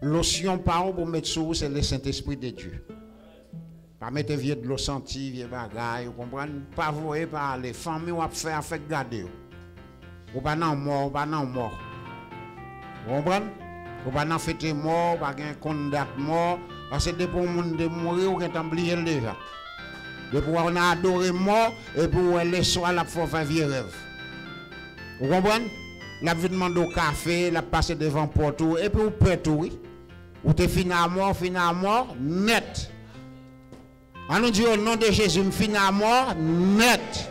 Lotion par pour mettre sur c'est le Saint-Esprit de Dieu. Pas mettre vieux de l'eau senti, vieux bagaille, vous comprenez? Pas voyer par les familles ou faire avec garder. Ou pas non mort, pas non mort. Vous comprenez? Ou pas non fêter mort, pas gain condat mort, parce que depuis le monde de mourir ou qu'on oublié déjà. Depuis on a adoré mort et pour les soirs la faut faire vieux rêve. Vous comprenez? La vie demande au café, la passer devant porte et puis vous peut tout oui. Ou te fini à mort, fini à mort net. On nous dit au nom de Jésus, fini à mort net.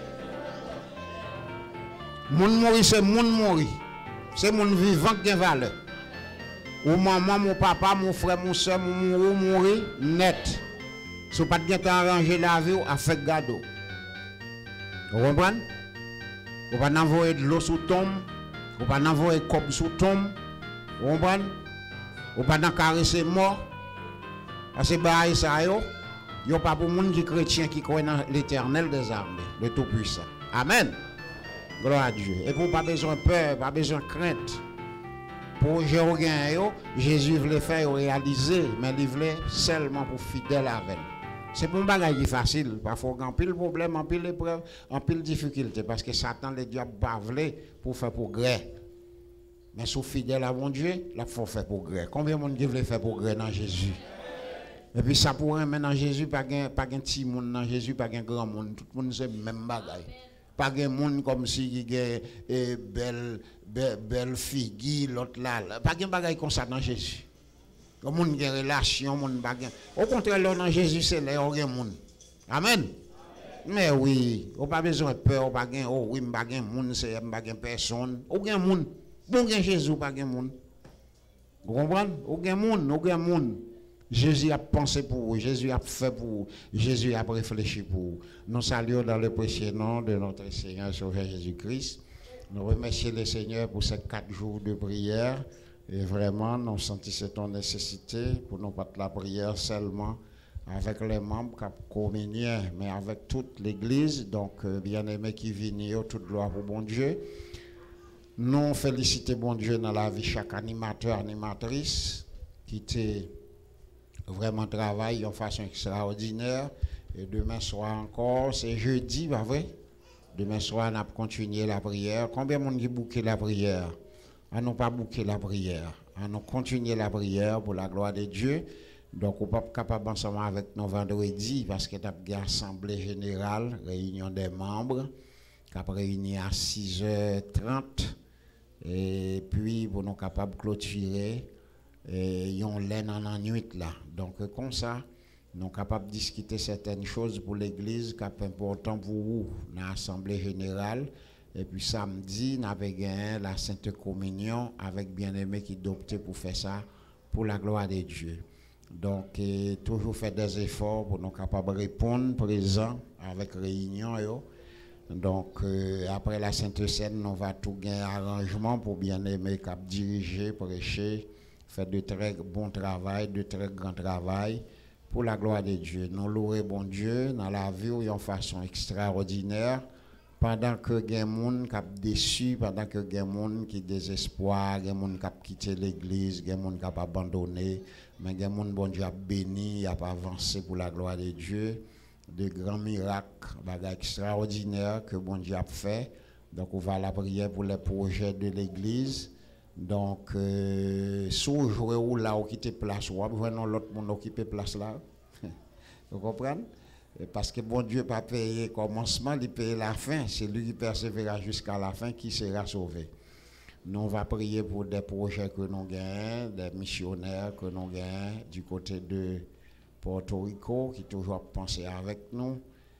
Moun mourir c'est moun mourir. C'est moun vivant qui a valeur. Ou maman, mon papa, mon frère, mon soeur, mon mourir, mourir net. Si vous n'avez pas arrangé la vie, à faire gado. Vous comprenez? Vous ne pouvez pas envoyer de l'eau sous tombe. Vous ne pouvez pas envoyer de cob sous tombe. Vous comprenez? Vous ne pouvez pas caresser mort. Parce que bah, ça, yo, yo pas pour monde qui chrétien qui croit dans l'éternel des armées, le Tout-Puissant. Amen. Gloire à Dieu. Et pour pas besoin de peur, pas besoin de crainte. Pour Jésus voulait faire réaliser, mais il voulait seulement pour fidèle avec. C'est pour un bagage facile. Parfois, il y a un pile problème, un pile épreuve, un pile difficulté. Parce que Satan, le diable, bavle pour faire progrès. Mais sous fidèle à mon Dieu, là, il faut faire progrès. Combien de monde qui veut faire progrès dans Jésus? Et puis ça pourrait maintenant dans Jésus, pas un petit monde dans Jésus, pas un grand monde. Tout le monde c'est le même bagage. Pas un monde comme si il y a une belle, belle, belle fille, l'autre là. Pas un bagage comme ça dans Jésus. Le monde qui a une relation, monde bagage. Au contraire, là dans Jésus, c'est là où il y a un monde. Amen. Mais oui, on n'a pas besoin de peur, pas de oh oui, pas de monde, c'est pas de personne. Aucun monde. Bon, Jésus, pas de monde. Vous comprenez? Aucun monde, aucun monde. Jésus a pensé pour vous, Jésus a fait pour vous, Jésus a réfléchi pour vous. Nous saluons dans le précieux nom de notre Seigneur Sauveur Jésus-Christ. Nous remercions le Seigneur pour ces quatre jours de prière. Et vraiment, nous sentissons ton nécessité pour nous pas la prière seulement avec les membres qui communient, mais avec toute l'Église. Donc, bien-aimés qui viennent, toute gloire pour bon Dieu. Nous félicitons bon Dieu dans la vie chaque animateur, animatrice qui était vraiment travail en façon extraordinaire. Et demain soir encore, c'est jeudi, pas vrai? Demain soir, on a continué la prière. Combien de monde qui bouquet la prière? On n'a pas bouqué la prière. On a continué la prière pour la gloire de Dieu. Donc, on n'est pas capable ensemble avec nous vendredi parce que nous avons une assemblée générale, réunion des membres, qui a réuni à six heures trente. Et puis, pour nous capables de clôturer. Et ils ont l'aine en nuit là. Donc, comme ça, nous sommes capables de discuter certaines choses pour l'Église qui est important pour vous dans l'Assemblée générale. Et puis samedi, nous avons gagné la Sainte Communion avec bien-aimés qui adopté pour faire ça pour la gloire de Dieu. Donc, et, toujours faire des efforts pour nous capables de répondre présent avec réunion. Yo. Donc, euh, après la Sainte Seine, nous va tout gagner arrangement pour bien-aimés qui diriger, prêcher. Fait de très bon travail, de très grand travail pour la gloire de Dieu. Nous louons bon Dieu dans la vie de façon extraordinaire pendant que il y a des gens qui sont déçus, pendant que il y a des gens qui désespoir, il y a des gens qui ont quitté l'église, il y a des gens qui ont abandonné, mais il y a des gens bon Dieu a béni, il a avancé pour la gloire de Dieu. De grands miracles, des extraordinaires que bon Dieu a fait. Donc on va la prière pour les projets de l'église. Donc, euh, si vous jouez ou là, vous quittez place, ou vous voyez l'autre monde occuper place là. Vous comprenez? Parce que bon Dieu pas payer commencement, il paye la fin. C'est lui qui persévérera jusqu'à la fin qui sera sauvé. Nous on va prier pour des projets que nous gagnons, des missionnaires que nous gagnons du côté de Porto Rico qui toujours pensé avec nous.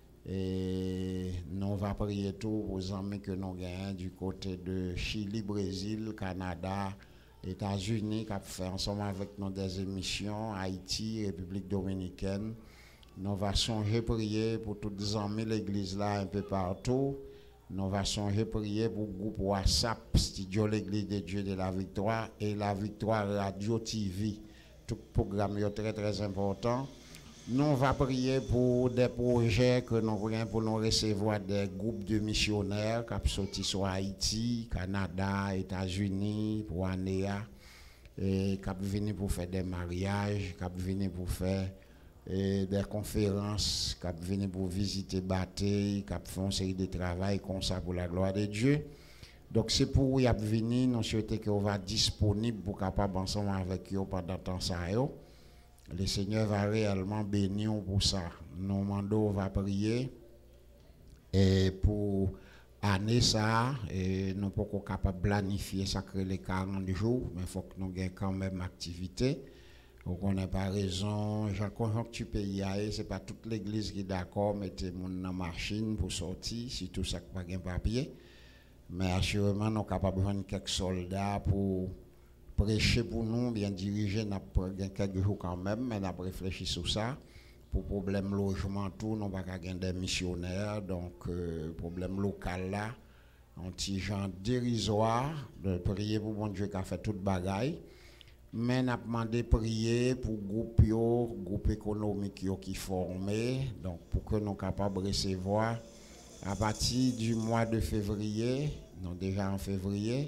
Et nous allons prier tout aux amis que nous gagnons du côté de Chili, Brésil, Canada, États-Unis, qui ont fait ensemble avec nous des émissions, Haïti, République Dominicaine. Nous allons songer prier pour tous les amis de l'église là un peu partout. Nous allons songer prier pour le groupe WhatsApp, Studio l'Église de Dieu de la Victoire et la Victoire Radio T V. Tout programme est très très important. Nous allons prier pour des projets que nous voulons pour nous recevoir des groupes de missionnaires qui sont sortis sur Haïti, Canada, États-Unis, pour Anéa. et qui venir pour faire des mariages, qui venir pour faire et des conférences, qui venir pour visiter bataille, qui font une série de travail comme ça pour la gloire de Dieu. Donc c'est pour y venir, nous souhaitons qu'on va disponible pour capable ensemble avec eux pendant temps ça yo. Le Seigneur va réellement bénir pour ça. Nous demandons va prier et pour année ça et nous pas capable planifier ça que les quarante jours, mais il faut que nous ayons quand même activité. Donc on n'a pas raison, j'ai conjoncture pays c'est pas toute l'église qui est d'accord mettez mon dans machine pour sortir, si tout ça pas gain papier. Mais assurément nous capable de prendre quelques soldats pour prêcher pour nous, bien diriger, n'a pas quelques jours quand même, mais n'a réfléchi sur ça. Pour problème logement tout, nous pas gagner des missionnaires, donc euh, problème local là, un petit genre dérisoire de prier pour bon Dieu qui a fait toute bagaille. Mais n'a demandé prier pour groupe yo, groupe économique yo qui formé, donc pour que nous capables de recevoir à partir du mois de février, non déjà en février,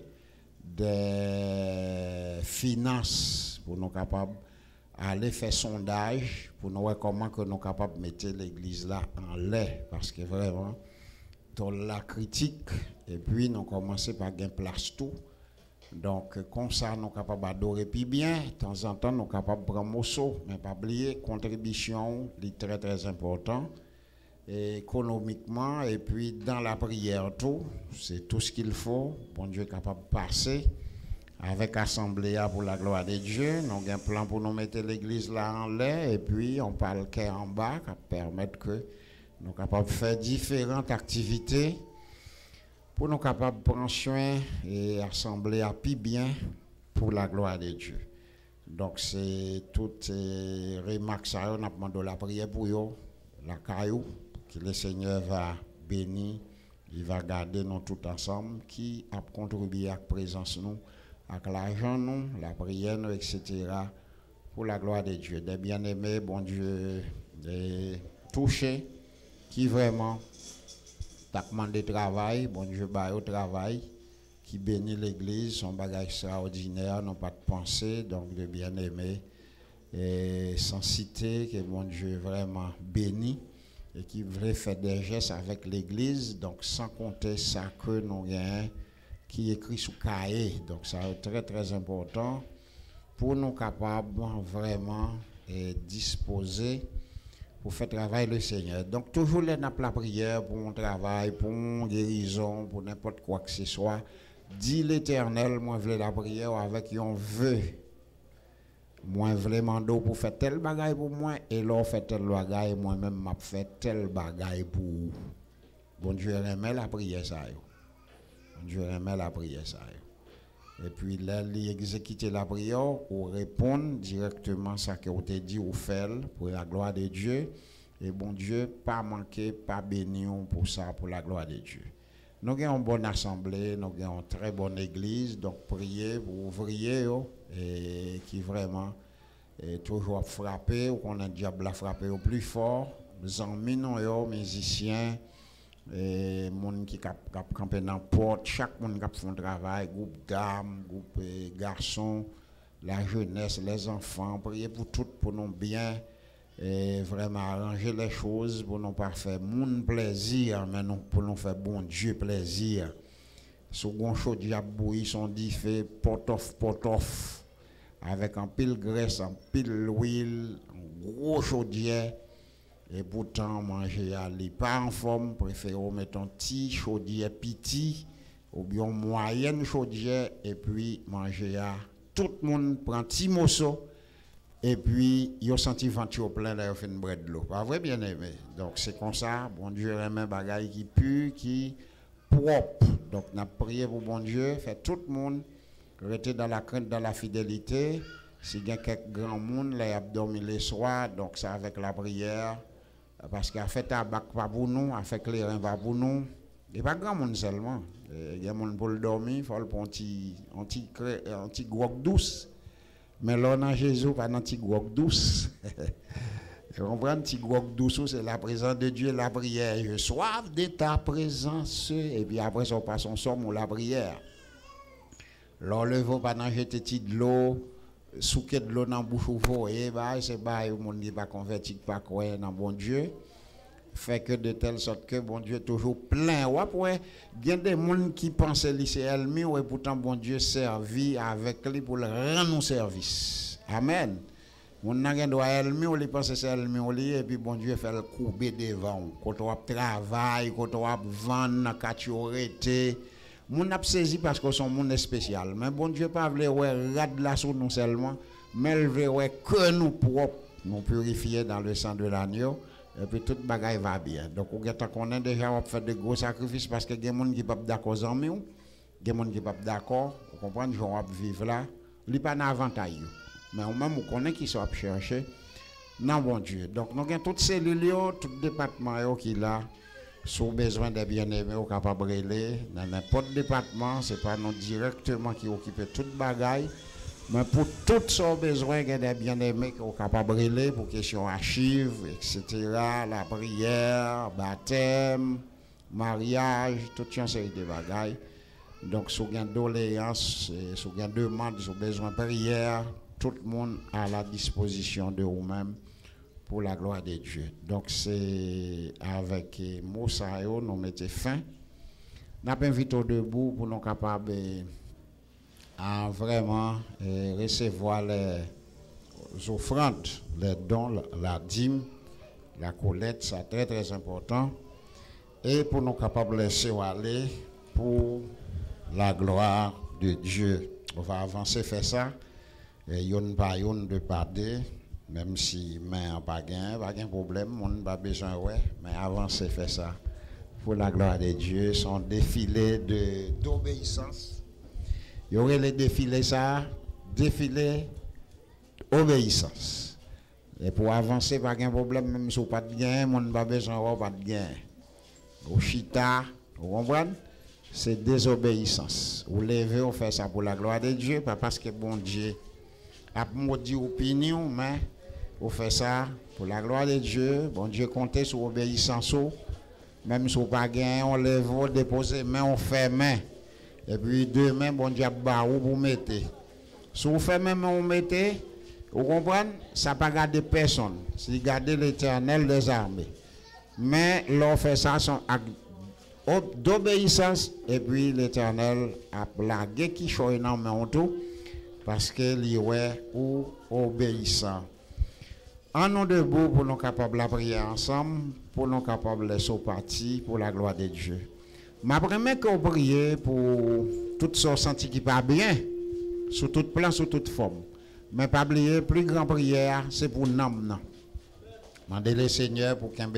des finances pour nous capables aller faire sondage pour nous voir comment que nous capables de mettre l'église là en lait parce que vraiment dans la critique et puis nous commencer par gagner place tout. Donc comme ça nous capables d'adorer puis bien, de temps en temps nous capables de prendre morceau mais pas oublier contribution est très très important. Et économiquement et puis dans la prière tout, c'est tout ce qu'il faut. Bon Dieu est capable de passer avec assemblée pour la gloire de Dieu. Nous avons un plan pour nous mettre l'église là en lait et puis on parle qu'en en bas qui permettre que nous sommes capables de faire différentes activités pour nous capables de prendre soin et assembler à plus bien pour la gloire de Dieu. Donc c'est toutes les remarques ça on a demandé la prière pour eux, la caillou que le Seigneur va bénir, il va garder nous tout ensemble, qui a contribué à la présence nous, avec l'argent nous, la prière nous, et cetera pour la gloire de Dieu. Des bien-aimés, bon Dieu, des touchés, qui vraiment t'a demandé travail, bon Dieu, bah au travail, qui bénit l'église, son bagage extraordinaire, non pas de pensée, donc de bien-aimés, et sans citer que bon Dieu vraiment béni. Et qui voulait faire des gestes avec l'église, donc sans compter ça que nous avons qui écrit sous cahier. Donc ça est très très important pour nous capables vraiment et disposer pour faire travailler le Seigneur. Donc toujours les nappes la prière pour mon travail, pour mon guérison, pour n'importe quoi que ce soit. Dis l'Éternel, moi je veux la prière avec un vœu. Moi vraiment d'eau pour faire tel bagaille pour moi et là fait tel bagaille moi-même m'a fait tel bagaille pour bon Dieu remet la prière ça yo. Bon Dieu remet la prière ça yo. Et puis là il exécuter la prière ou répondre directement ça que on t'a dit ou faire pour la gloire de Dieu et bon Dieu pas manquer pas bénir pour ça pour la gloire de Dieu. Nous avons une bonne assemblée, nous avons une très bonne église, donc priez pour ouvrier et qui vraiment est toujours frappé, ou qu'on a diable frappé au plus fort, les amis, nous, musiciens, et monde qui cap cap camper dans porte, chaque monde qui fait un travail, groupe dames, groupe garçons, la jeunesse, les enfants, priez pour tout pour nous bien. Et vraiment arranger les choses pour nous pas faire mon plaisir mais non pour nous faire bon Dieu plaisir. Second chose diable bouilli son dit fait pot off pot off avec un pile graisse, un pile huile, un gros chaudière et pourtant manger aller pas en forme, préfère mettre un petit chaudière petit ou bien moyenne chaudière et puis manger à tout le monde prend petit morceau. Et puis, ils ont senti venture plein d'ailleurs fait une brède de l'eau. Pas vrai, bien aimé. Donc, c'est comme ça. Bon Dieu remet un bagaille qui pue, qui propre. Donc, on a prié pour bon Dieu, fait tout le monde rester dans la crainte, dans la fidélité. S'il y a quelques grands monde, là, ils ont dormi les soirs. Donc, c'est avec la prière. Parce qu'à fait tabac pas pour nous, à fait clairin pas pour nous. Et pas grand monde seulement. Il y a des gens pour le dormir, il faut le prendre un petit, un petit grog douce. Mais là, dans Jésus, pas un petit grog douce. Vous comprenez, un petit grog douce, c'est la présence de Dieu, la prière. Je soif de ta présence. Et puis après, on passe en somme ou la prière. L'enlevons pas dans jeter de l'eau. souquet de l'eau dans bouche ou et bah c'est bah au monde qui pas converti pas croire dans bon Dieu fait que de telle sorte que bon Dieu toujours plein ouais ouais il y a des gens qui pensent lycée elmi et pourtant bon Dieu servi avec lui pour le rendre service amen mon n'a doit elmi on lui pense c'est elmi on lui et puis bon Dieu fait le courber devant quand on travaille quand on vendre quand on arrêté mon a saisi parce que son monde est spécial mais bon Dieu pas veut ouais rad la sur nous seulement mais il veut ouais que nous propres nous purifier dans le sang de l'agneau et puis toute bagaille va bien donc on gars connaît déjà on fait de gros sacrifices parce que des gens qui pas d'accord avec nous des gens qui pas d'accord vous comprenez on va vivre là il pas d'avantage mais on même on connaît qui sont chercher non bon Dieu donc nous avons toutes cellules tout département qui là sous besoin des bien-aimés au capable de dans n'importe département c'est pas nous directement qui occupe toute bagaille mais pour tout son besoin il y a des bien-aimés qui sont capables de pour question archives et cetera la prière baptême mariage toute une série de bagailles donc si vous avez doléances si vous avez demande si vous avez besoin de prière tout le monde à la disposition de vous-même pour la gloire de Dieu. Donc c'est avec Moussa et nous mettons fin. Nous avons invité debout pour nous capables à vraiment eh, recevoir les offrandes, les dons, la, la dîme, la collecte, c'est très très important. Et pour nous capables de laisser aller pour la gloire de Dieu. On va avancer, faire ça. Et yon pas yon de parler. Même si mais pas gain pas gain problème on pas besoin ouais mais avant c'est faire ça pour la gloire de Dieu son défilé de d'obéissance il y aurait les défilés ça défilé obéissance et pour avancer pas gain problème même si pas de gain on pas besoin ouais pas de gain au chita vous comprenez c'est désobéissance vous levez on fait ça pour la gloire de Dieu pas parce que bon Dieu a maudit opinion mais vous faites ça pour la gloire de Dieu. Bon Dieu comptez sur l'obéissance. Même si vous n'avez pas gagné, on lève, on dépose main, on fait main. Et puis demain, bon Dieu bah où vous mettez. Si vous faites main, on mettez. Vous comprenez? Ça ne pas garder personne. C'est garder l'Éternel des armées. Mais l'on fait ça son acte d'obéissance. Et puis l'Éternel a plagué qui choisit dans main tout. Parce que est ou obéissant. En nous debout pour nous capables de prier ensemble, pour nous capables de sortir pour la gloire de Dieu. Ma première que vous priez pour tout ce senti qui pas bien, sous toute plan, sous toute forme. Mais pas oublier, plus grande prière, c'est pour nous. Mandez le Seigneur pour qu'il y ait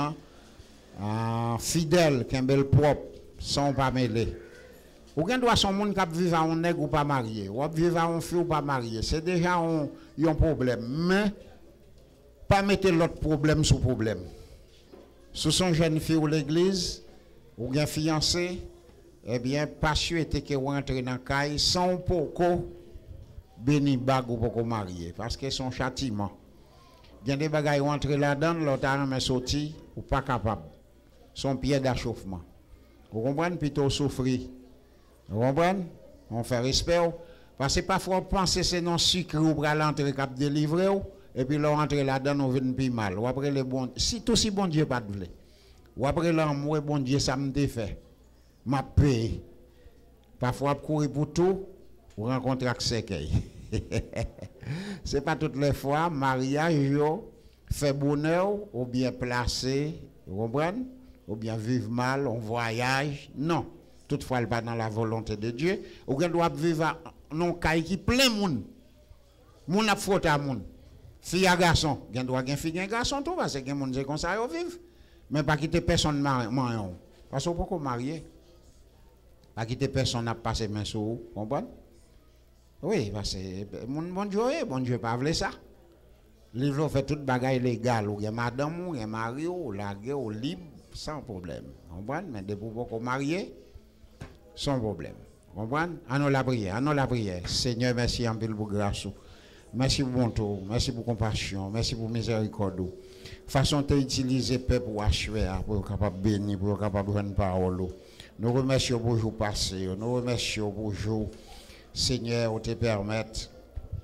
un fidèle, qu'il y ait propre, sans pas mêler. Ou bien doit son monde qui vivre à un nègre ou pas marié, ou vivre à un fille ou pas marié, c'est déjà un, un problème. Mais pas mettre l'autre problème sous problème. Si son jeune fille ou l'église, ou bien fiancé, eh bien, pas souhaiter que vous rentrez dans la caille sans pourquoi béni bag ou pourquoi marié, parce que son châtiment. Il y a des bagages qui rentrent là-dedans, l'autre a sorti, ou pas capable. Son pied d'achauffement. Vous comprenez? Plutôt souffrir. Vous comprenez? On fait respect. Parce que parfois, on pense que c'est non sucre ou pour l'entrée cap délivrer. Et puis là, on entre là-dedans, on vient plus mal. Ou après, le bon, si tout si bon Dieu pas de voler. Ou après, l'amour, bon Dieu, ça me fait. Ma paix. Parfois, courir pour tout, ou rencontrer avec séquelles. C'est pas toutes les fois, mariage, yo, fait bonheur, ou bien placé, vous comprenez? Ou bien vivre mal, on voyage. Non. Toutefois, elle pas dans la volonté de Dieu. Ou bien doit vivre non cas qui plein monde. Moun a faute à moun. Fille à garçon, gen doit gen fille gen garçon tout parce que gen moun c'est comme ça yo vivre. Mais pas quitter personne marion. Parce que pourquoi marier? Pas quitter personne n'a passé main sur vous, comprenez? Oui, parce que mon bon Dieu, bon Dieu pas vle ça. Livre fait toute bagaille légale ou gen madame ou gen mari ou la ou libre sans problème. Comprenez? Mais de pour pourquoi marier sans problème. Comprenez? Annons la prière, annons la prière. Seigneur, merci en pile pour grâce. Merci pour bonté, merci pour compassion, merci pour miséricorde. Façon de utiliser peuple pour achever, pour être capable de bénir, pour être capable de rendre parole. Nous remercions pour le jour passé, nous remercions pour le jour, Seigneur, te permettre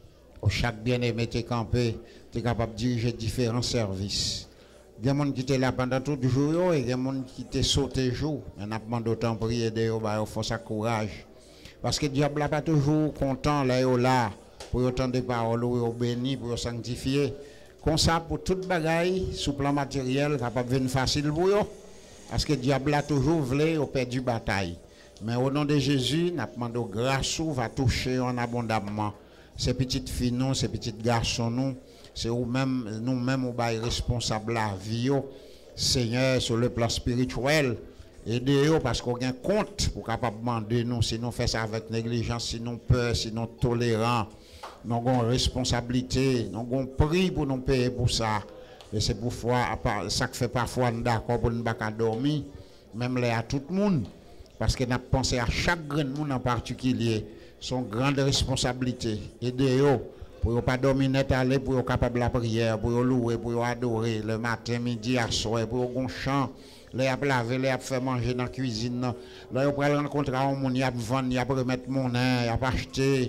chaque bien-aimé t'es campé, tu es capable de diriger différents services. Il y a des gens qui étaient là pendant tout le jour et il y a des gens qui étaient sautés jour. On a demandé autant de prier de eux, ils font ça courage. Parce que le diable n'est pas toujours content là et là pour entendre des paroles, pour bénir, pour sanctifier. Comme ça, pour toute bagaille, sous plan matériel, capable de venir facile pour eux. Parce que le diable a toujours voulu au perdre la bataille. Mais au nom de Jésus, nous demandons grâce va toucher en abondamment. Ces petites filles, nous, ces petits garçons, nous, c'est nous-mêmes, nous-mêmes, nous sommes responsables de la vie. Seigneur, sur le plan spirituel, aidez-nous parce qu'on a un compte pour capable demander nous, si nous faisons ça avec négligence, si nous peur, si nous tolérants, nous avons une responsabilité, nous avons un prix pour nous payer pour ça. Et c'est pourquoi ça fait parfois nous d'accord pour ne pas dormir, même là à tout le monde, parce que nous pensons à chaque grand monde en particulier, son grande responsabilité. Aidez-nous pour ne pas dormir net aller, pour être capable de la prière, pour louer, pour adorer le matin, midi, à soir, pour un chant. Là, il a lavé, il a fait manger dans la cuisine. Là, il a rencontré un monde, il a vendu, il a remettre mon nain, il a acheté,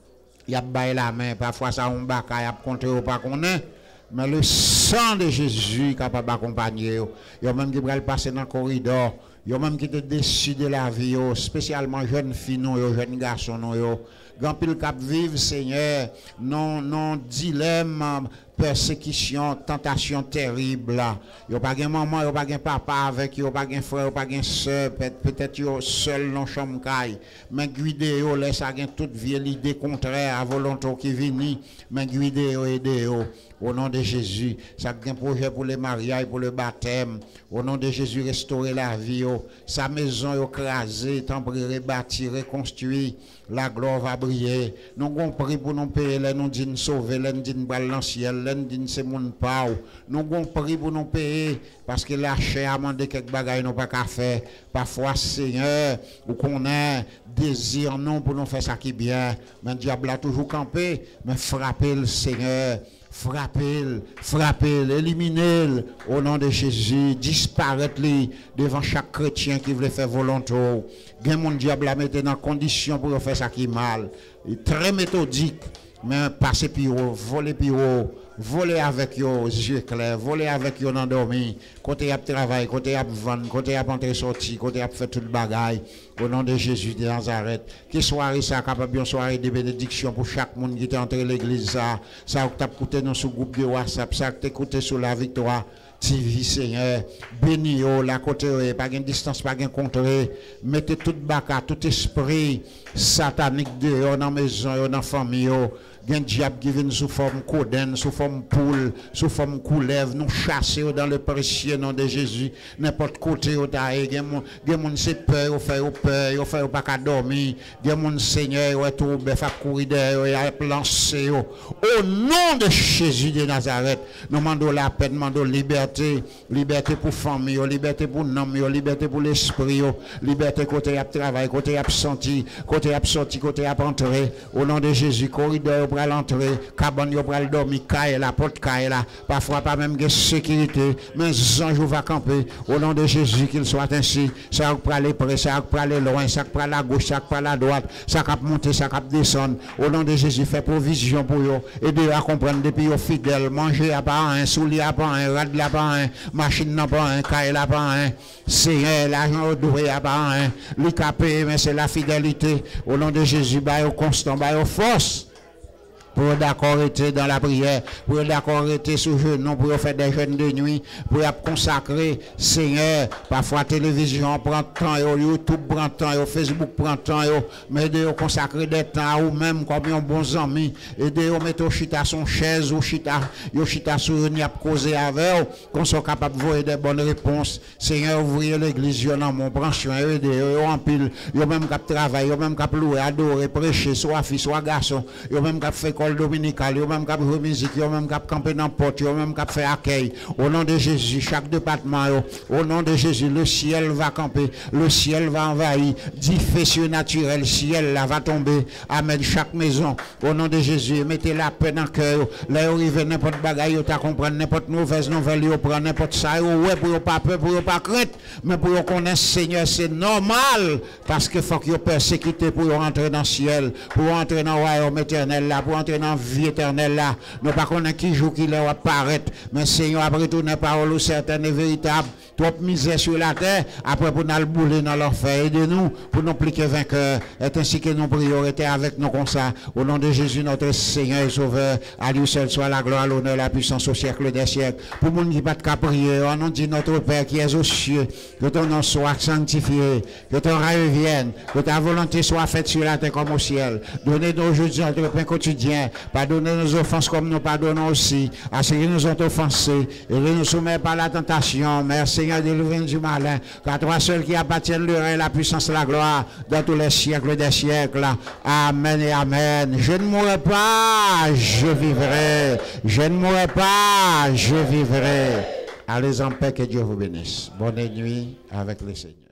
il a baillé la main. Parfois, ça, on va, il a compté ou pas qu'on est. Mais le sang de Jésus est capable d'accompagner. Il y a même qui va passer dans le corridor. Il y a même qui te décide de la vie, spécialement jeunes filles, jeunes garçons. Grand pile cap vive, Seigneur, non, non, dilemme, persécution, tentation terrible. Il n'y a pas de maman, il n'y a pas de papa avec, il n'y a pas de frère, il n'y a pas de soeur, peut-être seul dans la chambre. Mais guidez-vous, laissez toute vieille idée contraire à volonté qui vient, mais guidez-vous, aidez-vous. Au nom de Jésus, ça a un projet pour le mariage, pour le baptême. Au nom de Jésus, restaurer la vie. Sa maison écrasée, temporaire, bâtie, reconstruite. La gloire va briller. Nous avons pris pour nous payer, nous disons sauver, nous disons dans le ciel, nous disons c'est mon pas. Nous avons pris pour nous payer parce que la chair a demandé quelques bagages nous pas qu'à faire. Parfois, Seigneur, ou qu'on a désir non pour nous faire ça qui est bien. Mais le diable a toujours campé, mais frappez le Seigneur. Frappez-le, frappez-le, éliminez-le au nom de Jésus, disparaître-le devant chaque chrétien qui veut faire volonté. Il y a mon diable à mettre dans condition pour faire ça qui est mal. Il est très méthodique, mais passer plus haut, voler plus haut, voler avec vos yeux clairs, voler avec vos endormis, côté y a travail, côté y a vendre, côté y a entrer sorti, côté y a fait tout le bagaille. Au nom de Jésus de Nazareth. Que soirée ça capable une soirée de bénédiction pour chaque monde qui est entré l'église ça. Ça t'a écouté dans ce groupe de WhatsApp, ça t'a écouté sur la victoire. T V Seigneur, béni la côté, pas de distance, pas de contrée. Mettez tout baka, tout esprit satanique dehors dans la maison, dans la famille. Il y a un diable qui vient sous forme coden, sous forme poule, sous forme couleuvre, nous chasser dans le précieux nom de Jésus. N'importe côté où il y a des gens qui ont peur, ils font peur, ils font pas dormir. Il y a des gens Seigneur, ils ont tout faire courir derrière, ils ont lancé. Au nom de Jésus de Nazareth, nous demandons la paix, nous demandons liberté, liberté pour famille, liberté pour l'homme, liberté pour l'esprit, liberté côté à travail, côté à sentir, côté à sortir, côté à entrer. Au nom de Jésus, corridor pour l'entrée, cabane pour le dormir, caille la porte caille là, parfois pas même de sécurité, mais ange va camper. Au nom de Jésus, qu'il soit ainsi. Ça pour aller près, ça pour aller loin, ça pour aller à gauche, ça pour aller à droite, ça pour monter, ça pour descendre. Au nom de Jésus, fait provision pour eux. Aidez à comprendre depuis aux fidèles, manger à pas un, soulier à pas un, rad à pas un, machine à pas un, caille à pas un. Seigneur, l'argent doué à pas un. Le capé, mais c'est la fidélité. Au nom de Jésus, bah au constant, bah au force. Pour d'accord être dans la prière, pour d'accord être sous genou, pour faire des jeûnes de nuit, pour consacrer, Seigneur, parfois télévision prend temps, YouTube prend temps, Facebook prend temps, mais de consacrer des temps, ou même comme un bon ami, et de mettre au chita son chaise, ou chita, ou chita sur une à causer avec, qu'on soit capable de voir des bonnes réponses. Seigneur, ouvrir l'église, yo dans mon branche, aider, yo en pile, yo même cap travail, yo même cap louer, adorer, prêcher, soit fille, soit garçon, yo même cap faire dominical, yo même cap jouer musique, yo même cap camper dans porte, yo même cap faire accueil. Au nom de Jésus, chaque département, yo, au nom de Jésus, le ciel va camper, le ciel va envahir, dix feux surnaturels, ciel là va tomber. Amen. Chaque maison, au nom de Jésus, mettez la paix dans le cœur. Là, yo arrive n'importe bagaille, yo ta comprendre n'importe mauvaise nouvelle, yo prend n'importe ça, yo ouais pour yo pas peur, pour yo pas crainte, mais pour yo connaître Seigneur, c'est normal parce que faut que yo persécuté pour yo rentrer dans le ciel, pour entrer dans le royaume éternel là, pour entrer rentrer dans la vie éternelle là. Nous pas connaître qui joue qui leur apparaître. Mais Seigneur, après tout, une parole certaine et véritable. Trop misère sur la terre, après pour nous bouler dans l'enfer. Aidez-nous pour nous pliquer vainqueur. Et ainsi que nos priorités avec nous comme ça. Au nom de Jésus, notre Seigneur et Sauveur, à lui seul soit la gloire, l'honneur, la puissance au siècle des siècles. Pour nous qui ne pas de prier, on nous dit notre Père qui est aux cieux, que ton nom soit sanctifié, que ton règne vienne, que ta volonté soit faite sur la terre comme au ciel. Donnez-nous aujourd'hui notre pain quotidien. Pardonnez nos offenses comme nous pardonnons aussi à ceux qui nous ont offensés. Et ne nous soumets pas à la tentation. Merci Seigneur, délivrez-nous du malin. Car toi seul qui appartiennent le règne, la puissance et la gloire dans tous les siècles des siècles. Amen et amen. Je ne mourrai pas, je vivrai. Je ne mourrai pas, je vivrai. Allez en paix, que Dieu vous bénisse. Bonne nuit avec le Seigneur.